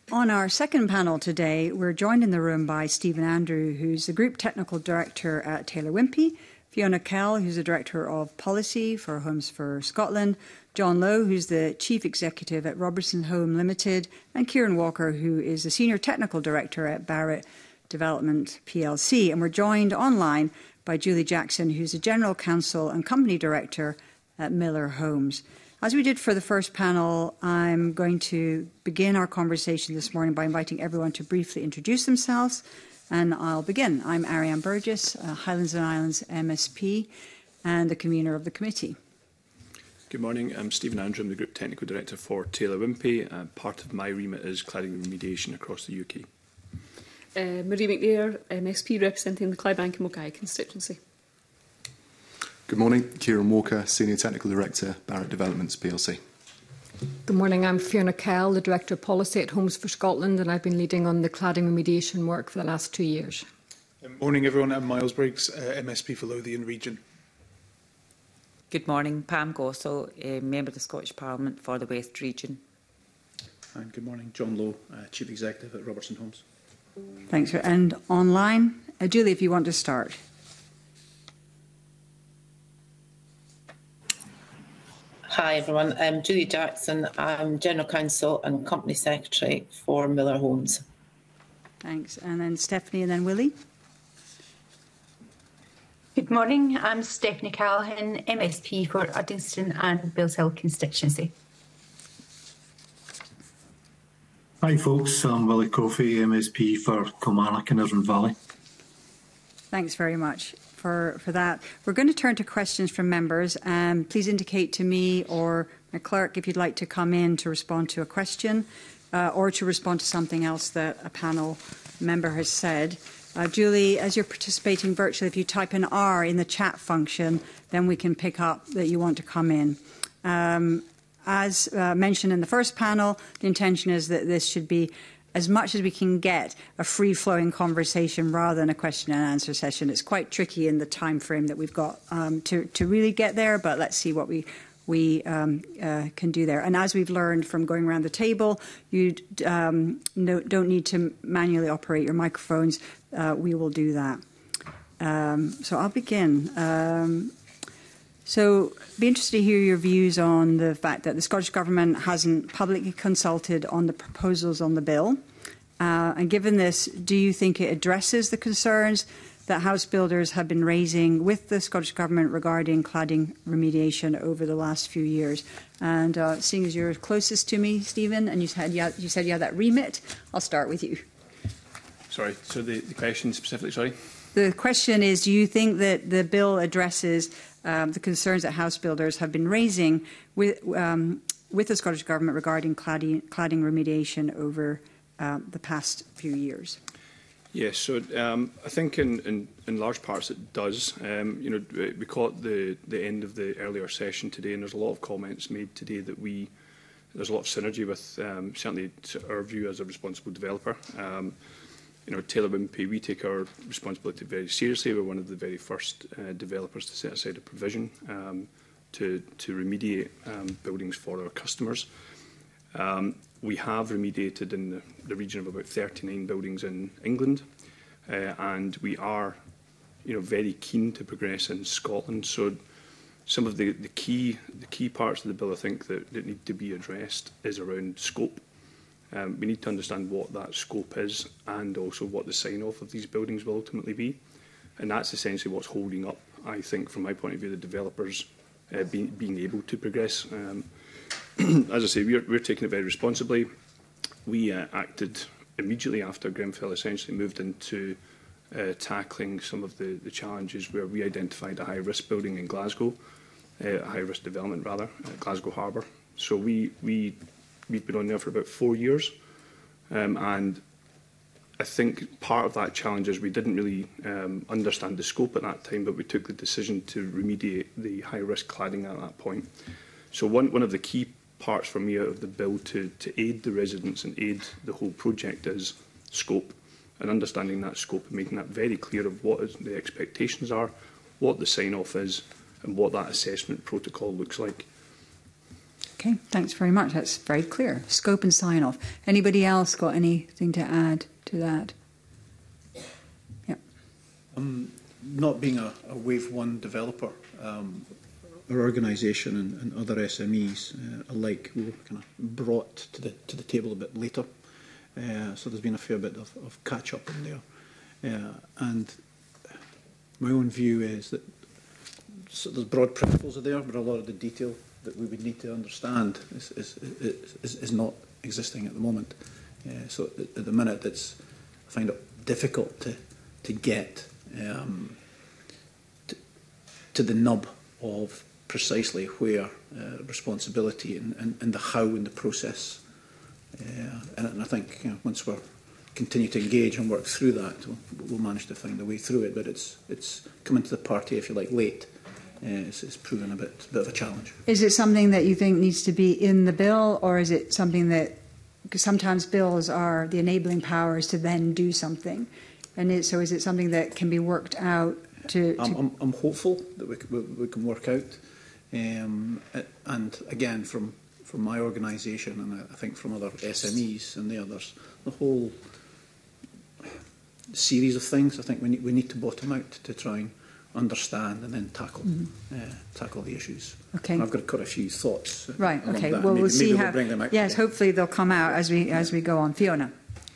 [SPEAKER 1] On our second panel today, we're joined in the room by Stephen Andrew, who's the Group Technical Director at Taylor Wimpey, Fiona Kell, who's the Director of Policy for Homes for Scotland, John Lowe, who's the Chief Executive at Robertson Home Limited, and Kieran Walker, who is the Senior Technical Director at Barrett Development P L C. And we're joined online by Julie Jackson, who's the General Counsel and Company Director at Miller Homes. As we did for the first panel, I'm going to begin our conversation this morning by inviting everyone to briefly introduce themselves, and I'll begin. I'm Ariane Burgess, uh, Highlands and Islands M S P, and the convener of the committee.
[SPEAKER 15] Good morning. I'm Stephen Andrew. I'm the Group Technical Director for Taylor Wimpey. Uh, part of my remit is cladding remediation across the U K.
[SPEAKER 4] Uh, Marie McNair, M S P, representing the Clydebank and Mulcahy constituency.
[SPEAKER 16] Good morning. Kieran Walker, Senior Technical Director, Barrett Developments P L C.
[SPEAKER 17] Good morning. I'm Fiona Kell, the Director of Policy at Homes for Scotland, and I've been leading on the cladding remediation work for the last two years.
[SPEAKER 18] Good morning, everyone. I'm Miles Briggs, uh, M S P for Lothian Region.
[SPEAKER 14] Good morning. Pam Gossel, a Member of the Scottish Parliament for the West Region.
[SPEAKER 19] And good morning. John Lowe, uh, Chief Executive at Robertson Homes.
[SPEAKER 1] Thanks. And online, uh, Julie, if you want to start.
[SPEAKER 20] Hi everyone, I'm Julie Jackson. I'm General Counsel and Company Secretary for Miller Homes.
[SPEAKER 1] Thanks. And then Stephanie and then Willie.
[SPEAKER 13] Good morning, I'm Stephanie Callaghan, M S P for Uddingston and Billshill constituency.
[SPEAKER 11] Hi folks, I'm Willie Coffey, M S P for Kilmarnock and Irvine Valley.
[SPEAKER 1] Thanks very much for, for that. We're going to turn to questions from members. Um, please indicate to me or my clerk if you'd like to come in to respond to a question uh, or to respond to something else that a panel member has said. Uh, Julie, as you're participating virtually, if you type an R in the chat function, then we can pick up that you want to come in. Um, as uh, mentioned in the first panel, the intention is that this should be, as much as we can get, a free-flowing conversation rather than a question and answer session. It's quite tricky in the time frame that we've got um, to, to really get there, but let's see what we, we um, uh, can do there. And as we've learned from going around the table, you um, no, don't need to manually operate your microphones. Uh, we will do that. Um, so I'll begin. Um, So be interested to hear your views on the fact that the Scottish Government hasn't publicly consulted on the proposals on the bill. Uh, and given this, do you think it addresses the concerns that house builders have been raising with the Scottish Government regarding cladding remediation over the last few years? And uh, seeing as you're closest to me, Stephen, and you said you, had, you said you had that remit, I'll start with you.
[SPEAKER 15] Sorry, so the, the question specifically, sorry?
[SPEAKER 1] The question is, do you think that the bill addresses um, the concerns that house builders have been raising with, um, with the Scottish Government regarding cladding, cladding remediation over uh, the past few years?
[SPEAKER 15] Yes, so um, I think in, in, in large parts it does. Um, you know, we caught the, the end of the earlier session today, and there's a lot of comments made today that we, there's a lot of synergy with um, certainly our view as a responsible developer. Um, You know, Taylor Wimpey, we take our responsibility very seriously. We're one of the very first uh, developers to set aside a provision um, to, to remediate um, buildings for our customers. Um, we have remediated in the, the region of about thirty-nine buildings in England, uh, and we are, you know, very keen to progress in Scotland. So, some of the, the key the key parts of the bill, I think, that, that need to be addressed is around scope. Um, we need to understand what that scope is and also what the sign-off of these buildings will ultimately be. And that's essentially what's holding up, I think, from my point of view, the developers uh, being, being able to progress. Um, as I say, we're, we're taking it very responsibly. We uh, acted immediately after Grenfell essentially moved into uh, tackling some of the, the challenges where we identified a high-risk building in Glasgow, uh, a high-risk development, rather, at Glasgow Harbour. So we... we We've been on there for about four years, um, and I think part of that challenge is we didn't really um, understand the scope at that time, but we took the decision to remediate the high-risk cladding at that point. So one, one of the key parts for me out of the bill to, to aid the residents and aid the whole project is scope, and understanding that scope and making that very clear of what is, the expectations are, what the sign-off is, and what that assessment protocol looks like.
[SPEAKER 1] Okay, thanks very much. That's very clear. Scope and sign off. Anybody else got anything to add to that? Yeah.
[SPEAKER 19] Um, not being a, a Wave One developer, um, our organisation and, and other S M Es uh, alike were kind of brought to the to the table a bit later. Uh, so there's been a fair bit of, of catch up in there. Uh, and my own view is that so there's broad principles are there, but a lot of the detail that we would need to understand is, is, is, is not existing at the moment. Uh, so at, at the minute, it's, I find it difficult to, to get um, to, to the nub of precisely where uh, responsibility and, and, and the how in the process. Uh, and, and I think you know, once we continue to engage and work through that, we'll, we'll manage to find a way through it. But it's, it's coming to the party, if you like, late. Uh, it's, it's proven a bit, a bit of a challenge.
[SPEAKER 1] Is it something that you think needs to be in the bill, or is it something that, because sometimes bills are the enabling powers to then do something, and it, so is it something that can be worked out to? to...
[SPEAKER 19] I'm, I'm, I'm hopeful that we, we, we can work out, um, and again from from my organisation and I think from other S M Es and the others, the whole series of things I think we need, we need to bottom out to try and understand and then tackle mm-hmm. uh, tackle the issues.
[SPEAKER 1] Okay.
[SPEAKER 19] And I've got quite a few thoughts.
[SPEAKER 1] Right. Okay.
[SPEAKER 19] That.
[SPEAKER 1] Well,
[SPEAKER 19] maybe,
[SPEAKER 1] we'll see
[SPEAKER 19] maybe
[SPEAKER 1] how.
[SPEAKER 19] We'll bring them out
[SPEAKER 1] yes.
[SPEAKER 19] today.
[SPEAKER 1] Hopefully they'll come out as we as we go on. Fiona.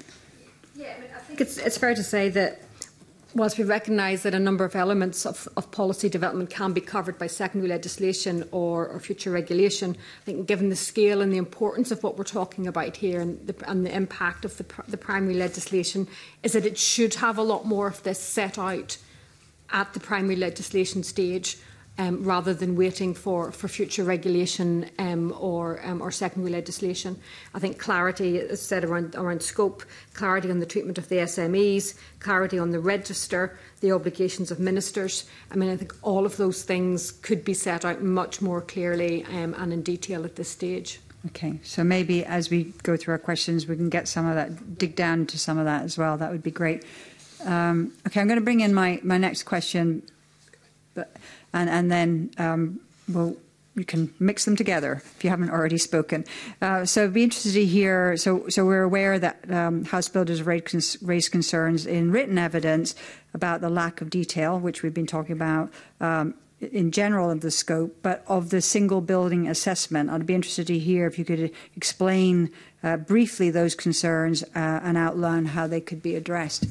[SPEAKER 17] Yeah, I, mean, I think it's it's fair to say that whilst we recognise that a number of elements of, of policy development can be covered by secondary legislation or, or future regulation, I think given the scale and the importance of what we're talking about here and the, and the impact of the, the primary legislation, is that it should have a lot more of this set out at the primary legislation stage, um, rather than waiting for, for future regulation um, or, um, or secondary legislation. I think clarity, as said, around, around scope, clarity on the treatment of the S M Es, clarity on the register, the obligations of ministers. I mean, I think all of those things could be set out much more clearly um, and in detail at this stage.
[SPEAKER 1] Okay, so maybe as we go through our questions, we can get some of that, dig down into some of that as well. That would be great. Um, okay, I'm going to bring in my, my next question, but, and, and then um, we'll, you can mix them together if you haven't already spoken. Uh, so I'd be interested to hear, so, so we're aware that um, House Builders have raised, cons raised concerns in written evidence about the lack of detail, which we've been talking about um, in general of the scope, but of the single building assessment. I'd be interested to hear if you could explain uh, briefly those concerns uh, and outline how they could be addressed.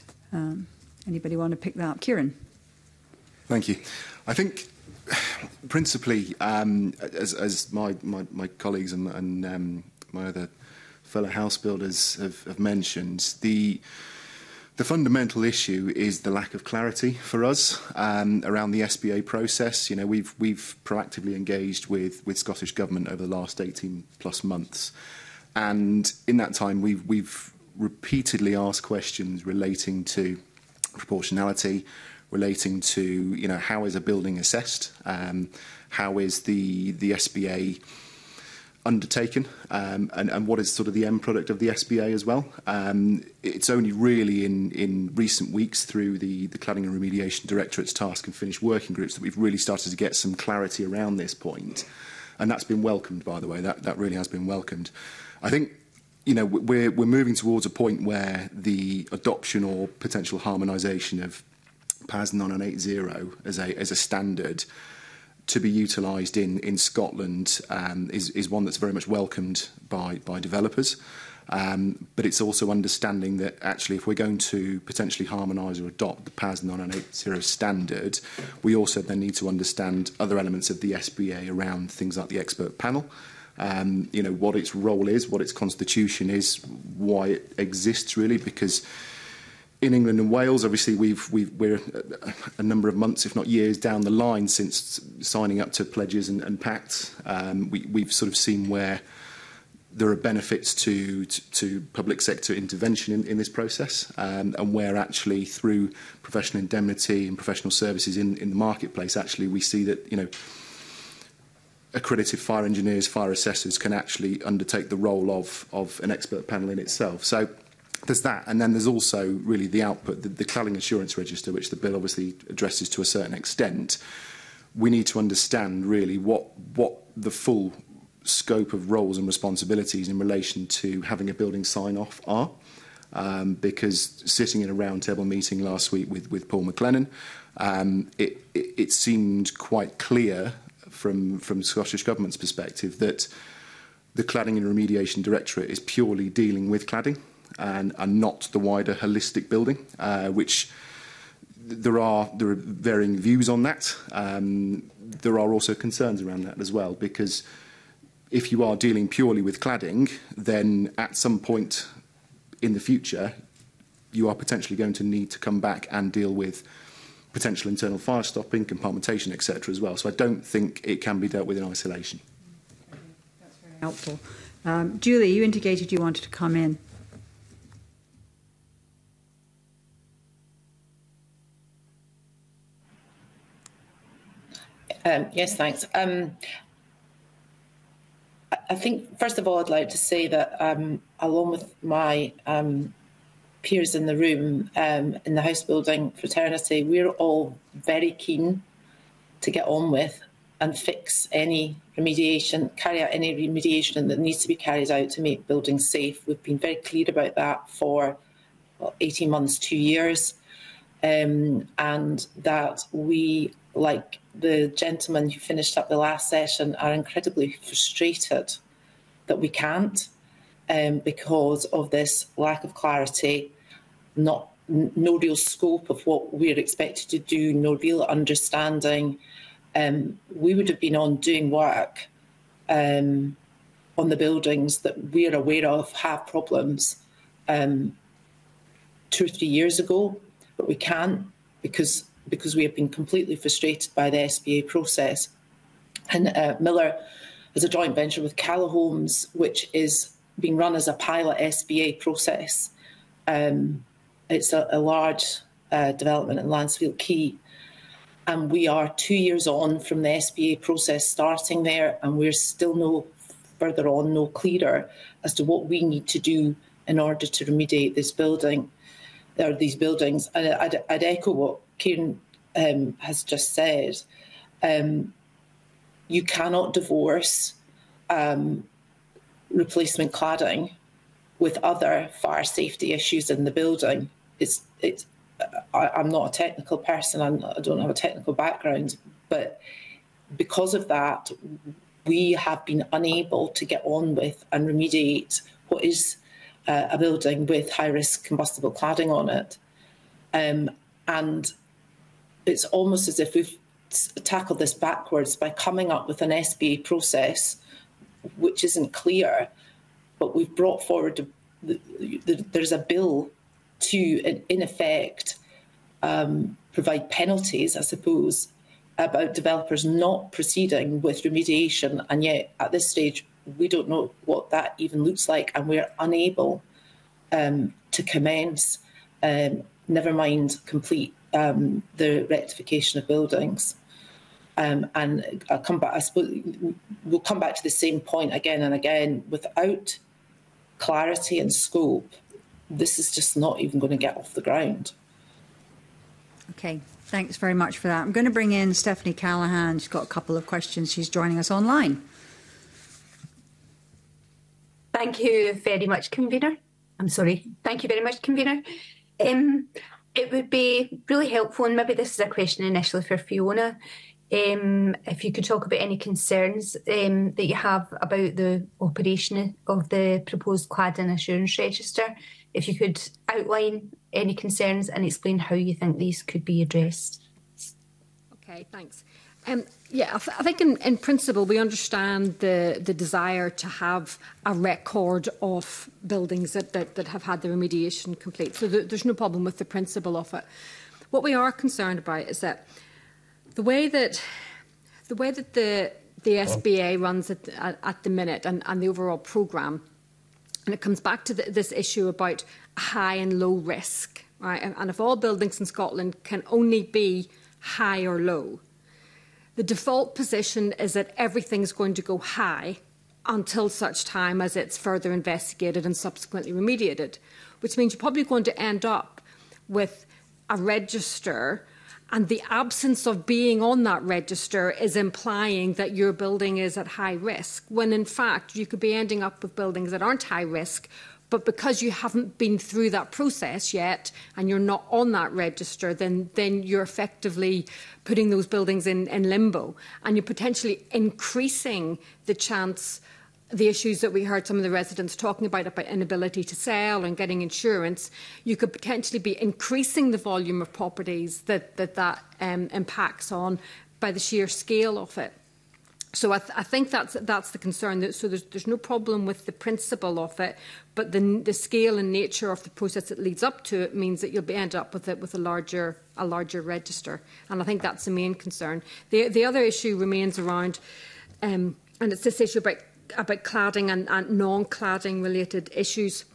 [SPEAKER 1] Um, anybody want to pick that up? Kieran.
[SPEAKER 16] Thank you. I think principally, um, as, as my, my, my colleagues and, and um, my other fellow house builders have, have mentioned, the, the fundamental issue is the lack of clarity for us um, around the S B A process. You know, we've, we've proactively engaged with, with Scottish Government over the last eighteen plus months. And in that time, we've, we've repeatedly asked questions relating to proportionality, relating to, you know, how is a building assessed, um, how is the the S B A undertaken, um, and, and what is sort of the end product of the S B A as well. Um, it's only really in, in recent weeks through the, the Cladding and Remediation Directorate's task and finish working groups that we've really started to get some clarity around this point. And that's been welcomed, by the way. That, that really has been welcomed. I think, you know, we're, we're moving towards a point where the adoption or potential harmonisation of P A S nine nine eight zero as a, as a standard to be utilised in, in Scotland um, is, is one that's very much welcomed by, by developers. Um, but it's also understanding that actually if we're going to potentially harmonise or adopt the P A S nine nine eight zero standard, we also then need to understand other elements of the S B A around things like the expert panel. Um, you know, what its role is, what its constitution is, why it exists really, because in England and Wales, obviously, we've, we've, we're a, a number of months, if not years, down the line since signing up to pledges and, and pacts. Um, we, we've sort of seen where there are benefits to, to, to public sector intervention in, in this process, um, and where actually through professional indemnity and professional services in, in the marketplace, actually we see that, you know, accredited fire engineers, fire assessors can actually undertake the role of, of an expert panel in itself. So there's that, and then there's also really the output, the, the cladding assurance register, which the bill obviously addresses to a certain extent. We need to understand really what what the full scope of roles and responsibilities in relation to having a building sign-off are. Um, because sitting in a roundtable meeting last week with, with Paul McLennan, um, it, it, it seemed quite clear from, from Scottish Government's perspective that the Cladding and Remediation Directorate is purely dealing with cladding and, and not the wider holistic building, uh, which there are, there are varying views on that. Um, there are also concerns around that as well, because if you are dealing purely with cladding, then at some point in the future, you are potentially going to need to come back and deal with potential internal fire stopping, compartmentation, et cetera as well. So I don't think it can be dealt with in isolation.
[SPEAKER 1] That's very helpful. Um, Julie, you indicated you wanted to come in.
[SPEAKER 20] Um, yes, thanks. Um, I think, first of all, I'd like to say that um, along with my um, peers in the room um, in the house building fraternity, we're all very keen to get on with and fix any remediation, carry out any remediation that needs to be carried out to make buildings safe. We've been very clear about that for well, eighteen months, two years, um, and that we, like the gentleman who finished up the last session, are incredibly frustrated that we can't um, because of this lack of clarity, not no real scope of what we're expected to do, no real understanding. Um, we would have been on doing work um, on the buildings that we're aware of have problems um, two or three years ago, but we can't because because we have been completely frustrated by the S B A process. And uh, Miller has a joint venture with Calla Homes, which is being run as a pilot S B A process. Um, it's a, a large uh, development in Lancefield Quay. And we are two years on from the S B A process starting there, and we're still no further on, no clearer as to what we need to do in order to remediate this building, or these buildings. And I'd, I'd echo what Kieran um, has just said. Um, you cannot divorce um, replacement cladding with other fire safety issues in the building. It's, it's, I, I'm not a technical person, I'm, I don't have a technical background, but because of that, we have been unable to get on with and remediate what is uh, a building with high-risk combustible cladding on it. Um, and it's almost as if we've tackled this backwards by coming up with an S B A process which isn't clear, but we've brought forward, the, the, there's a bill to, in, in effect, um, provide penalties, I suppose, about developers not proceeding with remediation, and yet at this stage we don't know what that even looks like, and we're unable um, to commence, um, never mind complete um, the rectification of buildings. Um, and I'll come back, I suppose we'll come back to the same point again and again. Without clarity and scope, this is just not even going to get off the ground.
[SPEAKER 1] Okay, thanks very much for that. I'm going to bring in Stephanie Callaghan. She's got a couple of questions. She's joining us online.
[SPEAKER 13] Thank you very much, Convener. I'm sorry. Thank you very much, Convener. Um, it would be really helpful, and maybe this is a question initially for Fiona, um, if you could talk about any concerns um, that you have about the operation of the proposed cladding assurance register. If you could outline any concerns and explain how you think these could be addressed.
[SPEAKER 17] Okay, thanks. Um, yeah, I, th I think in, in principle we understand the, the desire to have a record of buildings that, that, that have had the remediation complete. So th there's no problem with the principle of it. What we are concerned about is that the way that the way that the the S B A runs at, at, at the minute and, and the overall programme, and it comes back to the, this issue about high and low risk, right? And, and if all buildings in Scotland can only be high or low, the default position is that everything's going to go high until such time as it's further investigated and subsequently remediated, which means you're probably going to end up with a register And the absence of being on that register is implying that your building is at high risk, when in fact you could be ending up with buildings that aren't high risk, but because you haven't been through that process yet and you're not on that register, then, then you're effectively putting those buildings in, in limbo, and you're potentially increasing the chance, the issues that we heard some of the residents talking about, about inability to sell and getting insurance. You could potentially be increasing the volume of properties that that, that um, impacts on by the sheer scale of it. So I, th I think that's that's the concern. So there's there's no problem with the principle of it, but the the scale and nature of the process that leads up to it means that you'll be end up with it with a larger a larger register, and I think that's the main concern. The the other issue remains around, um, and it's this issue about about cladding and, and non-cladding related issues.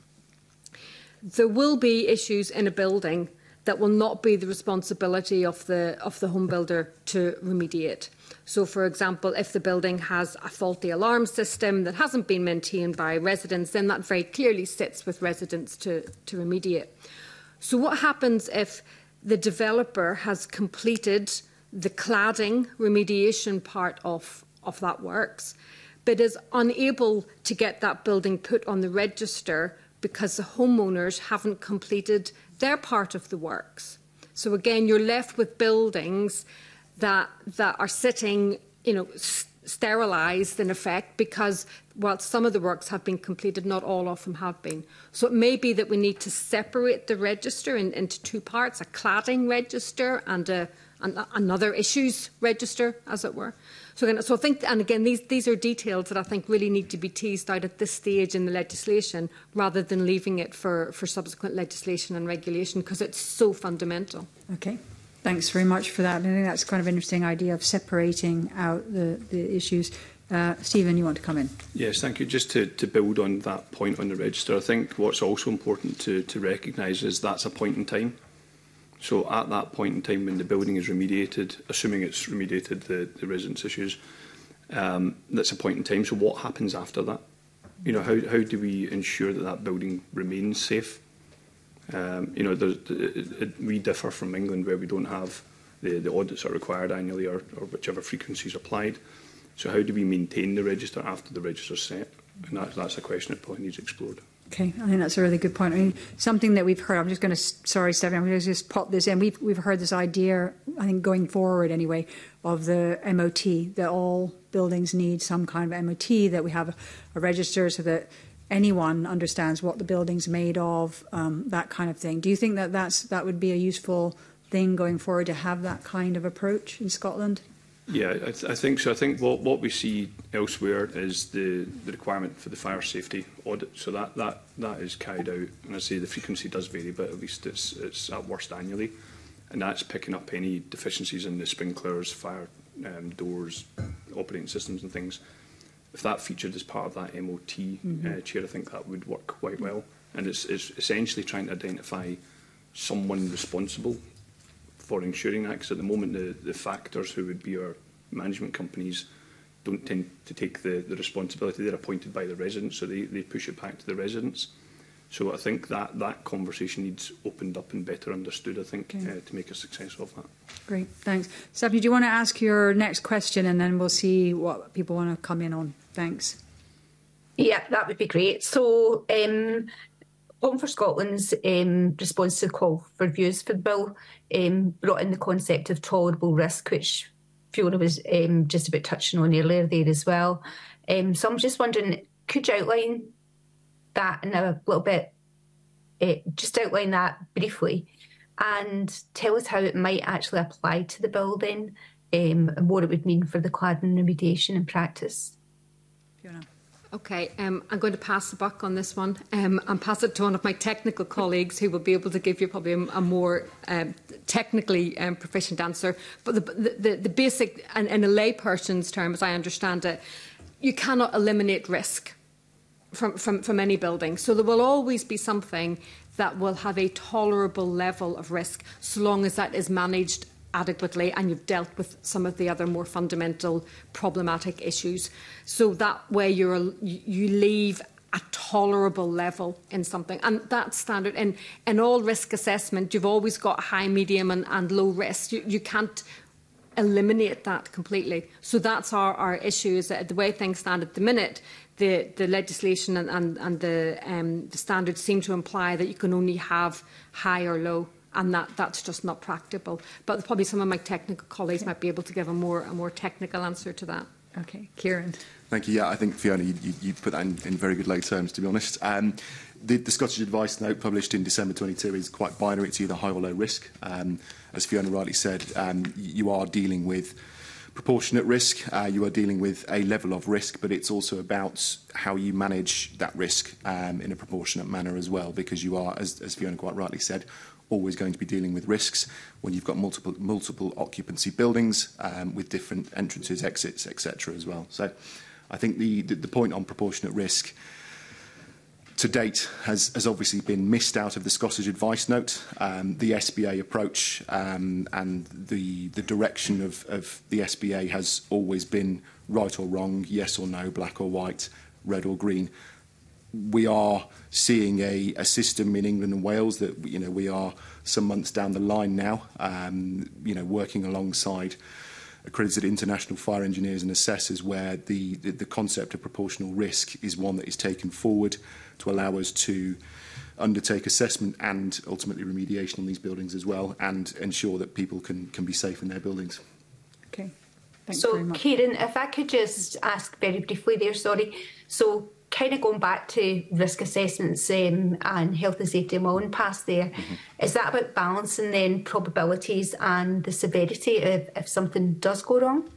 [SPEAKER 17] There will be issues in a building that will not be the responsibility of the of the home builder to remediate. So, for example, if the building has a faulty alarm system that hasn't been maintained by residents, then that very clearly sits with residents to, to remediate. So what happens if the developer has completed the cladding remediation part of, of that works, but is unable to get that building put on the register because the homeowners haven't completed their part of the works? So again, you're left with buildings that that are sitting, you know, sterilised in effect, because while some of the works have been completed, not all of them have been. So it may be that we need to separate the register in, into two parts: a cladding register and a, an, another issues register, as it were. So, again, so I think, and again, these these are details that I think really need to be teased out at this stage in the legislation, rather than leaving it for for subsequent legislation and regulation, because it's so fundamental.
[SPEAKER 1] Okay. Thanks very much for that. I think that's kind of an interesting idea of separating out the, the issues. Uh, Stephen, you want to come in?
[SPEAKER 15] Yes, thank you. Just to, to build on that point on the register, I think what's also important to, to recognise is that's a point in time. So at that point in time when the building is remediated, assuming it's remediated the, the residents' issues, um, that's a point in time. So what happens after that? You know, how, how do we ensure that that building remains safe? Um, you know, there's, it, it, we differ from England, where we don't have the, the audits are required annually, or, or whichever frequency is applied. So how do we maintain the register after the register is set? And that's, that's a question that probably needs explored.
[SPEAKER 1] Okay, I think that's a really good point. I mean, something that we've heard, I'm just going to, sorry, Stephanie, I'm going to just pop this in. We've, we've heard this idea, I think going forward anyway, of the M O T, that all buildings need some kind of M O T, that we have a, a register so that anyone understands what the building's made of, um, that kind of thing. Do you think that that's, that would be a useful thing going forward, to have that kind of approach in Scotland?
[SPEAKER 15] Yeah, I, th I think so. I think what, what we see elsewhere is the, the requirement for the fire safety audit. So that, that, that is carried out. And I say the frequency does vary, but at least it's, it's at worst annually. And that's picking up any deficiencies in the sprinklers, fire um, doors, operating systems and things. If that featured as part of that M O T mm-hmm. uh, chair, I think that would work quite well. And it's, it's essentially trying to identify someone responsible for ensuring that, because at the moment the, the factors, who would be our management companies, don't tend to take the, the responsibility. They're appointed by the residents, so they, they push it back to the residents. So I think that that conversation needs opened up and better understood, I think, okay. uh, to make a success of that.
[SPEAKER 1] Great, thanks. Stephanie, do you want to ask your next question, and then we'll see what people want to come in on? Thanks.
[SPEAKER 13] Yeah, that would be great. So, um, Home for Scotland's um, response to the call for views for the bill um, brought in the concept of tolerable risk, which Fiona was um, just about touching on earlier there as well. Um, so I'm just wondering, could you outline that in a little bit, uh, just outline that briefly, and tell us how it might actually apply to the building, um, and what it would mean for the cladding remediation in practice?
[SPEAKER 1] Fiona.
[SPEAKER 17] Okay, um, I'm going to pass the buck on this one um, and pass it to one of my technical colleagues, who will be able to give you probably a, a more um, technically um, proficient answer. But the, the, the basic, and in a layperson's term, as I understand it, you cannot eliminate risk from, from, from any building. So there will always be something that will have a tolerable level of risk, so long as that is managed adequately and you've dealt with some of the other more fundamental problematic issues. So that way you're, you leave a tolerable level in something. And that's standard. In, in all risk assessment, you've always got high, medium and, and low risk. You, you can't eliminate that completely. So that's our, our issue, is that the way things stand at the minute, the, the legislation and, and, and the, um, the standards seem to imply that you can only have high or low, and that, that's just not practicable. But probably some of my technical colleagues might be able to give a more, a more technical answer to that.
[SPEAKER 1] Okay, Kieran.
[SPEAKER 16] Thank you. Yeah, I think, Fiona, you, you, you put that in, in very good lay terms, to be honest. Um, the, the Scottish Advice Note published in December twenty-two is quite binary. It's either high or low risk. Um, as Fiona rightly said, um, you are dealing with proportionate risk. Uh, you are dealing with a level of risk, but it's also about how you manage that risk um, in a proportionate manner as well, because you are, as, as Fiona quite rightly said, always going to be dealing with risks when you've got multiple multiple occupancy buildings um, with different entrances, exits, et cetera as well. So I think the, the, the point on proportionate risk to date has, has obviously been missed out of the Scottish Advice Note. Um, the S B A approach um, and the, the direction of, of the S B A has always been right or wrong, yes or no, black or white, red or green. We are seeing a, a system in England and Wales that, you know, we are some months down the line now, um, you know, working alongside accredited international fire engineers and assessors, where the, the, the concept of proportional risk is one that is taken forward to allow us to undertake assessment and ultimately remediation on these buildings as well, and ensure that people can, can be safe in their buildings.
[SPEAKER 1] Okay, thanks
[SPEAKER 13] so,
[SPEAKER 1] very much.
[SPEAKER 13] Kieran, if I could just ask very briefly there, sorry. So, kind of going back to risk assessments um, and health and safety in my own past there, mm-hmm. is that about balancing then probabilities and the severity of if something does go wrong?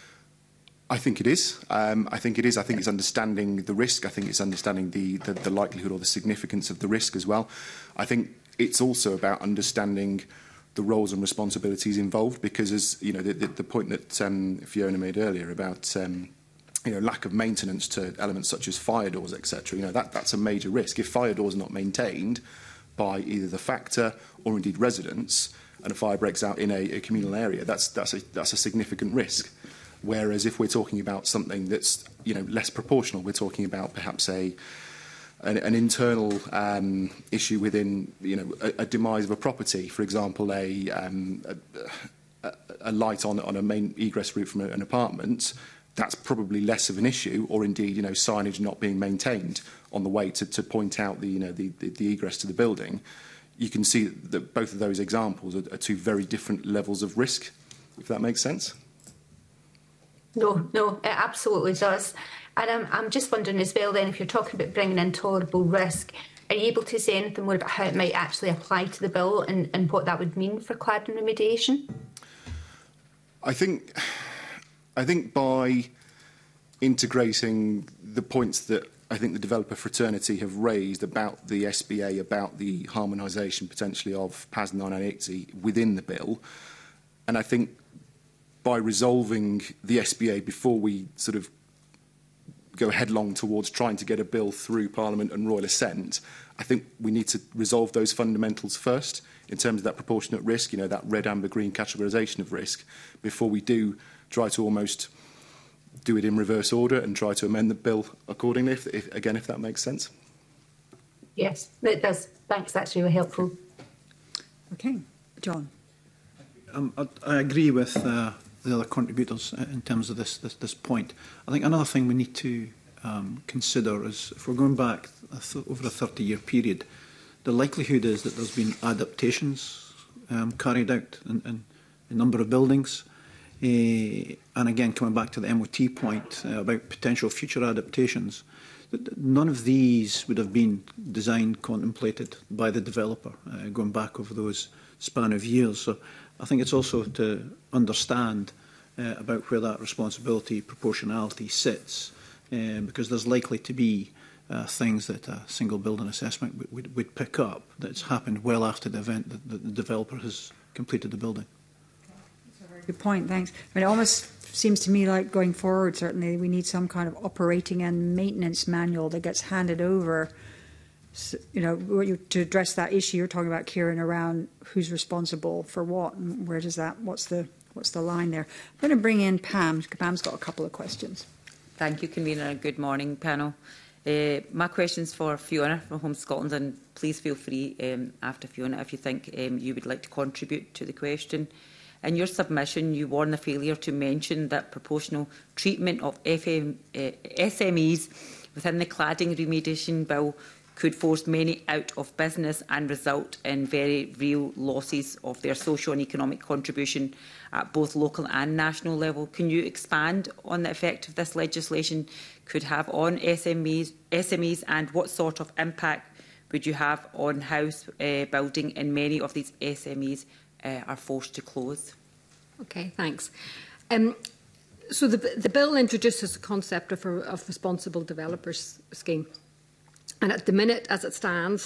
[SPEAKER 16] I think it is. Um, I think it is. I think it's understanding the risk. I think it's understanding the, the, the likelihood or the significance of the risk as well. I think it's also about understanding the roles and responsibilities involved, because, as you know, the, the, the point that um, Fiona made earlier about um, you know, lack of maintenance to elements such as fire doors, et cetera. You know, that, that's a major risk. If fire doors are not maintained by either the factor or indeed residents, and a fire breaks out in a, a communal area, that's that's a that's a significant risk. Whereas if we're talking about something that's, you know, less proportional, we're talking about perhaps a an, an internal um, issue within, you know, a, a demise of a property, for example, a, um, a, a, a light on on a main egress route from a, an apartment. That's probably less of an issue, or indeed, you know, signage not being maintained on the way to, to point out the, you know, the, the, the egress to the building. You can see that both of those examples are, are two very different levels of risk, if that makes sense.
[SPEAKER 13] No, no, it absolutely does. And I'm, I'm just wondering as well then, if you're talking about bringing in tolerable risk, are you able to say anything more about how it might actually apply to the bill and, and what that would mean for cladding remediation?
[SPEAKER 16] I think, I think by integrating the points that I think the developer fraternity have raised about the S B A, about the harmonisation potentially of P A S nine eighty within the bill, and I think by resolving the S B A before we sort of go headlong towards trying to get a bill through Parliament and royal assent, I think we need to resolve those fundamentals first in terms of that proportionate risk, you know, that red, amber, green categorisation of risk, before we do try to almost do it in reverse order and try to amend the bill accordingly, if, if, again, if that makes sense.
[SPEAKER 13] Yes, it does. Thanks, that's really helpful.
[SPEAKER 1] Okay, John.
[SPEAKER 19] Um, I, I agree with uh, the other contributors in terms of this, this, this point. I think another thing we need to um, consider is, if we're going back a th over a thirty-year period, the likelihood is that there's been adaptations um, carried out in, in a number of buildings. Uh, and again, coming back to the M O T point uh, about potential future adaptations, none of these would have been designed, contemplated by the developer, uh, going back over those span of years. So I think it's also to understand uh, about where that responsibility, proportionality sits, uh, because there's likely to be uh, things that a single building assessment would, would, would pick up that's happened well after the event that the developer has completed the building.
[SPEAKER 1] Good point, thanks. I mean, it almost seems to me like going forward, certainly, we need some kind of operating and maintenance manual that gets handed over, so, you know, to address that issue you're talking about, Kieran, around who's responsible for what and where does that, what's the, what's the line there. I'm going to bring in Pam. Pam's got a couple of questions.
[SPEAKER 14] Thank you, Convener, and good morning, panel. Uh, my question's for Fiona from Home Scotland, and please feel free um, after Fiona if you think um, you would like to contribute to the question. In your submission, you warn the failure to mention that proportional treatment of F M, uh, S M Es within the cladding remediation bill could force many out of business and result in very real losses of their social and economic contribution at both local and national level. Can you expand on the effect of this legislation could have on S M Es, S M Es, and what sort of impact would you have on house uh, building in many of these S M Es uh, are forced to close?
[SPEAKER 17] Okay, thanks. Um, so the, the bill introduces the concept of a of responsible developers scheme. And at the minute, as it stands,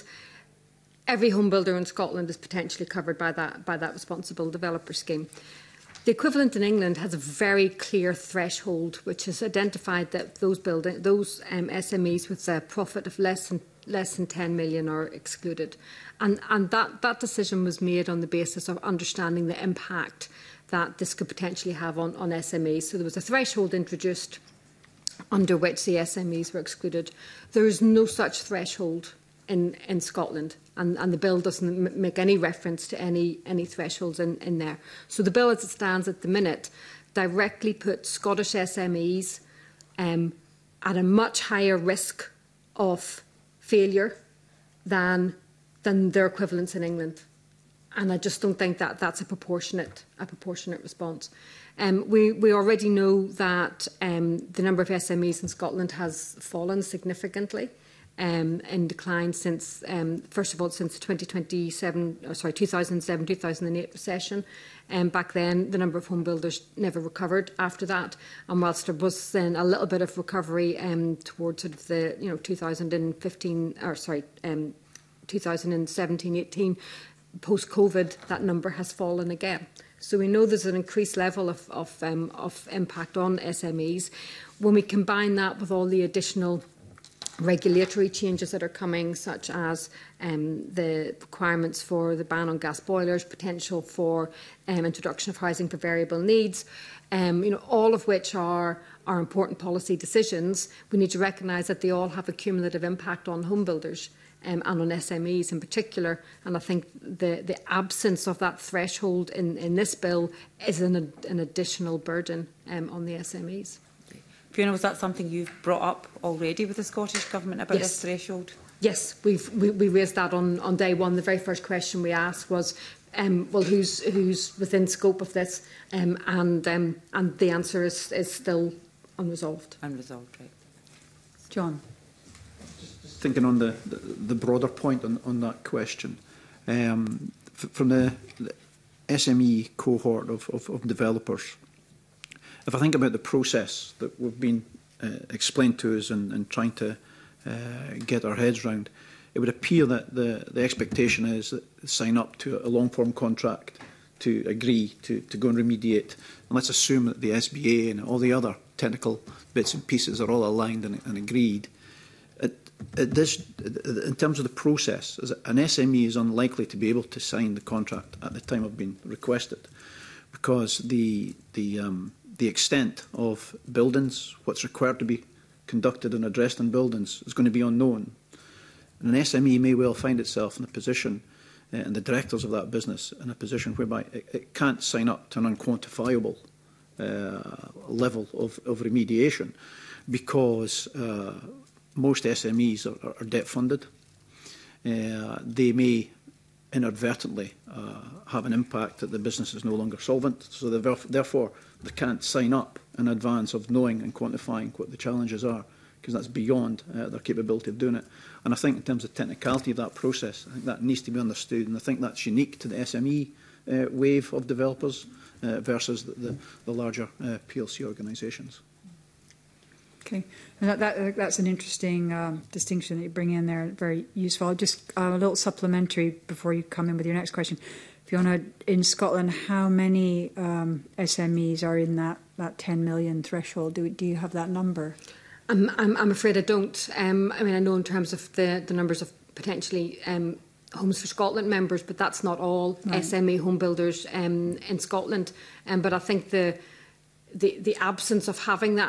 [SPEAKER 17] every home builder in Scotland is potentially covered by that, by that responsible developer scheme. The equivalent in England has a very clear threshold, which has identified that those building, those um, S M Es with a profit of less than less than ten million are excluded, and and that that decision was made on the basis of understanding the impact that this could potentially have on on S M Es. So there was a threshold introduced under which the S M Es were excluded. There is no such threshold in, in Scotland, and, and the bill doesn't m make any reference to any, any thresholds in, in there. So the bill as it stands at the minute directly puts Scottish S M Es um, at a much higher risk of failure than, than their equivalents in England. And I just don't think that that's a proportionate, a proportionate response. Um, we, we already know that um, the number of S M Es in Scotland has fallen significantly um, in decline since, um, first of all, since the twenty twenty-seven, or sorry, two thousand seven two thousand eight recession. Um, back then, the number of home builders never recovered after that. And whilst there was then a little bit of recovery um, towards sort of the, you know, two thousand fifteen, or sorry, um, two thousand seventeen eighteen, post-COVID, that number has fallen again. So we know there's an increased level of, of, um, of impact on S M Es. When we combine that with all the additional regulatory changes that are coming, such as um, the requirements for the ban on gas boilers, potential for um, introduction of housing for variable needs, um, you know, all of which are, are important policy decisions, we need to recognise that they all have a cumulative impact on home builders. Um, and on S M Es in particular. And I think the, the absence of that threshold in, in this bill is an, an additional burden um, on the S M Es.
[SPEAKER 14] Fiona, was that something you've brought up already with the Scottish Government about
[SPEAKER 17] Yes.
[SPEAKER 14] this threshold?
[SPEAKER 17] Yes, we've, we, we raised that on, on day one. The very first question we asked was, um, well, who's, who's within scope of this? Um, and, um, and the answer is, is still unresolved.
[SPEAKER 14] Unresolved, right.
[SPEAKER 1] John.
[SPEAKER 19] Thinking on the, the, the broader point on, on that question, um, f from the, the S M E cohort of, of, of developers, if I think about the process that we've been uh, explained to us and, and trying to uh, get our heads round, it would appear that the, the expectation is that they sign up to a long-form contract to agree to, to go and remediate. And let's assume that the S B A and all the other technical bits and pieces are all aligned and, and agreed. At this, in terms of the process, an S M E is unlikely to be able to sign the contract at the time of being requested, because the the um, the extent of buildings, what's required to be conducted and addressed in buildings, is going to be unknown. And an S M E may well find itself in a position, uh, and the directors of that business in a position whereby it, it can't sign up to an unquantifiable uh, level of, of remediation, because uh, most S M Es are, are debt funded. Uh, they may inadvertently uh, have an impact that the business is no longer solvent, so therefore they can't sign up in advance of knowing and quantifying what the challenges are, because that's beyond uh, their capability of doing it. And I think in terms of technicality of that process, I think that needs to be understood, and I think that's unique to the S M E uh, wave of developers uh, versus the, the, the larger uh, P L C organisations.
[SPEAKER 1] Okay, and that, that, that's an interesting um, distinction that you bring in there, very useful. Just uh, a little supplementary before you come in with your next question. Fiona, in Scotland, how many um, S M Es are in that, that ten million threshold? Do, do you have that number?
[SPEAKER 17] I'm, I'm, I'm afraid I don't. Um, I mean, I know in terms of the, the numbers of potentially um, Homes for Scotland members, but that's not all right. S M E home builders um, in Scotland. Um, but I think the, the, the absence of having that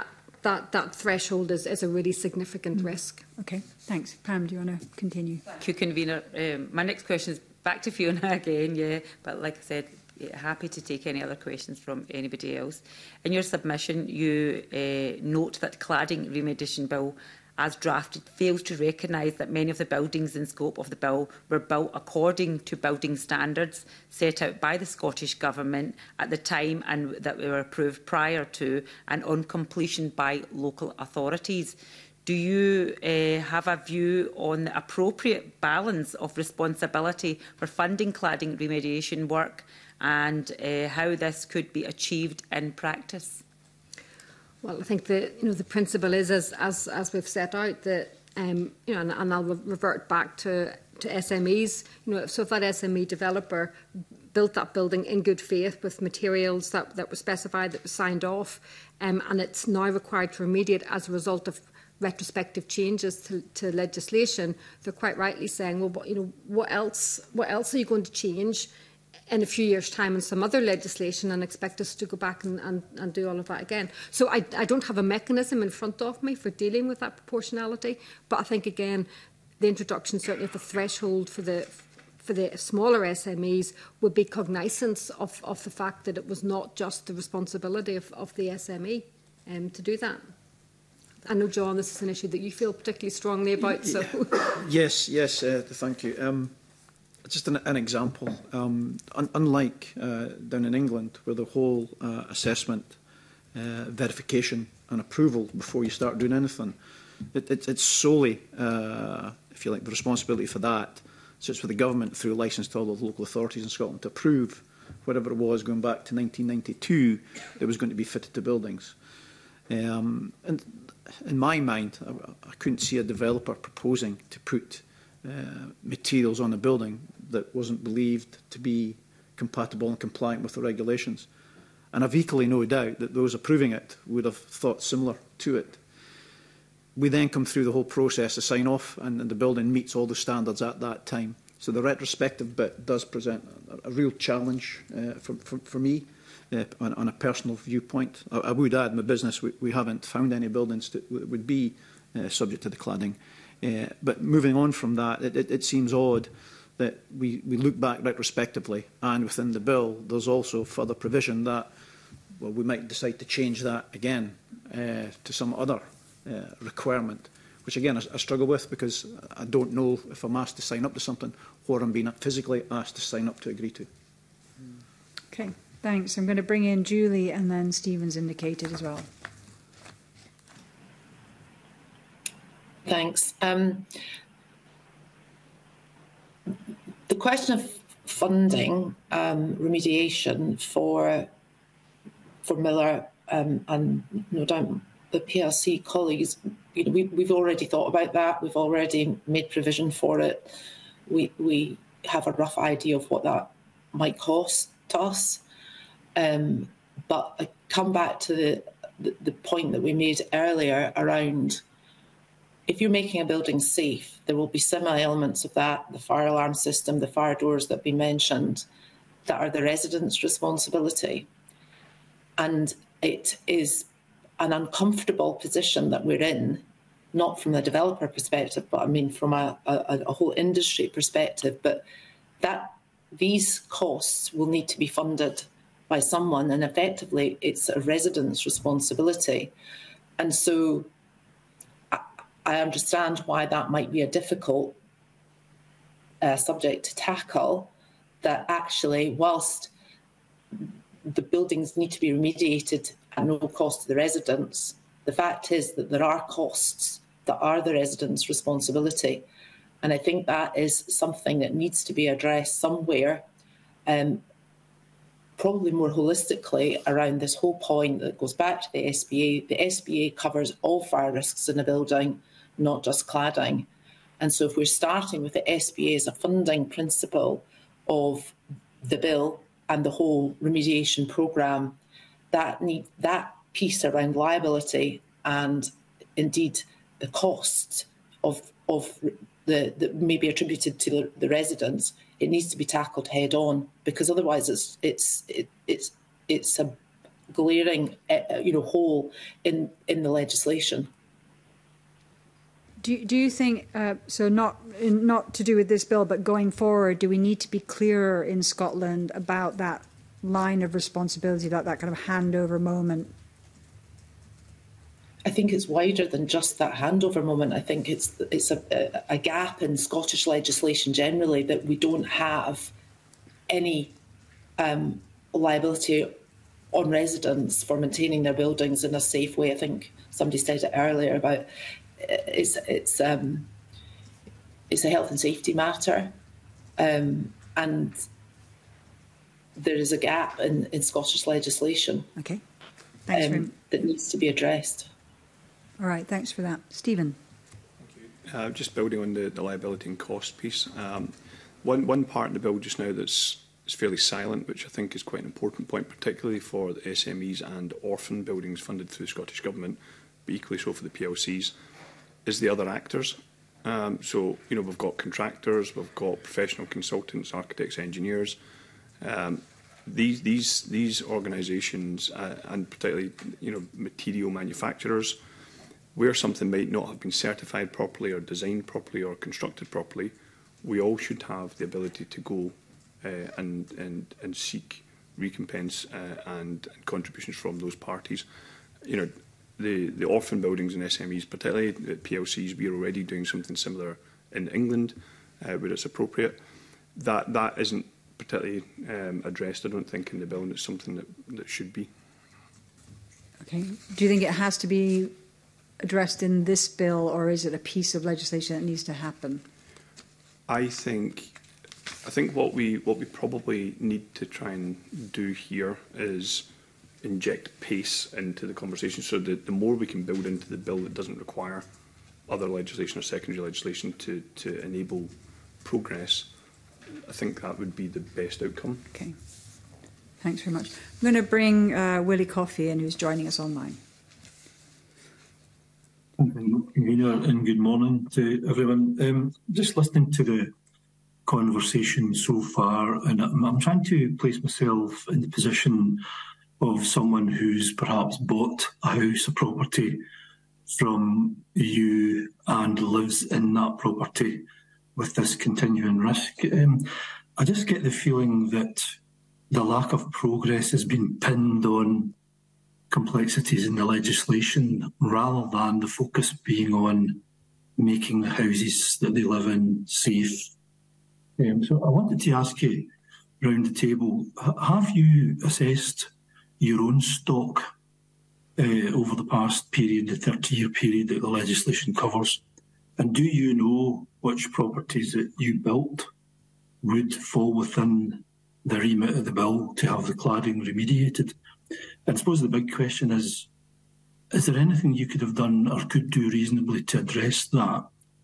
[SPEAKER 17] that, that threshold is, is a really significant
[SPEAKER 1] Mm.
[SPEAKER 17] risk.
[SPEAKER 1] Okay, thanks. Pam, do you want to continue?
[SPEAKER 14] Thank you, Convener. Um, my next question is back to Fiona again, yeah, but like I said, yeah, happy to take any other questions from anybody else. In your submission, you uh, note that cladding remediation bill as drafted fails to recognise that many of the buildings in scope of the bill were built according to building standards set out by the Scottish Government at the time and that were approved prior to and on completion by local authorities. Do you uh, have a view on the appropriate balance of responsibility for funding cladding remediation work and uh, how this could be achieved in practice?
[SPEAKER 17] Well, I think the you know the principle is as as, as we've set out that um, you know, and, and I'll re revert back to to S M Es. You know, so if that S M E developer built that building in good faith with materials that that were specified, that was signed off, um, and it's now required to remediate as a result of retrospective changes to, to legislation, they're quite rightly saying, well, what, you know, what else? What else are you going to change in a few years' time in some other legislation and expect us to go back and, and, and do all of that again? So I, I don't have a mechanism in front of me for dealing with that proportionality, but I think, again, the introduction certainly of the threshold for the for the smaller S M Es would be cognizance of, of the fact that it was not just the responsibility of, of the S M E um, to do that. I know, John, this is an issue that you feel particularly strongly about. So,
[SPEAKER 19] yes, yes, uh, thank you. Um, Just an, an example, um, un unlike uh, down in England, where the whole uh, assessment, uh, verification and approval before you start doing anything, it, it, it's solely, uh, if you like, the responsibility for that sits with the government through a licence to all the local authorities in Scotland to approve whatever it was going back to nineteen ninety-two that was going to be fitted to buildings. Um, and in my mind, I, I couldn't see a developer proposing to put uh, materials on a building that wasn't believed to be compatible and compliant with the regulations. And I've equally no doubt that those approving it would have thought similar to it. We then come through the whole process of sign-off, and, and the building meets all the standards at that time. So the retrospective bit does present a, a real challenge uh, for, for, for me uh, on, on a personal viewpoint. I, I would add, in my business, we, we haven't found any buildings that would be uh, subject to the cladding. Uh, but moving on from that, it, it, it seems odd that we, we look back retrospectively, and within the bill there's also further provision that, well, we might decide to change that again uh, to some other uh, requirement, which again I, I struggle with, because I don't know if I'm asked to sign up to something or I'm being physically asked to sign up to agree to.
[SPEAKER 1] Okay, thanks. I'm going to bring in Julie, and then Stephen's indicated as well.
[SPEAKER 20] Thanks. Um, The question of funding um, remediation for for Miller um, and no doubt the P L C colleagues, you know, we, we've already thought about that. We've already made provision for it. We we have a rough idea of what that might cost to us. Um, but I come back to the, the the point that we made earlier around, if you're making a building safe, there will be some elements of that, the fire alarm system, the fire doors that have been mentioned, that are the residents' responsibility. And it is an uncomfortable position that we're in, not from the developer perspective, but I mean from a, a, a whole industry perspective. But that these costs will need to be funded by someone, and effectively it's a resident's responsibility. And so I understand why that might be a difficult uh, subject to tackle, that actually, whilst the buildings need to be remediated at no cost to the residents, the fact is that there are costs that are the residents' responsibility. And I think that is something that needs to be addressed somewhere, um, probably more holistically around this whole point that goes back to the S B A. The S B A covers all fire risks in a building, not just cladding. And so if we're starting with the S B A as a funding principle of the bill and the whole remediation programme, that need that piece around liability and indeed the costs of of the that may be attributed to the, the residents, it needs to be tackled head on, because otherwise it's it's it, it's it's a glaring, uh, you know, hole in in the legislation.
[SPEAKER 1] Do, do you think, uh, so not, not to do with this bill, but going forward, do we need to be clearer in Scotland about that line of responsibility, that, that kind of handover moment?
[SPEAKER 20] I think it's wider than just that handover moment. I think it's it's a, a gap in Scottish legislation generally that we don't have any um, liability on residents for maintaining their buildings in a safe way. I think somebody said it earlier about it's it's um, it's a health and safety matter, um, and there is a gap in, in Scottish legislation.
[SPEAKER 1] Okay, thanks.
[SPEAKER 20] Um,
[SPEAKER 1] for...
[SPEAKER 20] that needs to be addressed.
[SPEAKER 1] All right, thanks for that, Stephen.
[SPEAKER 15] Uh, just building on the, the liability and cost piece, um, one one part of the bill just now that's is fairly silent, which I think is quite an important point, particularly for the S M Es and orphan buildings funded through the Scottish Government, but equally so for the P L Cs, is the other actors. Um, so, you know, we've got contractors, we've got professional consultants, architects, engineers. Um, these these these organisations, uh, and particularly, you know, material manufacturers, where something might not have been certified properly or designed properly or constructed properly, we all should have the ability to go uh, and, and, and seek recompense uh, and, and contributions from those parties. You know, the, the orphan buildings and S M Es, particularly the P L Cs, we are already doing something similar in England uh, where it's appropriate. That, that isn't particularly um, addressed, I don't think, in the bill, and it's something that, that should be.
[SPEAKER 1] Okay. Do you think it has to be addressed in this bill, or is it a piece of legislation that needs to happen?
[SPEAKER 15] I think, I think what we what we probably need to try and do here is inject pace into the conversation, so that the more we can build into the bill that doesn't require other legislation or secondary legislation to to enable progress, I think that would be the best outcome.
[SPEAKER 1] Okay. Thanks very much. I'm going to bring uh, Willie Coffey in, who's joining us online.
[SPEAKER 11] Convener, and good morning to everyone. Um, just listening to the conversation so far, and I'm, I'm trying to place myself in the position of someone who's perhaps bought a house, a property from you and lives in that property with this continuing risk. Um, I just get the feeling that the lack of progress has been pinned on complexities in the legislation rather than the focus being on making the houses that they live in safe. Um, so I wanted to ask you round the table, have you assessed your own stock uh, over the past period, the thirty-year period that the legislation covers? And do you know which properties that you built would fall within the remit of the bill to have the cladding remediated? I suppose the big question is, is there anything you could have done or could do reasonably to address that,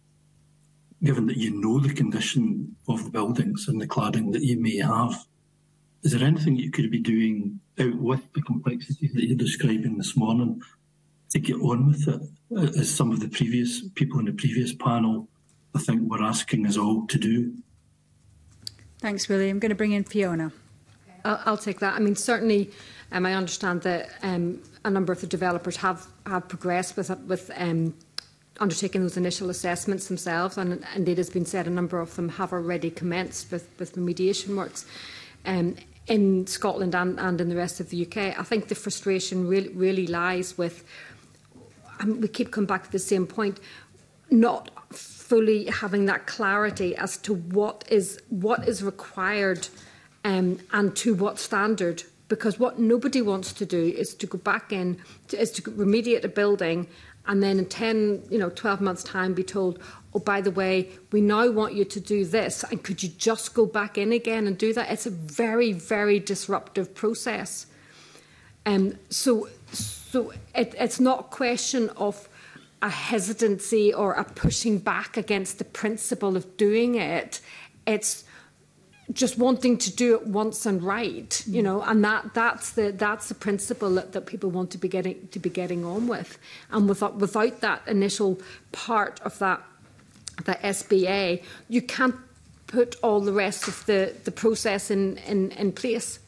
[SPEAKER 11] given that you know the condition of the buildings and the cladding that you may have? Is there anything you could be doing out with the complexities that you're describing this morning to get on with it, as some of the previous people in the previous panel, I think, were asking us all to do?
[SPEAKER 1] Thanks, Willie. I'm going to bring in Fiona.
[SPEAKER 17] I'll, I'll take that. I mean, certainly, um, I understand that um, a number of the developers have, have progressed with, with um, undertaking those initial assessments themselves, and indeed, as been said, a number of them have already commenced with, with remediation works um, in Scotland and, and in the rest of the U K. I think the frustration really, really lies with, um, we keep coming back to the same point, not fully having that clarity as to what is what is required um, and to what standard. Because what nobody wants to do is to go back in, to, is to remediate a building and then in ten, you know, twelve months' time be told, oh, by the way, we now want you to do this, and could you just go back in again and do that? It's a very, very disruptive process. Um, so so it, it's not a question of a hesitancy or a pushing back against the principle of doing it. It's just wanting to do it once and right, you know, and that that's the that's the principle that, that people want to be getting to be getting on with. And without without that initial part of that the S B A, you can't put all the rest of the, the process in, in, in place.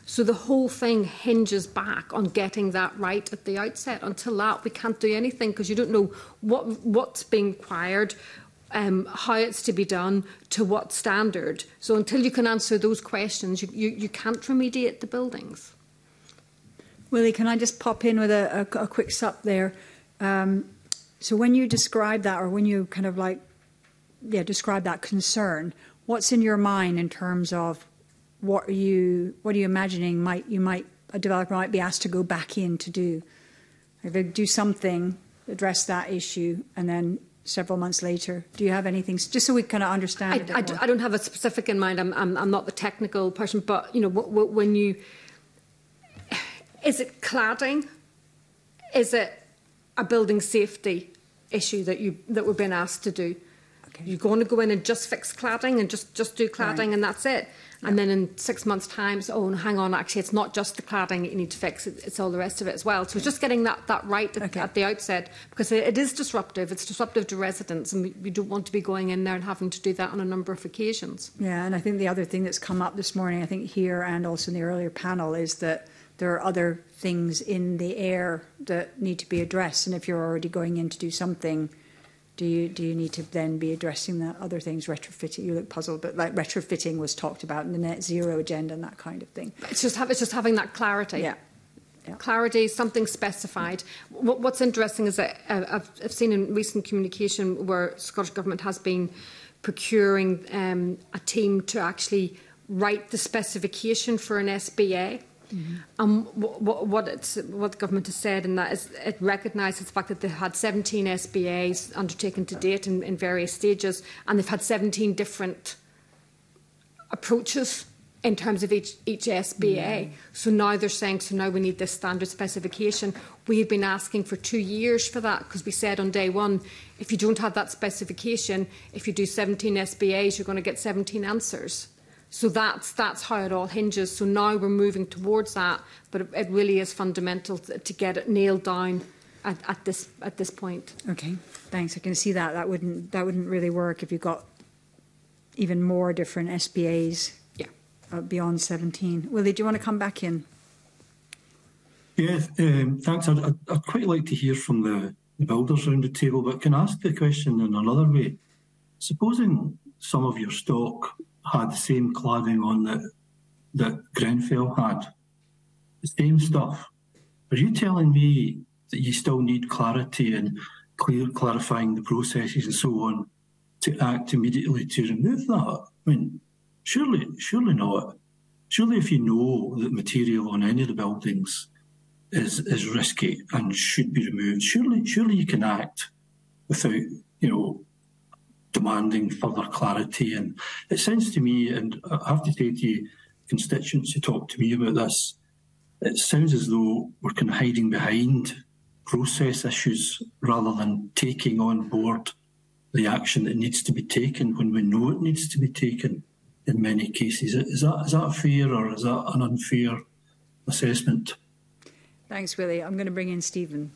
[SPEAKER 17] So the whole thing hinges back on getting that right at the outset. Until that, we can't do anything because you don't know what what's being required, um, how it's to be done, to what standard. So until you can answer those questions, you, you, you can't remediate the buildings.
[SPEAKER 1] Willie, can I just pop in with a, a, a quick sup there? Um, so when you describe that, or when you kind of like, yeah, describe that concern, what's in your mind in terms of what are you what are you imagining might you might a developer might be asked to go back in to do? If they do something, address that issue, and then several months later, do you have anything just so we kind of understand?
[SPEAKER 17] I,
[SPEAKER 1] a bit
[SPEAKER 17] I,
[SPEAKER 1] more?
[SPEAKER 17] I don't have a specific in mind. I'm I'm, I'm not the technical person, but you know, w w when you is it cladding? Is it a building safety issue that you that we're being asked to do? Okay. You're going to go in and just fix cladding and just just do cladding right. and that's it. Yeah. And then in six months' time, so, oh, hang on, actually, it's not just the cladding that you need to fix, it, it's all the rest of it as well. So it's just getting that, that right at, okay. at the outset, because it, it is disruptive. It's disruptive to residents, and we, we don't want to be going in there and having to do that on a number of occasions.
[SPEAKER 1] Yeah, and I think the other thing that's come up this morning, I think here and also in the earlier panel, is that there are other things in the air that need to be addressed. And if you're already going in to do something, Do you do you need to then be addressing that other things, retrofitting? You look puzzled, but like retrofitting was talked about in the net zero agenda and that kind of thing.
[SPEAKER 17] It's just have, it's just having that clarity.
[SPEAKER 1] Yeah, yeah.
[SPEAKER 17] Clarity, something specified. What, what's interesting is that uh, I've, I've seen in recent communication where Scottish Government has been procuring um, a team to actually write the specification for an S B A. Mm-hmm. Um, what, what, it's, what the government has said in that is it recognises the fact that they've had seventeen S B As undertaken to date in, in various stages, and they've had seventeen different approaches in terms of each, each S B A. Mm-hmm. So now they're saying, so now we need this standard specification. We've been asking for two years for that because we said on day one, if you don't have that specification, if you do seventeen S B As, you're going to get seventeen answers. So that's, that's how it all hinges. So now we're moving towards that, but it, it really is fundamental to, to get it nailed down at, at, this, at this point.
[SPEAKER 1] Okay, thanks. I can see that. That wouldn't, that wouldn't really work if you've got even more different S B As
[SPEAKER 17] yeah.
[SPEAKER 1] uh, beyond seventeen. Willie, do you want to come back in?
[SPEAKER 11] Yeah, um, thanks. I'd, I'd, I'd quite like to hear from the, the builders around the table, but can I ask the question in another way? Supposing some of your stock had the same cladding on that that Grenfell had, the same stuff. Are you telling me that you still need clarity and clear clarifying the processes and so on to act immediately to remove that? I mean, surely, surely not. Surely, if you know that material on any of the buildings is is risky and should be removed, surely, surely you can act without, you know, demanding further clarity. And it sounds to me, and I have to say to you, constituents who talk to me about this, it sounds as though we're kind of hiding behind process issues rather than taking on board the action that needs to be taken when we know it needs to be taken in many cases. Is that, is that fair, or is that an unfair assessment?
[SPEAKER 1] Thanks, Willie. I'm going to bring in Stephen.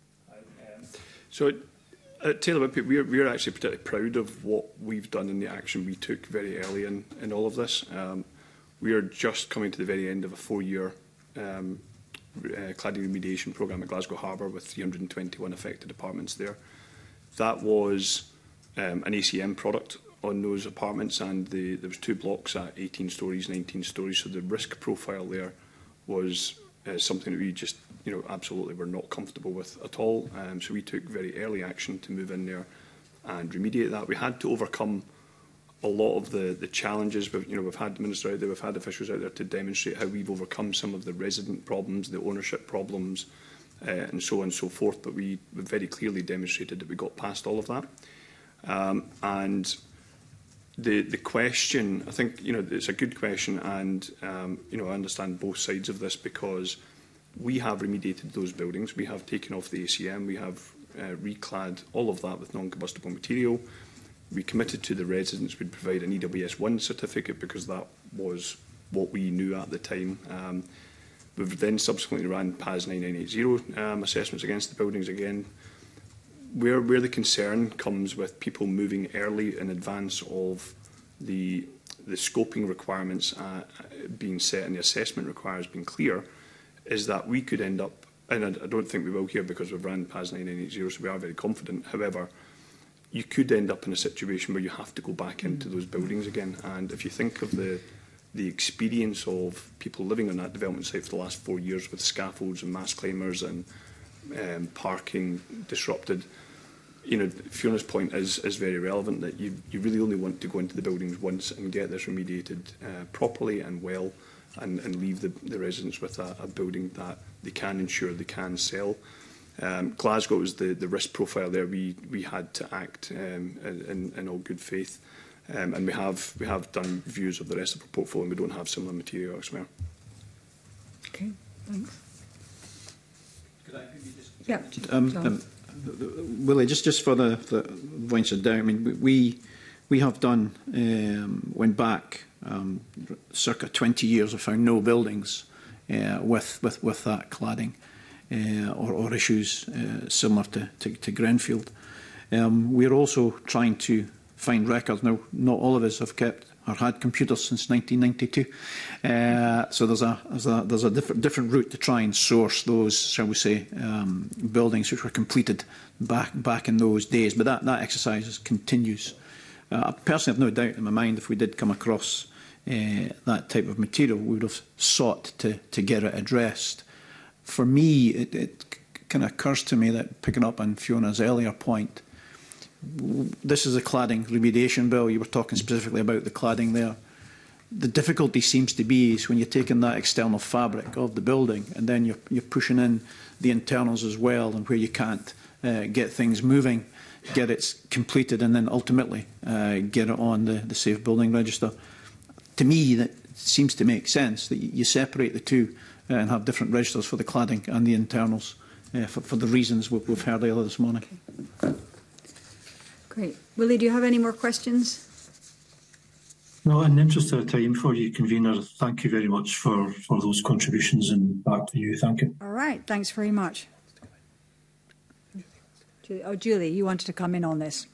[SPEAKER 15] So, At Taylor Wimpey, we're, we're actually particularly proud of what we've done in the action we took very early in, in all of this. Um, we are just coming to the very end of a four-year um, uh, cladding remediation programme at Glasgow Harbour with three hundred and twenty-one affected apartments there. That was um, an A C M product on those apartments, and the, there was two blocks at eighteen storeys, nineteen storeys, so the risk profile there was uh, something that we just you know, absolutely we're not comfortable with at all. Um, so we took very early action to move in there and remediate that. We had to overcome a lot of the, the challenges. We've, you know, we've had the Minister out there, we've had officials out there to demonstrate how we've overcome some of the resident problems, the ownership problems, uh, and so on and so forth. But we, we very clearly demonstrated that we got past all of that. Um, and the, the question, I think, you know, it's a good question, and, um, you know, I understand both sides of this, because we have remediated those buildings. We have taken off the A C M. We have uh, reclad all of that with non-combustible material. We committed to the residents we'd provide an E W S one certificate because that was what we knew at the time. Um, we've then subsequently ran P A S nine nine eight zero um, assessments against the buildings again. Where, where the concern comes with people moving early in advance of the the scoping requirements uh, being set and the assessment requires being clear, is that we could end up, and I, I don't think we will here because we've ran P A S nine nine eight zero, so we are very confident. However, you could end up in a situation where you have to go back into those buildings again. And if you think of the the experience of people living on that development site for the last four years with scaffolds and mass climbers and um, parking disrupted, you know, Fiona's point is, is very relevant, that you, you really only want to go into the buildings once and get this remediated uh, properly and well, and, and leave the, the residents with a, a building that they can ensure they can sell. Um, Glasgow was the, the risk profile there. We, we had to act um, in, in all good faith. Um, and we have, we have done reviews of the rest of our portfolio, and we don't have similar material elsewhere.
[SPEAKER 1] Okay, thanks.
[SPEAKER 19] Could I maybe just...
[SPEAKER 1] Yeah.
[SPEAKER 19] Um, um, Willie, just, just for the, the points of doubt, I mean, we, we have done, um, went back um, circa twenty years, have found no buildings uh, with, with, with that cladding uh, or, or issues uh, similar to, to, to Grenfield. Um, we're also trying to find records. Now, not all of us have kept or had computers since nineteen ninety-two, uh, so there's a there's a there's a different different route to try and source those, shall we say, um, buildings which were completed back back in those days. But that that exercise continues. Uh, I personally have no doubt in my mind, if we did come across uh, that type of material, we would have sought to to get it addressed. For me, it, it kind of occurs to me that, picking up on Fiona's earlier point, this is a cladding remediation bill. You were talking specifically about the cladding there. The difficulty seems to be is when you're taking that external fabric of the building and then you're, you're pushing in the internals as well, and where you can't uh, get things moving, get it completed, and then ultimately uh, get it on the, the Safe Building Register. To me, that seems to make sense, that you separate the two uh, and have different registers for the cladding and the internals uh, for, for the reasons we've, we've heard earlier this morning.
[SPEAKER 1] Okay. Great. Willie, do you have any more questions?
[SPEAKER 11] No, in the interest of time for you, Convener, thank you very much for, for those contributions, and back to you. Thank you.
[SPEAKER 1] All right. Thanks very much. Oh, Julie, you wanted to come in on this.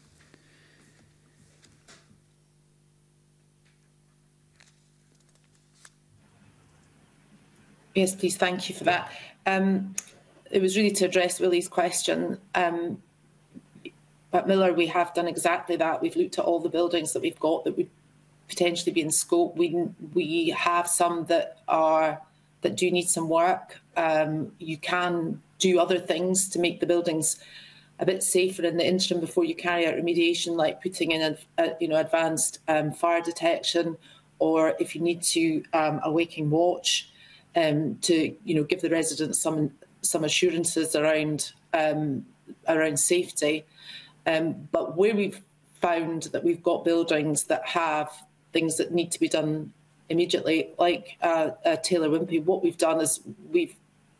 [SPEAKER 20] Yes, please. Thank you for that. Um, it was really to address Willie's question. Um, At Miller, we have done exactly that. We've looked at all the buildings that we've got that would potentially be in scope. We we have some that are that do need some work. Um, you can do other things to make the buildings a bit safer in the interim before you carry out remediation, like putting in a, a you know advanced um, fire detection, or if you need to um, a waking watch um, to you know give the residents some some assurances around um, around safety. Um, but where we've found that we've got buildings that have things that need to be done immediately, like uh, uh, Taylor Wimpey, what we've done is we've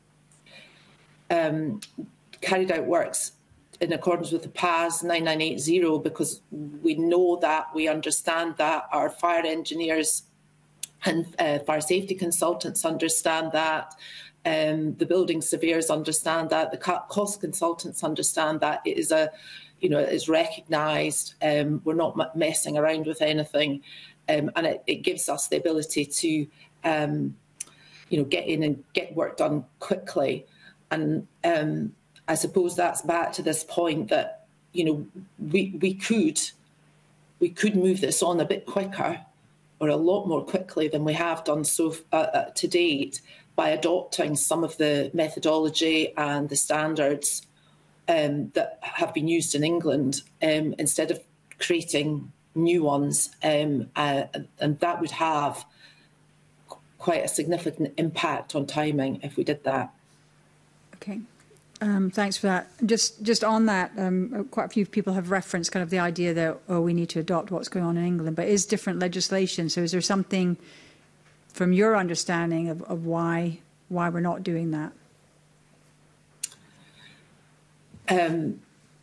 [SPEAKER 20] um, carried out works in accordance with the P A S nine nine eight zero, because we know that, we understand that, our fire engineers and uh, fire safety consultants understand that, um, the building surveyors understand that, the cost consultants understand that. It is a You know, it is recognised. Um, we're not messing around with anything, um, and it, it gives us the ability to, um, you know, get in and get work done quickly. And um, I suppose that's back to this point that you know we we could we could move this on a bit quicker, or a lot more quickly than we have done so uh, uh, to date, by adopting some of the methodology and the standards Um, that have been used in England, um, instead of creating new ones, um, uh, and that would have quite a significant impact on timing if we did that.
[SPEAKER 1] Okay, um, thanks for that. Just just on that, um, quite a few people have referenced kind of the idea that, oh, we need to adopt what's going on in England, but it is different legislation. So is there something from your understanding of, of why why we're not doing that?
[SPEAKER 20] Um,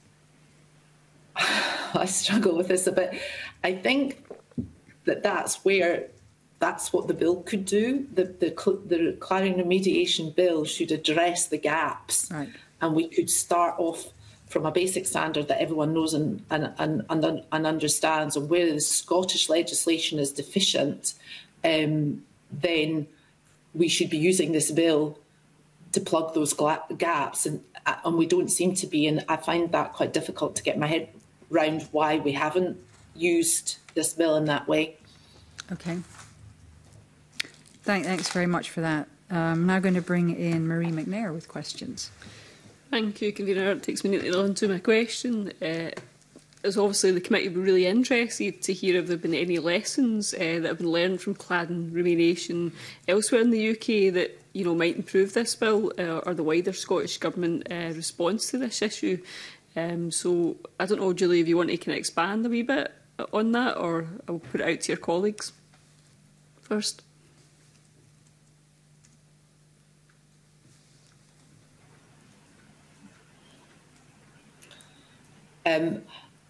[SPEAKER 20] I struggle with this a bit. I think that that's where that's what the bill could do. The the, the cladding remediation bill should address the gaps,
[SPEAKER 1] right.
[SPEAKER 20] And we could start off from a basic standard that everyone knows and, and, and, and, and understands, and where the Scottish legislation is deficient, um, then we should be using this bill to plug those gaps, and, and we don't seem to be, and I find that quite difficult to get my head round why we haven't used this bill in that way.
[SPEAKER 1] Okay. Thank, thanks very much for that. I'm now going to bring in Marie McNair with questions.
[SPEAKER 4] Thank you, Convener. It takes me nearly on to my question. Uh, as obviously the committee would be really interested to hear if there have been any lessons uh, that have been learned from cladding remediation elsewhere in the U K that you know might improve this bill uh, or the wider Scottish Government uh, response to this issue. Um, so I don't know, Julie, if you want to kind of expand a wee bit on that, or I'll put it out to your colleagues first.
[SPEAKER 20] Um,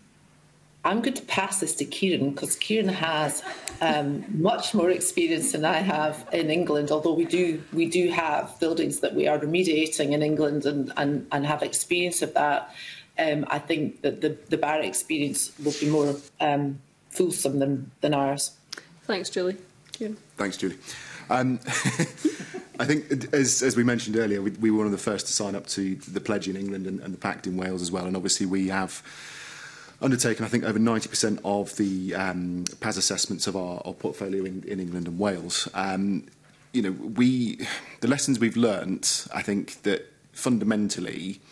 [SPEAKER 20] I'm going to pass this to Kieran, because Kieran has um, much more experience than I have in England, although we do we do have buildings that we are remediating in England and, and, and have experience of that. Um, I think that the, the Barratt experience will be more um, fulsome than, than ours.
[SPEAKER 4] Thanks, Julie. Kieran.
[SPEAKER 16] Thanks, Julie. Um, I think, as, as we mentioned earlier, we, we were one of the first to sign up to the pledge in England and, and the pact in Wales as well. And obviously we have undertaken, I think, over ninety percent of the um, P A S assessments of our, our portfolio in, in England and Wales. Um, you know, we, the lessons we've learnt, I think that fundamentally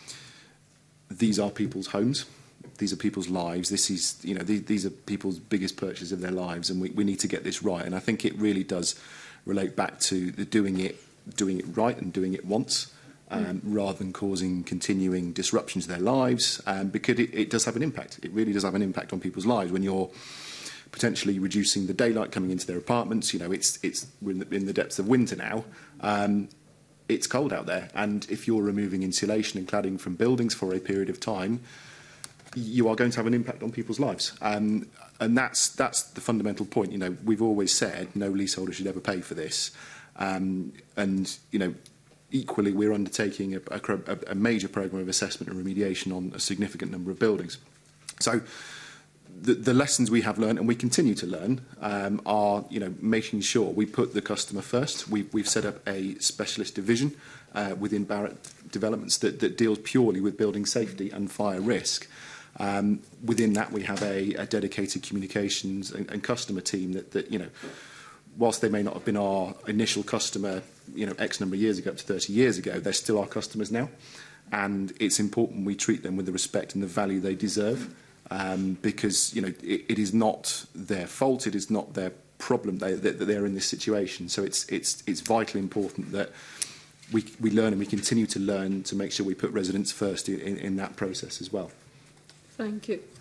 [SPEAKER 16] these are people's homes. These are people's lives. This is, you know, these, these are people's biggest purchases of their lives, and we, we need to get this right. And I think it really does relate back to the doing it, doing it right and doing it once, um, mm. rather than causing continuing disruptions to their lives, um, because it, it does have an impact. It really does have an impact on people's lives when you're potentially reducing the daylight coming into their apartments. You know, it's it's we're in the, in the depths of winter now. Um, it's cold out there, and if you're removing insulation and cladding from buildings for a period of time, you are going to have an impact on people's lives. Um, and that's that's the fundamental point. You know, we've always said no leaseholder should ever pay for this. Um, and, you know, equally, we're undertaking a, a, a major programme of assessment and remediation on a significant number of buildings. So the, the lessons we have learned, and we continue to learn, um, are, you know, making sure we put the customer first. We've, we've set up a specialist division uh, within Barratt Developments that, that deals purely with building safety and fire risk. Um, within that, we have a, a dedicated communications and, and customer team that, that, you know, whilst they may not have been our initial customer, you know, X number of years ago, up to thirty years ago, they're still our customers now. And it's important we treat them with the respect and the value they deserve, um, because, you know, it, it is not their fault, it is not their problem they, that they're in this situation. So it's, it's, it's vitally important that we, we learn and we continue to learn to make sure we put residents first in, in, in that process as well.
[SPEAKER 4] Thank you.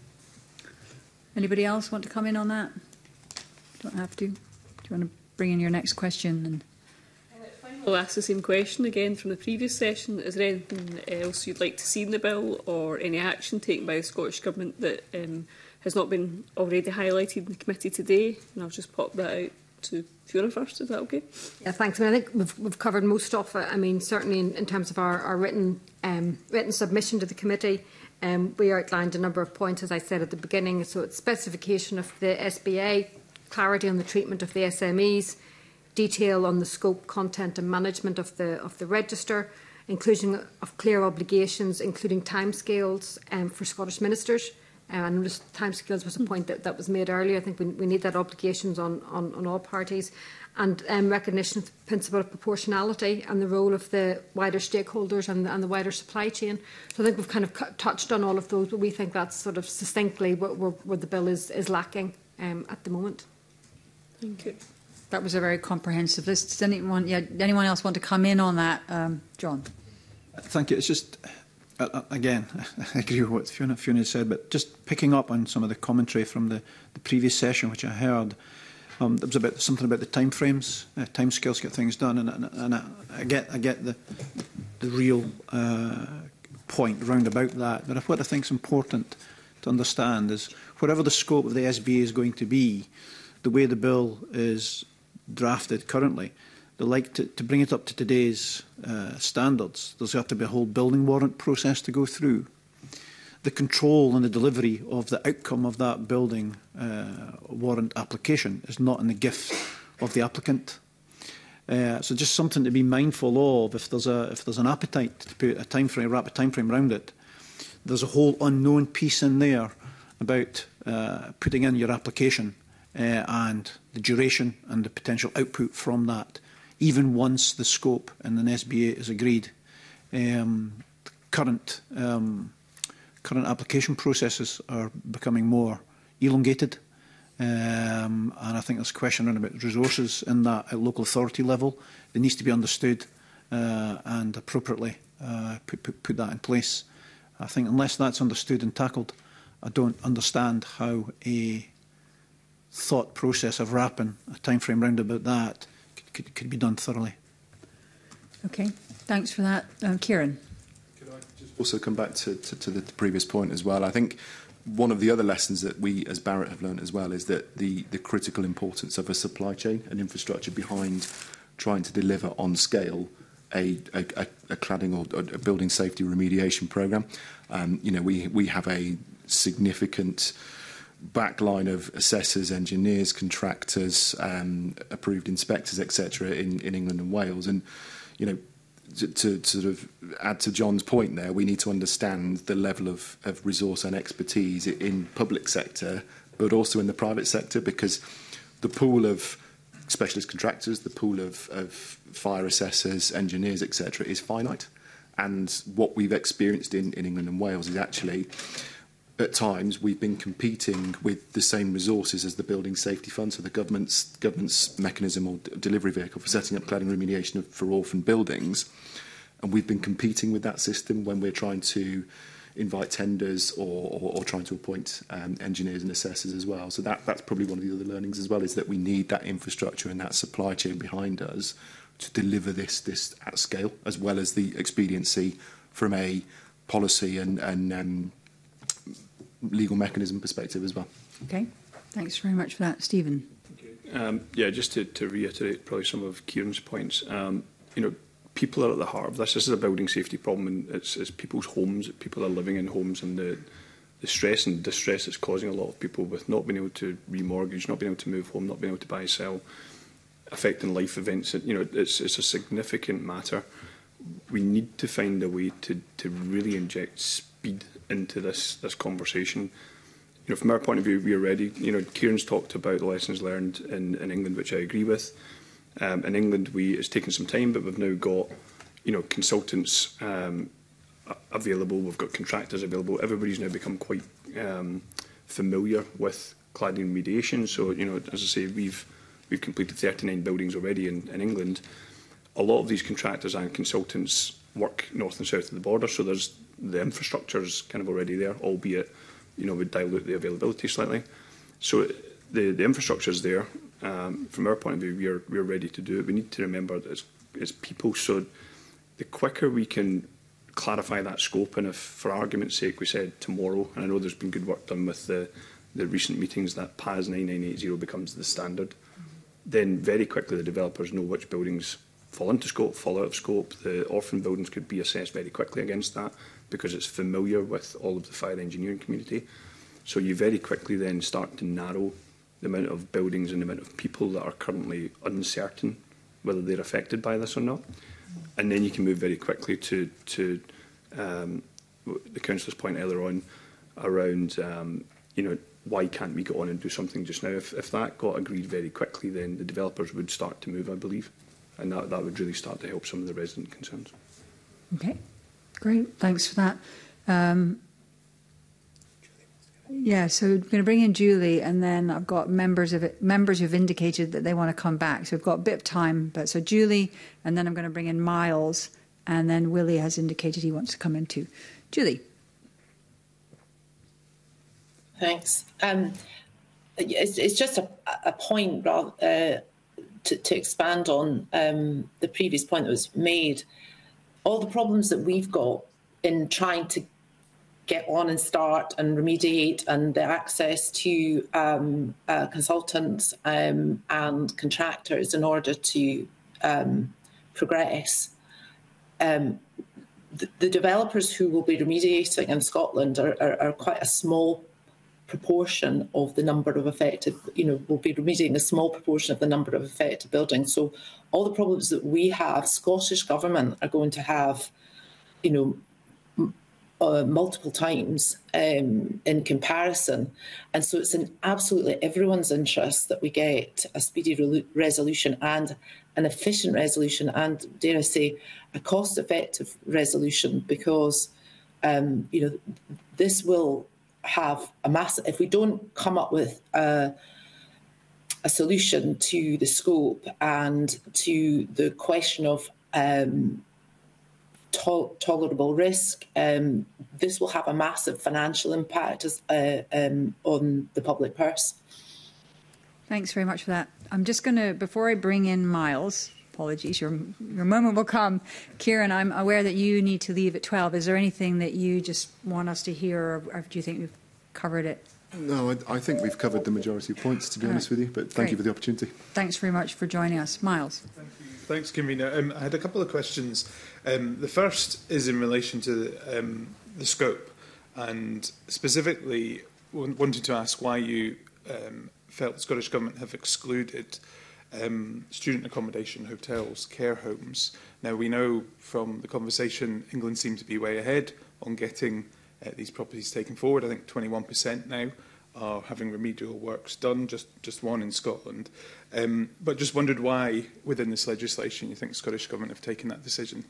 [SPEAKER 1] Anybody else want to come in on that? Don't have to. Do you want to bring in your next question? And
[SPEAKER 4] I'll ask the same question again from the previous session. Is there anything else you'd like to see in the bill, or any action taken by the Scottish Government that um, has not been already highlighted in the committee today? And I'll just pop that out to Fiona first. Is that okay?
[SPEAKER 17] Yeah, thanks. I mean, I think we've, we've covered most of it. I mean, certainly in, in terms of our, our written um, written submission to the committee, um, we outlined a number of points, as I said at the beginning. So it's specification of the S B A, clarity on the treatment of the S M Es, detail on the scope, content and management of the of the register, inclusion of clear obligations, including timescales um, for Scottish ministers. Uh, and timescales was a point that, that was made earlier. I think we, we need that obligations on, on, on all parties. And um, recognition of the principle of proportionality and the role of the wider stakeholders and the, and the wider supply chain. So I think we've kind of touched on all of those, but we think that's sort of succinctly where, where, where the bill is, is lacking um, at the moment.
[SPEAKER 4] Thank you.
[SPEAKER 1] That was a very comprehensive list. Does anyone, yeah, anyone else want to come in on that? Um, John?
[SPEAKER 19] Thank you. It's just, uh, again, I agree with what Fiona, Fiona said, but just picking up on some of the commentary from the, the previous session, which I heard, um, there was about something about the time frames, uh, time scales to get things done, and, and, and I, I get, I get the, the real uh, point round about that. But what I think is important to understand is, whatever the scope of the S B A is going to be, the way the bill is drafted currently, they like to, to bring it up to today's uh, standards. There's got to be a whole building warrant process to go through. the control and the delivery of the outcome of that building uh, warrant application is not in the gift of the applicant. Uh, so just something to be mindful of. If there's a if there's an appetite to put a time frame, wrap a time frame around it, there's a whole unknown piece in there about uh, putting in your application uh, and the duration and the potential output from that, even once the scope in an S B A is agreed. Um, current um, current application processes are becoming more elongated. Um, and I think there's a question around about resources in that at local authority level. It needs to be understood uh, and appropriately uh, put, put, put that in place. I think unless that's understood and tackled, I don't understand how a thought process of wrapping a time frame round about that could, could, could be done thoroughly.
[SPEAKER 1] Okay, thanks for that. Um, Kieran.
[SPEAKER 16] Could I just also come back to, to, to the previous point as well? I think one of the other lessons that we as Barratt have learned as well is that the, the critical importance of a supply chain and infrastructure behind trying to deliver on scale a, a, a, a cladding or a building safety remediation programme. Um, you know, we, we have a significant backline of assessors, engineers, contractors, um, approved inspectors, et cetera in, in England and Wales. And, you know, to, to sort of add to John's point there, we need to understand the level of, of resource and expertise in public sector, but also in the private sector, because the pool of specialist contractors, the pool of, of fire assessors, engineers, et cetera is finite. And what we've experienced in, in England and Wales is actually, at times, we've been competing with the same resources as the Building Safety Fund, so the government's, government's mechanism or delivery vehicle for setting up cladding remediation for orphan buildings. And we've been competing with that system when we're trying to invite tenders or, or, or trying to appoint um, engineers and assessors as well. So that, that's probably one of the other learnings as well, is that we need that infrastructure and that supply chain behind us to deliver this, this at scale, as well as the expediency from a policy and, and um, legal mechanism perspective as well.
[SPEAKER 1] Okay, thanks very much for that. Stephen.
[SPEAKER 15] Um, yeah, just to, to reiterate probably some of Kieran's points, um, you know, people are at the heart of this. This is a building safety problem, and it's, it's people's homes. People are living in homes, and the, the stress and distress it's causing a lot of people with not being able to remortgage, not being able to move home, not being able to buy, sell, affecting life events. You know, it's, it's a significant matter. We need to find a way to, to really inject speed into this, this conversation. You know, from our point of view, we are ready. You know, Kieran's talked about the lessons learned in, in England, which I agree with. Um, in England, we it's taken some time, but we've now got, you know, consultants um, available. We've got contractors available. Everybody's now become quite um, familiar with cladding remediation. So, you know, as I say, we've we've completed thirty-nine buildings already in, in England. A lot of these contractors and consultants work north and south of the border, so there's the infrastructure's kind of already there, albeit, you know, would dilute the availability slightly. So the the infrastructure is there. Um, from our point of view, we are we're ready to do it. We need to remember that it's, it's people. So the quicker we can clarify that scope, and if, for argument's sake, we said tomorrow, and I know there's been good work done with the the recent meetings that P A S nine nine eight zero becomes the standard, then very quickly the developers know which buildings fall into scope, fall out of scope. The orphan buildings could be assessed very quickly against that, because it's familiar with all of the fire engineering community. So you very quickly then start to narrow the amount of buildings and the amount of people that are currently uncertain whether they're affected by this or not. And then you can move very quickly to, to um, the councillor's point earlier on around, um, you know, why can't we go on and do something just now? If, if that got agreed very quickly, then the developers would start to move, I believe. And that, that would really start to help some of the resident concerns.
[SPEAKER 1] Okay, great. Thanks for that. Um, yeah, so we're going to bring in Julie, and then I've got members of it, members who've indicated that they want to come back. So we've got a bit of time. But so Julie, and then I'm going to bring in Miles, and then Willie has indicated he wants to come in too. Julie.
[SPEAKER 20] Thanks. Um, it's, it's just a, a point rather, uh, to, to expand on um, the previous point that was made. All the problems that we've got in trying to get on and start and remediate, and the access to um, uh, consultants um, and contractors in order to um, progress. Um, the, the developers who will be remediating in Scotland are, are, are quite a small proportion of the number of affected, you know, will be remediating a small proportion of the number of affected buildings. So all the problems that we have, Scottish Government are going to have, you know, m uh, multiple times um, in comparison. And so it's in absolutely everyone's interest that we get a speedy re resolution and an efficient resolution and, dare I say, a cost-effective resolution, because, um, you know, this will have a massive, if we don't come up with a, a solution to the scope and to the question of um, to tolerable risk, um, this will have a massive financial impact as, uh, um, on the public purse.
[SPEAKER 1] Thanks very much for that. I'm just going to, before I bring in Miles, apologies, your, your moment will come. Kieran, I'm aware that you need to leave at twelve. Is there anything that you just want us to hear, or, or do you think we've covered it?
[SPEAKER 16] No, I, I think we've covered the majority of points, to be
[SPEAKER 1] All
[SPEAKER 16] honest
[SPEAKER 1] right.
[SPEAKER 16] with you, but thank
[SPEAKER 1] Great.
[SPEAKER 16] you for the opportunity.
[SPEAKER 1] Thanks very much for joining us. Miles.
[SPEAKER 18] Thank you. Thanks, Convener. Um, I had a couple of questions. Um, the first is in relation to um, the scope, and specifically wanted to ask why you um, felt the Scottish Government have excluded um, student accommodation, hotels, care homes. Now, we know from the conversation England seemed to be way ahead on getting uh, these properties taken forward. I think twenty-one percent now are having remedial works done, just, just one in Scotland. Um, but just wondered why, within this legislation, you think the Scottish Government have taken that decision.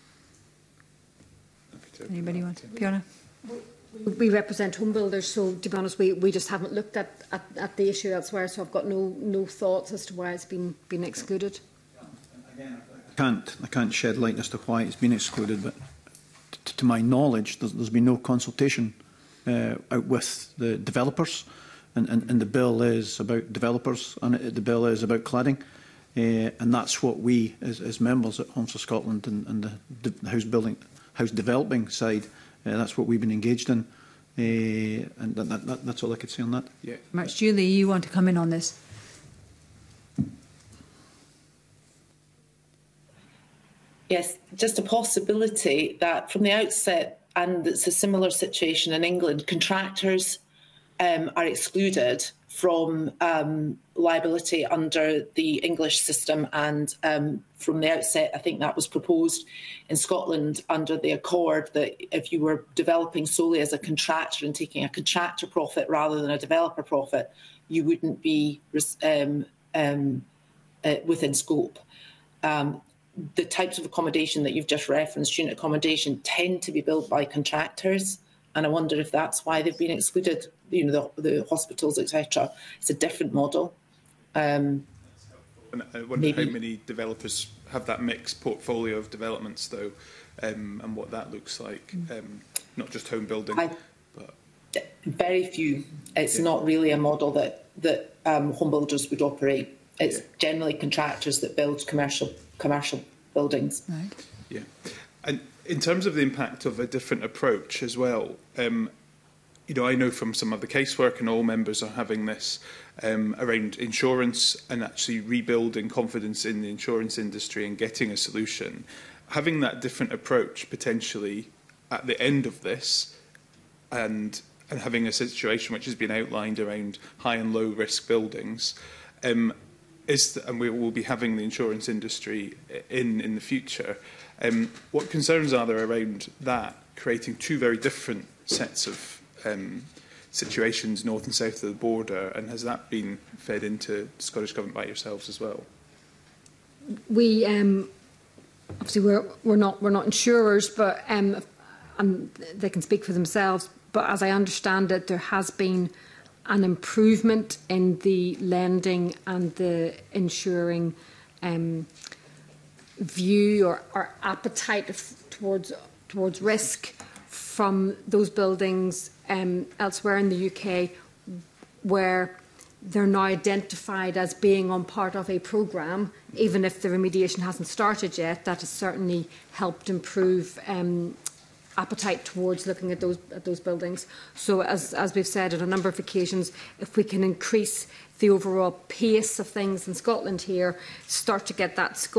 [SPEAKER 1] Anybody want to? Fiona?
[SPEAKER 17] We represent home builders, so to be honest, we, we just haven't looked at, at, at the issue elsewhere, so I've got no, no thoughts as to why it's been, been excluded.
[SPEAKER 19] I can't, I can't shed light as to why it's been excluded, but t to my knowledge, there's, there's been no consultation uh, out with the developers, and, and, and the bill is about developers, and it, the bill is about cladding, uh, and that's what we, as, as members at Homes for Scotland and, and the, the house building, house developing side, uh, that's what we've been engaged in, uh, and that, that, that, that's all I could say on that.
[SPEAKER 18] Yeah.
[SPEAKER 1] Much. Julie, you want to come in on this?
[SPEAKER 20] Yes, just a possibility that from the outset, and it's a similar situation in England, contractors um, are excluded from um, liability under the English system, and um, from the outset, I think that was proposed in Scotland under the Accord, that if you were developing solely as a contractor and taking a contractor profit rather than a developer profit, you wouldn't be um, um, uh, within scope. Um, the types of accommodation that you've just referenced, student accommodation, tend to be built by contractors, and I wonder if that's why they've been excluded. You know, the, the hospitals, et cetera. It's a different model. Um,
[SPEAKER 18] and I wonder maybe. how many developers have that mixed portfolio of developments, though, um, and what that looks like. Um, not just home building,
[SPEAKER 20] I,
[SPEAKER 18] but
[SPEAKER 20] very few. It's
[SPEAKER 18] yeah.
[SPEAKER 20] not really a model that that um, home builders would operate. It's yeah. generally contractors that build commercial commercial buildings.
[SPEAKER 1] Right.
[SPEAKER 18] Yeah, and in terms of the impact of a different approach as well, um, you know, I know from some of the casework, and all members are having this um, around insurance and actually rebuilding confidence in the insurance industry and getting a solution. Having that different approach potentially at the end of this, and and having a situation which has been outlined around high and low risk buildings, um, is th and we will be having the insurance industry in in the future. Um, what concerns are there around that, creating two very different sets of um, situations north and south of the border, and has that been fed into the Scottish Government by yourselves as well?
[SPEAKER 17] We um, obviously we're we're not we're not insurers, but um, and they can speak for themselves. But as I understand it, there has been an improvement in the lending and the insuring um, view or, or appetite of, towards towards risk from those buildings um, elsewhere in the U K, where they're now identified as being on part of a programme, even if the remediation hasn't started yet. That has certainly helped improve um, appetite towards looking at those at those buildings. So, as as we've said on a number of occasions, if we can increase the overall pace of things in Scotland here, start to get that scope,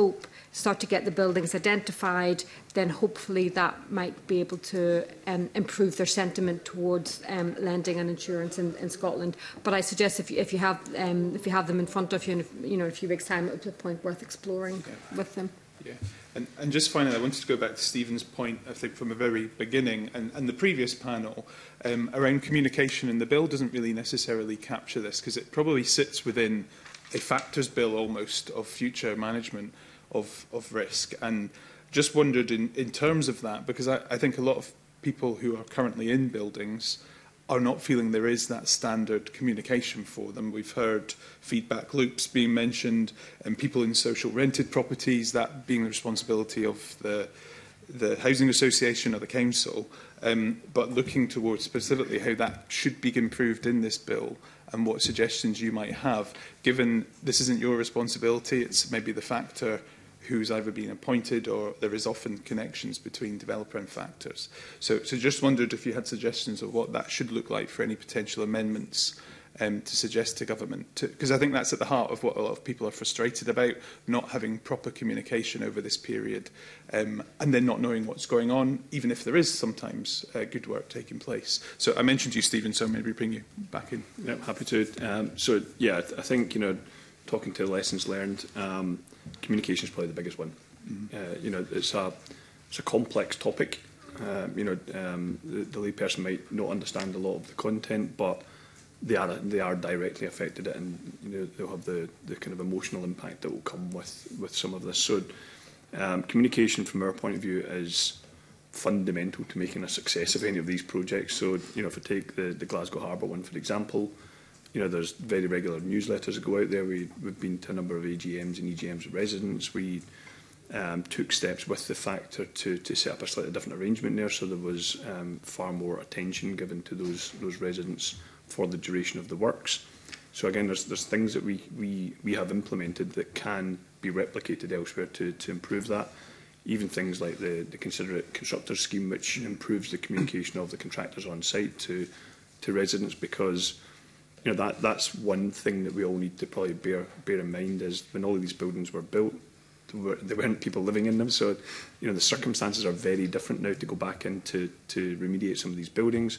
[SPEAKER 17] start to get the buildings identified, then hopefully that might be able to um, improve their sentiment towards um, lending and insurance in, in Scotland. But I suggest if you, if you have um, if you have them in front of you in a, you know, in a few weeks' time, it's a point worth exploring yeah. with them.
[SPEAKER 18] Yeah. And, and just finally, I wanted to go back to Stephen's point, I think, from the very beginning, and, and the previous panel, um, around communication, and the bill doesn't really necessarily capture this, because it probably sits within a factors bill almost of future management of, of risk. And just wondered in, in terms of that, because I, I think a lot of people who are currently in buildings are not feeling there is that standard communication for them. We've heard feedback loops being mentioned, and people in social rented properties, that being the responsibility of the, the housing association or the council, um, but looking towards specifically how that should be improved in this bill and what suggestions you might have, given this isn't your responsibility, it's maybe the factor who's either been appointed, or there is often connections between developer and factors. So, so just wondered if you had suggestions of what that should look like for any potential amendments um, to suggest to government. Because I think that's at the heart of what a lot of people are frustrated about, not having proper communication over this period, um, and then not knowing what's going on, even if there is sometimes uh, good work taking place. So I mentioned you, Stephen, so maybe bring you back in.
[SPEAKER 15] Yeah, happy to. Um, so, yeah, I, th I think, you know, talking to lessons learned, um, communication is probably the biggest one. Mm-hmm. uh, you know, it's a it's a complex topic. Um, you know, um, the, the layperson might not understand a lot of the content, but they are they are directly affected, it, and you know they'll have the the kind of emotional impact that will come with with some of this. So, um, communication from our point of view is fundamental to making a success of any of these projects. So, you know, if I take the the Glasgow Harbour one for example. You know, there's very regular newsletters that go out there. We, we've been to a number of A G Ms and E G Ms with residents. We um, took steps with the factor to, to set up a slightly different arrangement there, so there was um, far more attention given to those those residents for the duration of the works. So again, there's there's things that we we we have implemented that can be replicated elsewhere to to improve that. Even things like the the Considerate Constructors scheme, which improves the communication of the contractors on site to to residents, because you know, that that's one thing that we all need to probably bear bear in mind is when all of these buildings were built, there, were, there weren't people living in them. So, you know, the circumstances are very different now to go back in to, to remediate some of these buildings,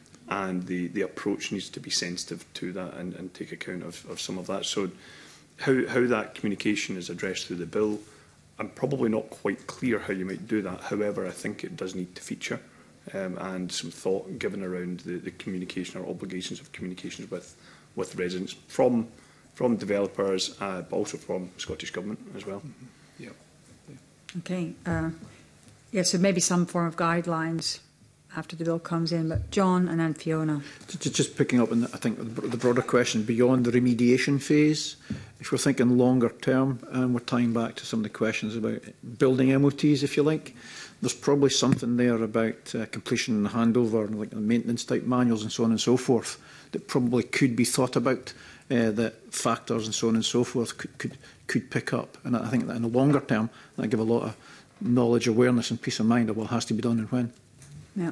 [SPEAKER 15] and the the approach needs to be sensitive to that and, and take account of, of some of that. So, how how that communication is addressed through the bill, I'm probably not quite clear how you might do that. However, I think it does need to feature. Um, and some thought given around the, the communication or obligations of communications with, with residents from from developers, uh, but also from Scottish Government as well. Mm-hmm. Yeah.
[SPEAKER 1] Yeah. Okay. Uh, yeah, so maybe some form of guidelines after the bill comes in. But John and then Fiona.
[SPEAKER 19] Just picking up on, the, I think, the broader question beyond the remediation phase, if we're thinking longer term, and we're tying back to some of the questions about building M O Ts, if you like, there's probably something there about uh, completion and handover, like the maintenance type manuals and so on and so forth, that probably could be thought about, uh, that factors and so on and so forth could, could, could pick up. And I think that in the longer term, that give a lot of knowledge, awareness and peace of mind of what has to be done and when.
[SPEAKER 1] Yeah.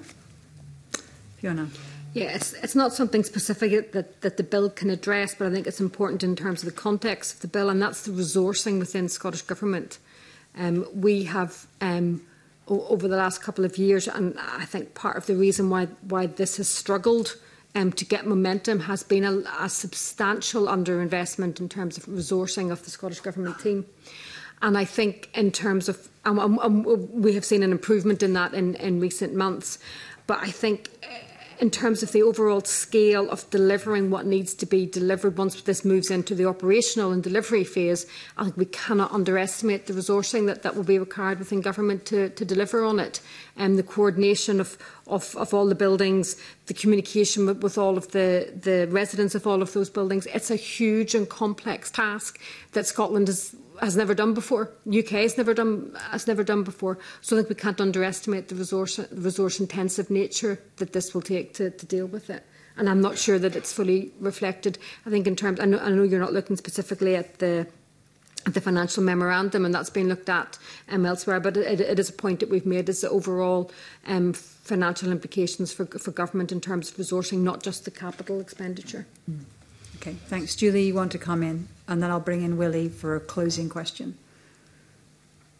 [SPEAKER 1] Fiona.
[SPEAKER 17] Yeah, it's, it's not something specific that, that the bill can address, but I think it's important in terms of the context of the bill, and that's the resourcing within Scottish Government. Um, we have... Um, over the last couple of years, and I think part of the reason why why this has struggled um, to get momentum has been a, a substantial underinvestment in terms of resourcing of the Scottish Government team. And I think in terms of, um, um, um, we have seen an improvement in that in, in recent months, but I think in terms of the overall scale of delivering what needs to be delivered once this moves into the operational and delivery phase, I think we cannot underestimate the resourcing that, that will be required within government to, to deliver on it. And the coordination of, of, of all the buildings, the communication with, with all of the, the residents of all of those buildings. It's a huge and complex task that Scotland has has never done before. U K has never done has never done before. So I think we can't underestimate the resource resource intensive nature that this will take to, to deal with it. And I'm not sure that it's fully reflected. I think in terms, I know, I know you're not looking specifically at the at the financial memorandum, and that's been looked at um, elsewhere. But it, it is a point that we've made: is the overall um, financial implications for for government in terms of resourcing, not just the capital expenditure.
[SPEAKER 1] Mm. Okay, thanks. Julie, you want to come in? And then I'll bring in Willie for a closing question.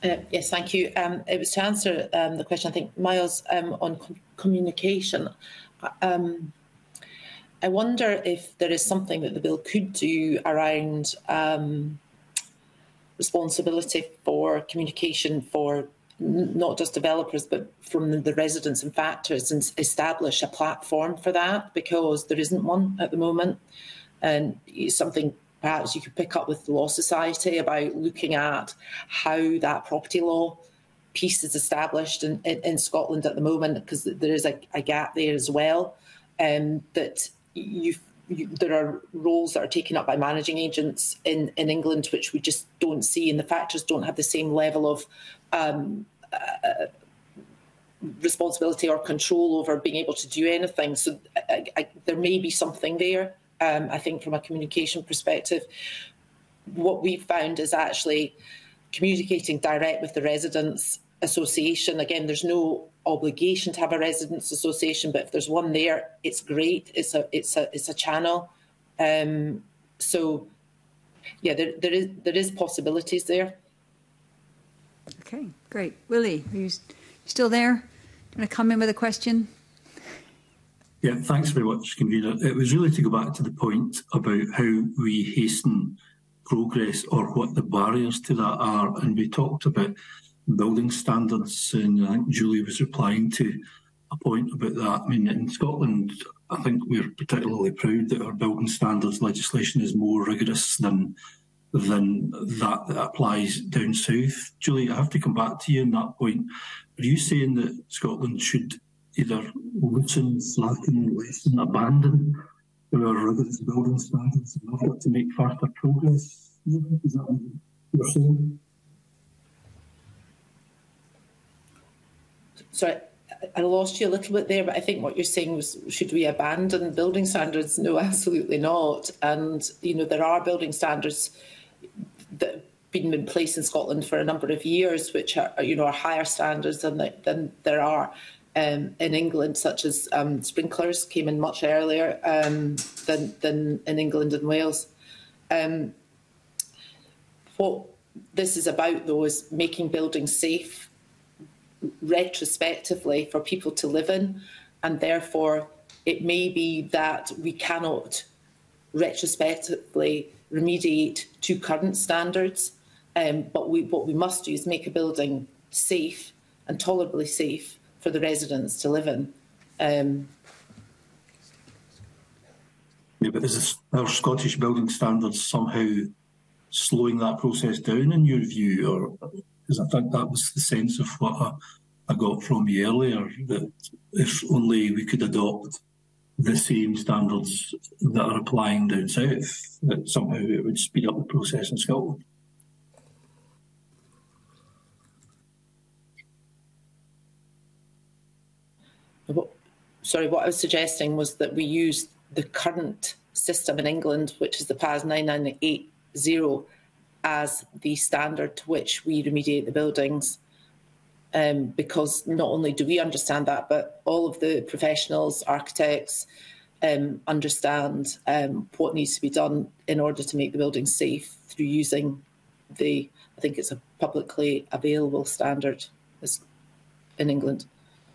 [SPEAKER 20] Uh, yes, thank you. Um, it was to answer um, the question, I think, Miles, um, on com communication. Um, I wonder if there is something that the bill could do around um, responsibility for communication for n not just developers, but from the, the residents and factors, and establish a platform for that, because there isn't one at the moment. And it's something perhaps you could pick up with the Law Society about looking at how that property law piece is established in, in, in Scotland at the moment, because there is a, a gap there as well. Um, that you, you, there are roles that are taken up by managing agents in, in England, which we just don't see, and the factors don't have the same level of um, uh, responsibility or control over being able to do anything. So I, I, there may be something there. Um, I think from a communication perspective, what we've found is actually communicating direct with the residents association. Again, there's no obligation to have a residents association, but if there's one there, it's great. It's a it's a it's a channel. Um, so yeah, there there is there is possibilities there.
[SPEAKER 1] Okay, great. Willie, are you still there? Want to come in with a question?
[SPEAKER 11] Yeah, thanks very much, Convener. It was really to go back to the point about how we hasten progress or what the barriers to that are. And we talked about building standards, and I think Julie was replying to a point about that. I mean, in Scotland, I think we're particularly proud that our building standards legislation is more rigorous than than that that applies down south. Julie, I have to come back to you on that point. Are you saying that Scotland should either loosen, slacken, lessen, abandon our rigorous building standards in order to make faster progress? Is that what you're saying?
[SPEAKER 20] Sorry, I lost you a little bit there, but I think what you're saying was, should we abandon building standards? No, absolutely not. And, you know, there are building standards that have been in place in Scotland for a number of years, which are, you know, are higher standards than, the, than there are Um, in England, such as um, sprinklers came in much earlier um, than, than in England and Wales. Um, what this is about, though, is making buildings safe retrospectively for people to live in, and therefore it may be that we cannot retrospectively remediate to current standards, um, but we, what we must do is make a building safe and tolerably safe for the residents to live in. Um,
[SPEAKER 11] yeah, but is this, our Scottish building standards somehow slowing that process down in your view? Or because I think that was the sense of what I, I got from you earlier, that if only we could adopt the same standards that are applying down south, that somehow it would speed up the process in Scotland.
[SPEAKER 20] What, sorry, what I was suggesting was that we use the current system in England, which is the P A S nine nine eight zero, as the standard to which we remediate the buildings. Um, because not only do we understand that, but all of the professionals, architects, um, understand um, what needs to be done in order to make the building safe through using the, I think it's a publicly available standard in England.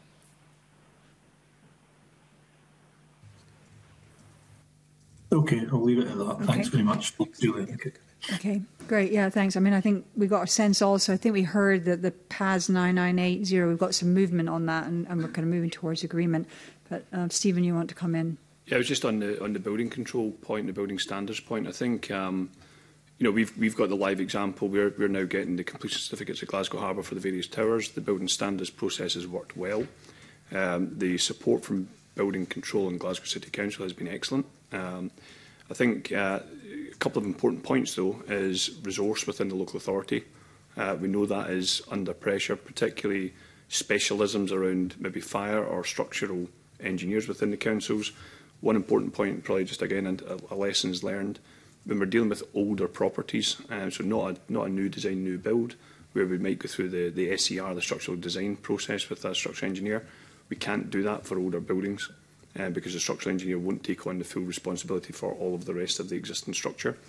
[SPEAKER 11] Okay, I'll leave it at that.
[SPEAKER 1] Okay.
[SPEAKER 11] Thanks very much, Julie. Okay.
[SPEAKER 1] Okay, great. Yeah, thanks. I mean, I think we got a sense also, I think we heard that the P A S nine nine eight zero, we've got some movement on that, and, and we're kind of moving towards agreement. But uh, Stephen, you want to come in?
[SPEAKER 15] Yeah, it was just on the on the building control point, the building standards point. I think um, you know we've we've got the live example. We're we're now getting the completion certificates at Glasgow Harbour for the various towers. The building standards process has worked well. Um, the support from building control in Glasgow City Council has been excellent. Um, I think uh, a couple of important points, though, is resource within the local authority. Uh, we know that is under pressure, particularly specialisms around maybe fire or structural engineers within the councils. One important point, probably just again, and a, a lessons learned, when we're dealing with older properties, uh, so not a, not a new design, new build, where we might go through the, the S E R, the structural design process with a structural engineer. We can't do that for older buildings. Uh, because the structural engineer won't take on the full responsibility for all of the rest of the existing structure.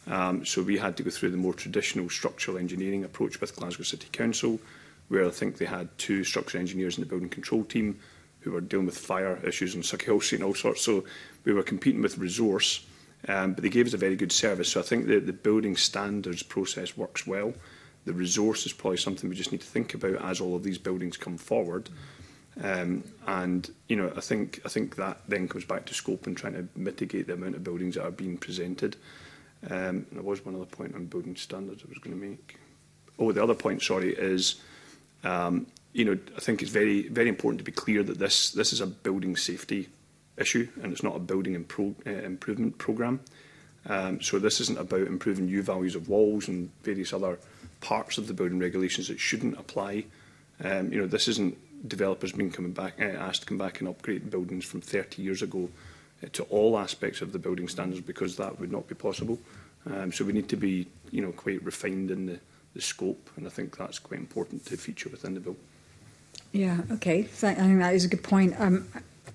[SPEAKER 15] Um, so we had to go through the more traditional structural engineering approach with Glasgow City Council, where I think they had two structural engineers in the building control team who were dealing with fire issues in Sucky Street and all sorts. So we were competing with resource, um, but they gave us a very good service. So I think the, the building standards process works well. The resource is probably something we just need to think about as all of these buildings come forward. Um, and you know, I think I think that then comes back to scope and trying to mitigate the amount of buildings that are being presented. Um, there was one other point on building standards I was going to make. Oh, the other point, sorry, is um, you know, I think it's very very important to be clear that this this is a building safety issue and it's not a building impro uh, improvement programme. Um, so this isn't about improving U values of walls and various other parts of the building regulations that shouldn't apply. Um, you know, this isn't developers being coming back, uh, asked to come back and upgrade buildings from thirty years ago uh, to all aspects of the building standards, because that would not be possible. Um, so we need to be, you know, quite refined in the, the scope, and I think that's quite important to feature within the bill.
[SPEAKER 1] Yeah, okay. I think that is a good point. Um,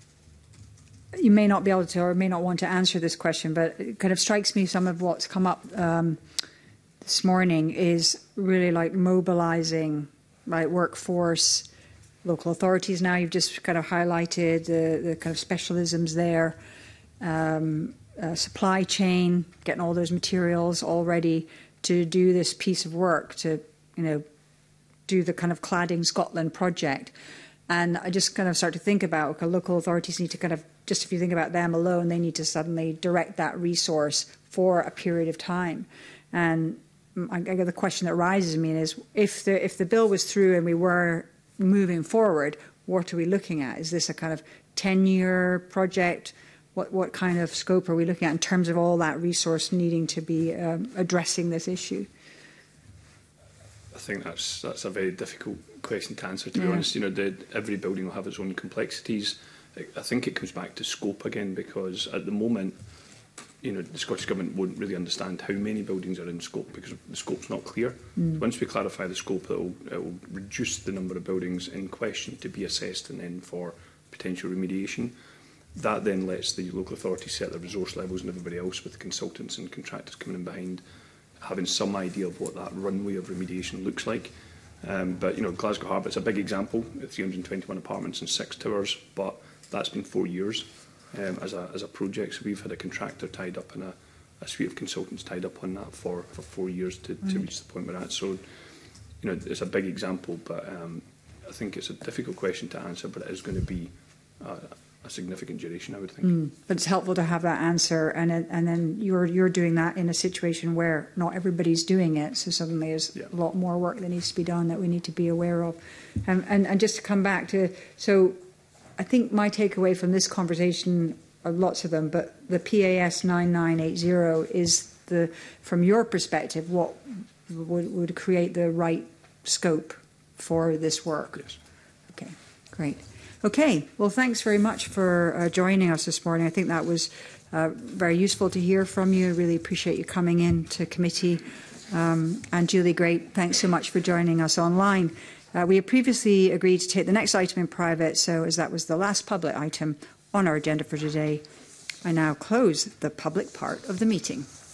[SPEAKER 1] you may not be able to or may not want to answer this question, but it kind of strikes me some of what's come up um, this morning is really like mobilising, right, workforce, local authorities. Now you've just kind of highlighted the, the kind of specialisms there, um, uh, supply chain, getting all those materials all ready to do this piece of work, to, you know, do the kind of Cladding Scotland project. And I just kind of start to think about, okay, local authorities need to kind of, just if you think about them alone, they need to suddenly direct that resource for a period of time. And I, I guess the question that rises in me is, if the, if the bill was through and we were moving forward, what are we looking at? Is this a kind of ten-year project? What, what kind of scope are we looking at in terms of all that resource needing to be um, addressing this issue?
[SPEAKER 15] I think that's that's a very difficult question to answer, to
[SPEAKER 1] yeah.
[SPEAKER 15] be honest. You know, the, every building will have its own complexities. I, I think it comes back to scope again, because at the moment, you know, the Scottish Government won't really understand how many buildings are in scope, because the scope's not clear. Mm. Once we clarify the scope, it will, it will reduce the number of buildings in question to be assessed and then for potential remediation. That then lets the local authority set their resource levels and everybody else, with consultants and contractors coming in behind, having some idea of what that runway of remediation looks like. Um, but, you know, Glasgow Harbour, it's a big example, three hundred and twenty-one apartments and six towers, but that's been four years um, as, a, as a project. So we've had a contractor tied up and a, a suite of consultants tied up on that for, for four years to, right. to reach the point we're at. So, you know, it's a big example, but um, I think it's a difficult question to answer, but it is going to be uh, a significant duration, I would think.
[SPEAKER 1] Mm, but it's helpful to have that answer, and and then you're you're doing that in a situation where not everybody's doing it, so suddenly there's yeah. a lot more work that needs to be done that we need to be aware of. Um, and and just to come back to, so I think my takeaway from this conversation are lots of them, but the P A S nine nine eight zero is the, from your perspective, what would, would create the right scope for this work.
[SPEAKER 15] Yes.
[SPEAKER 1] Okay, great. Okay, well, thanks very much for uh, joining us this morning. I think that was uh, very useful to hear from you. I really appreciate you coming in to committee. Um, and Julie, great. Thanks so much for joining us online. Uh, we had previously agreed to take the next item in private, so as that was the last public item on our agenda for today, I now close the public part of the meeting.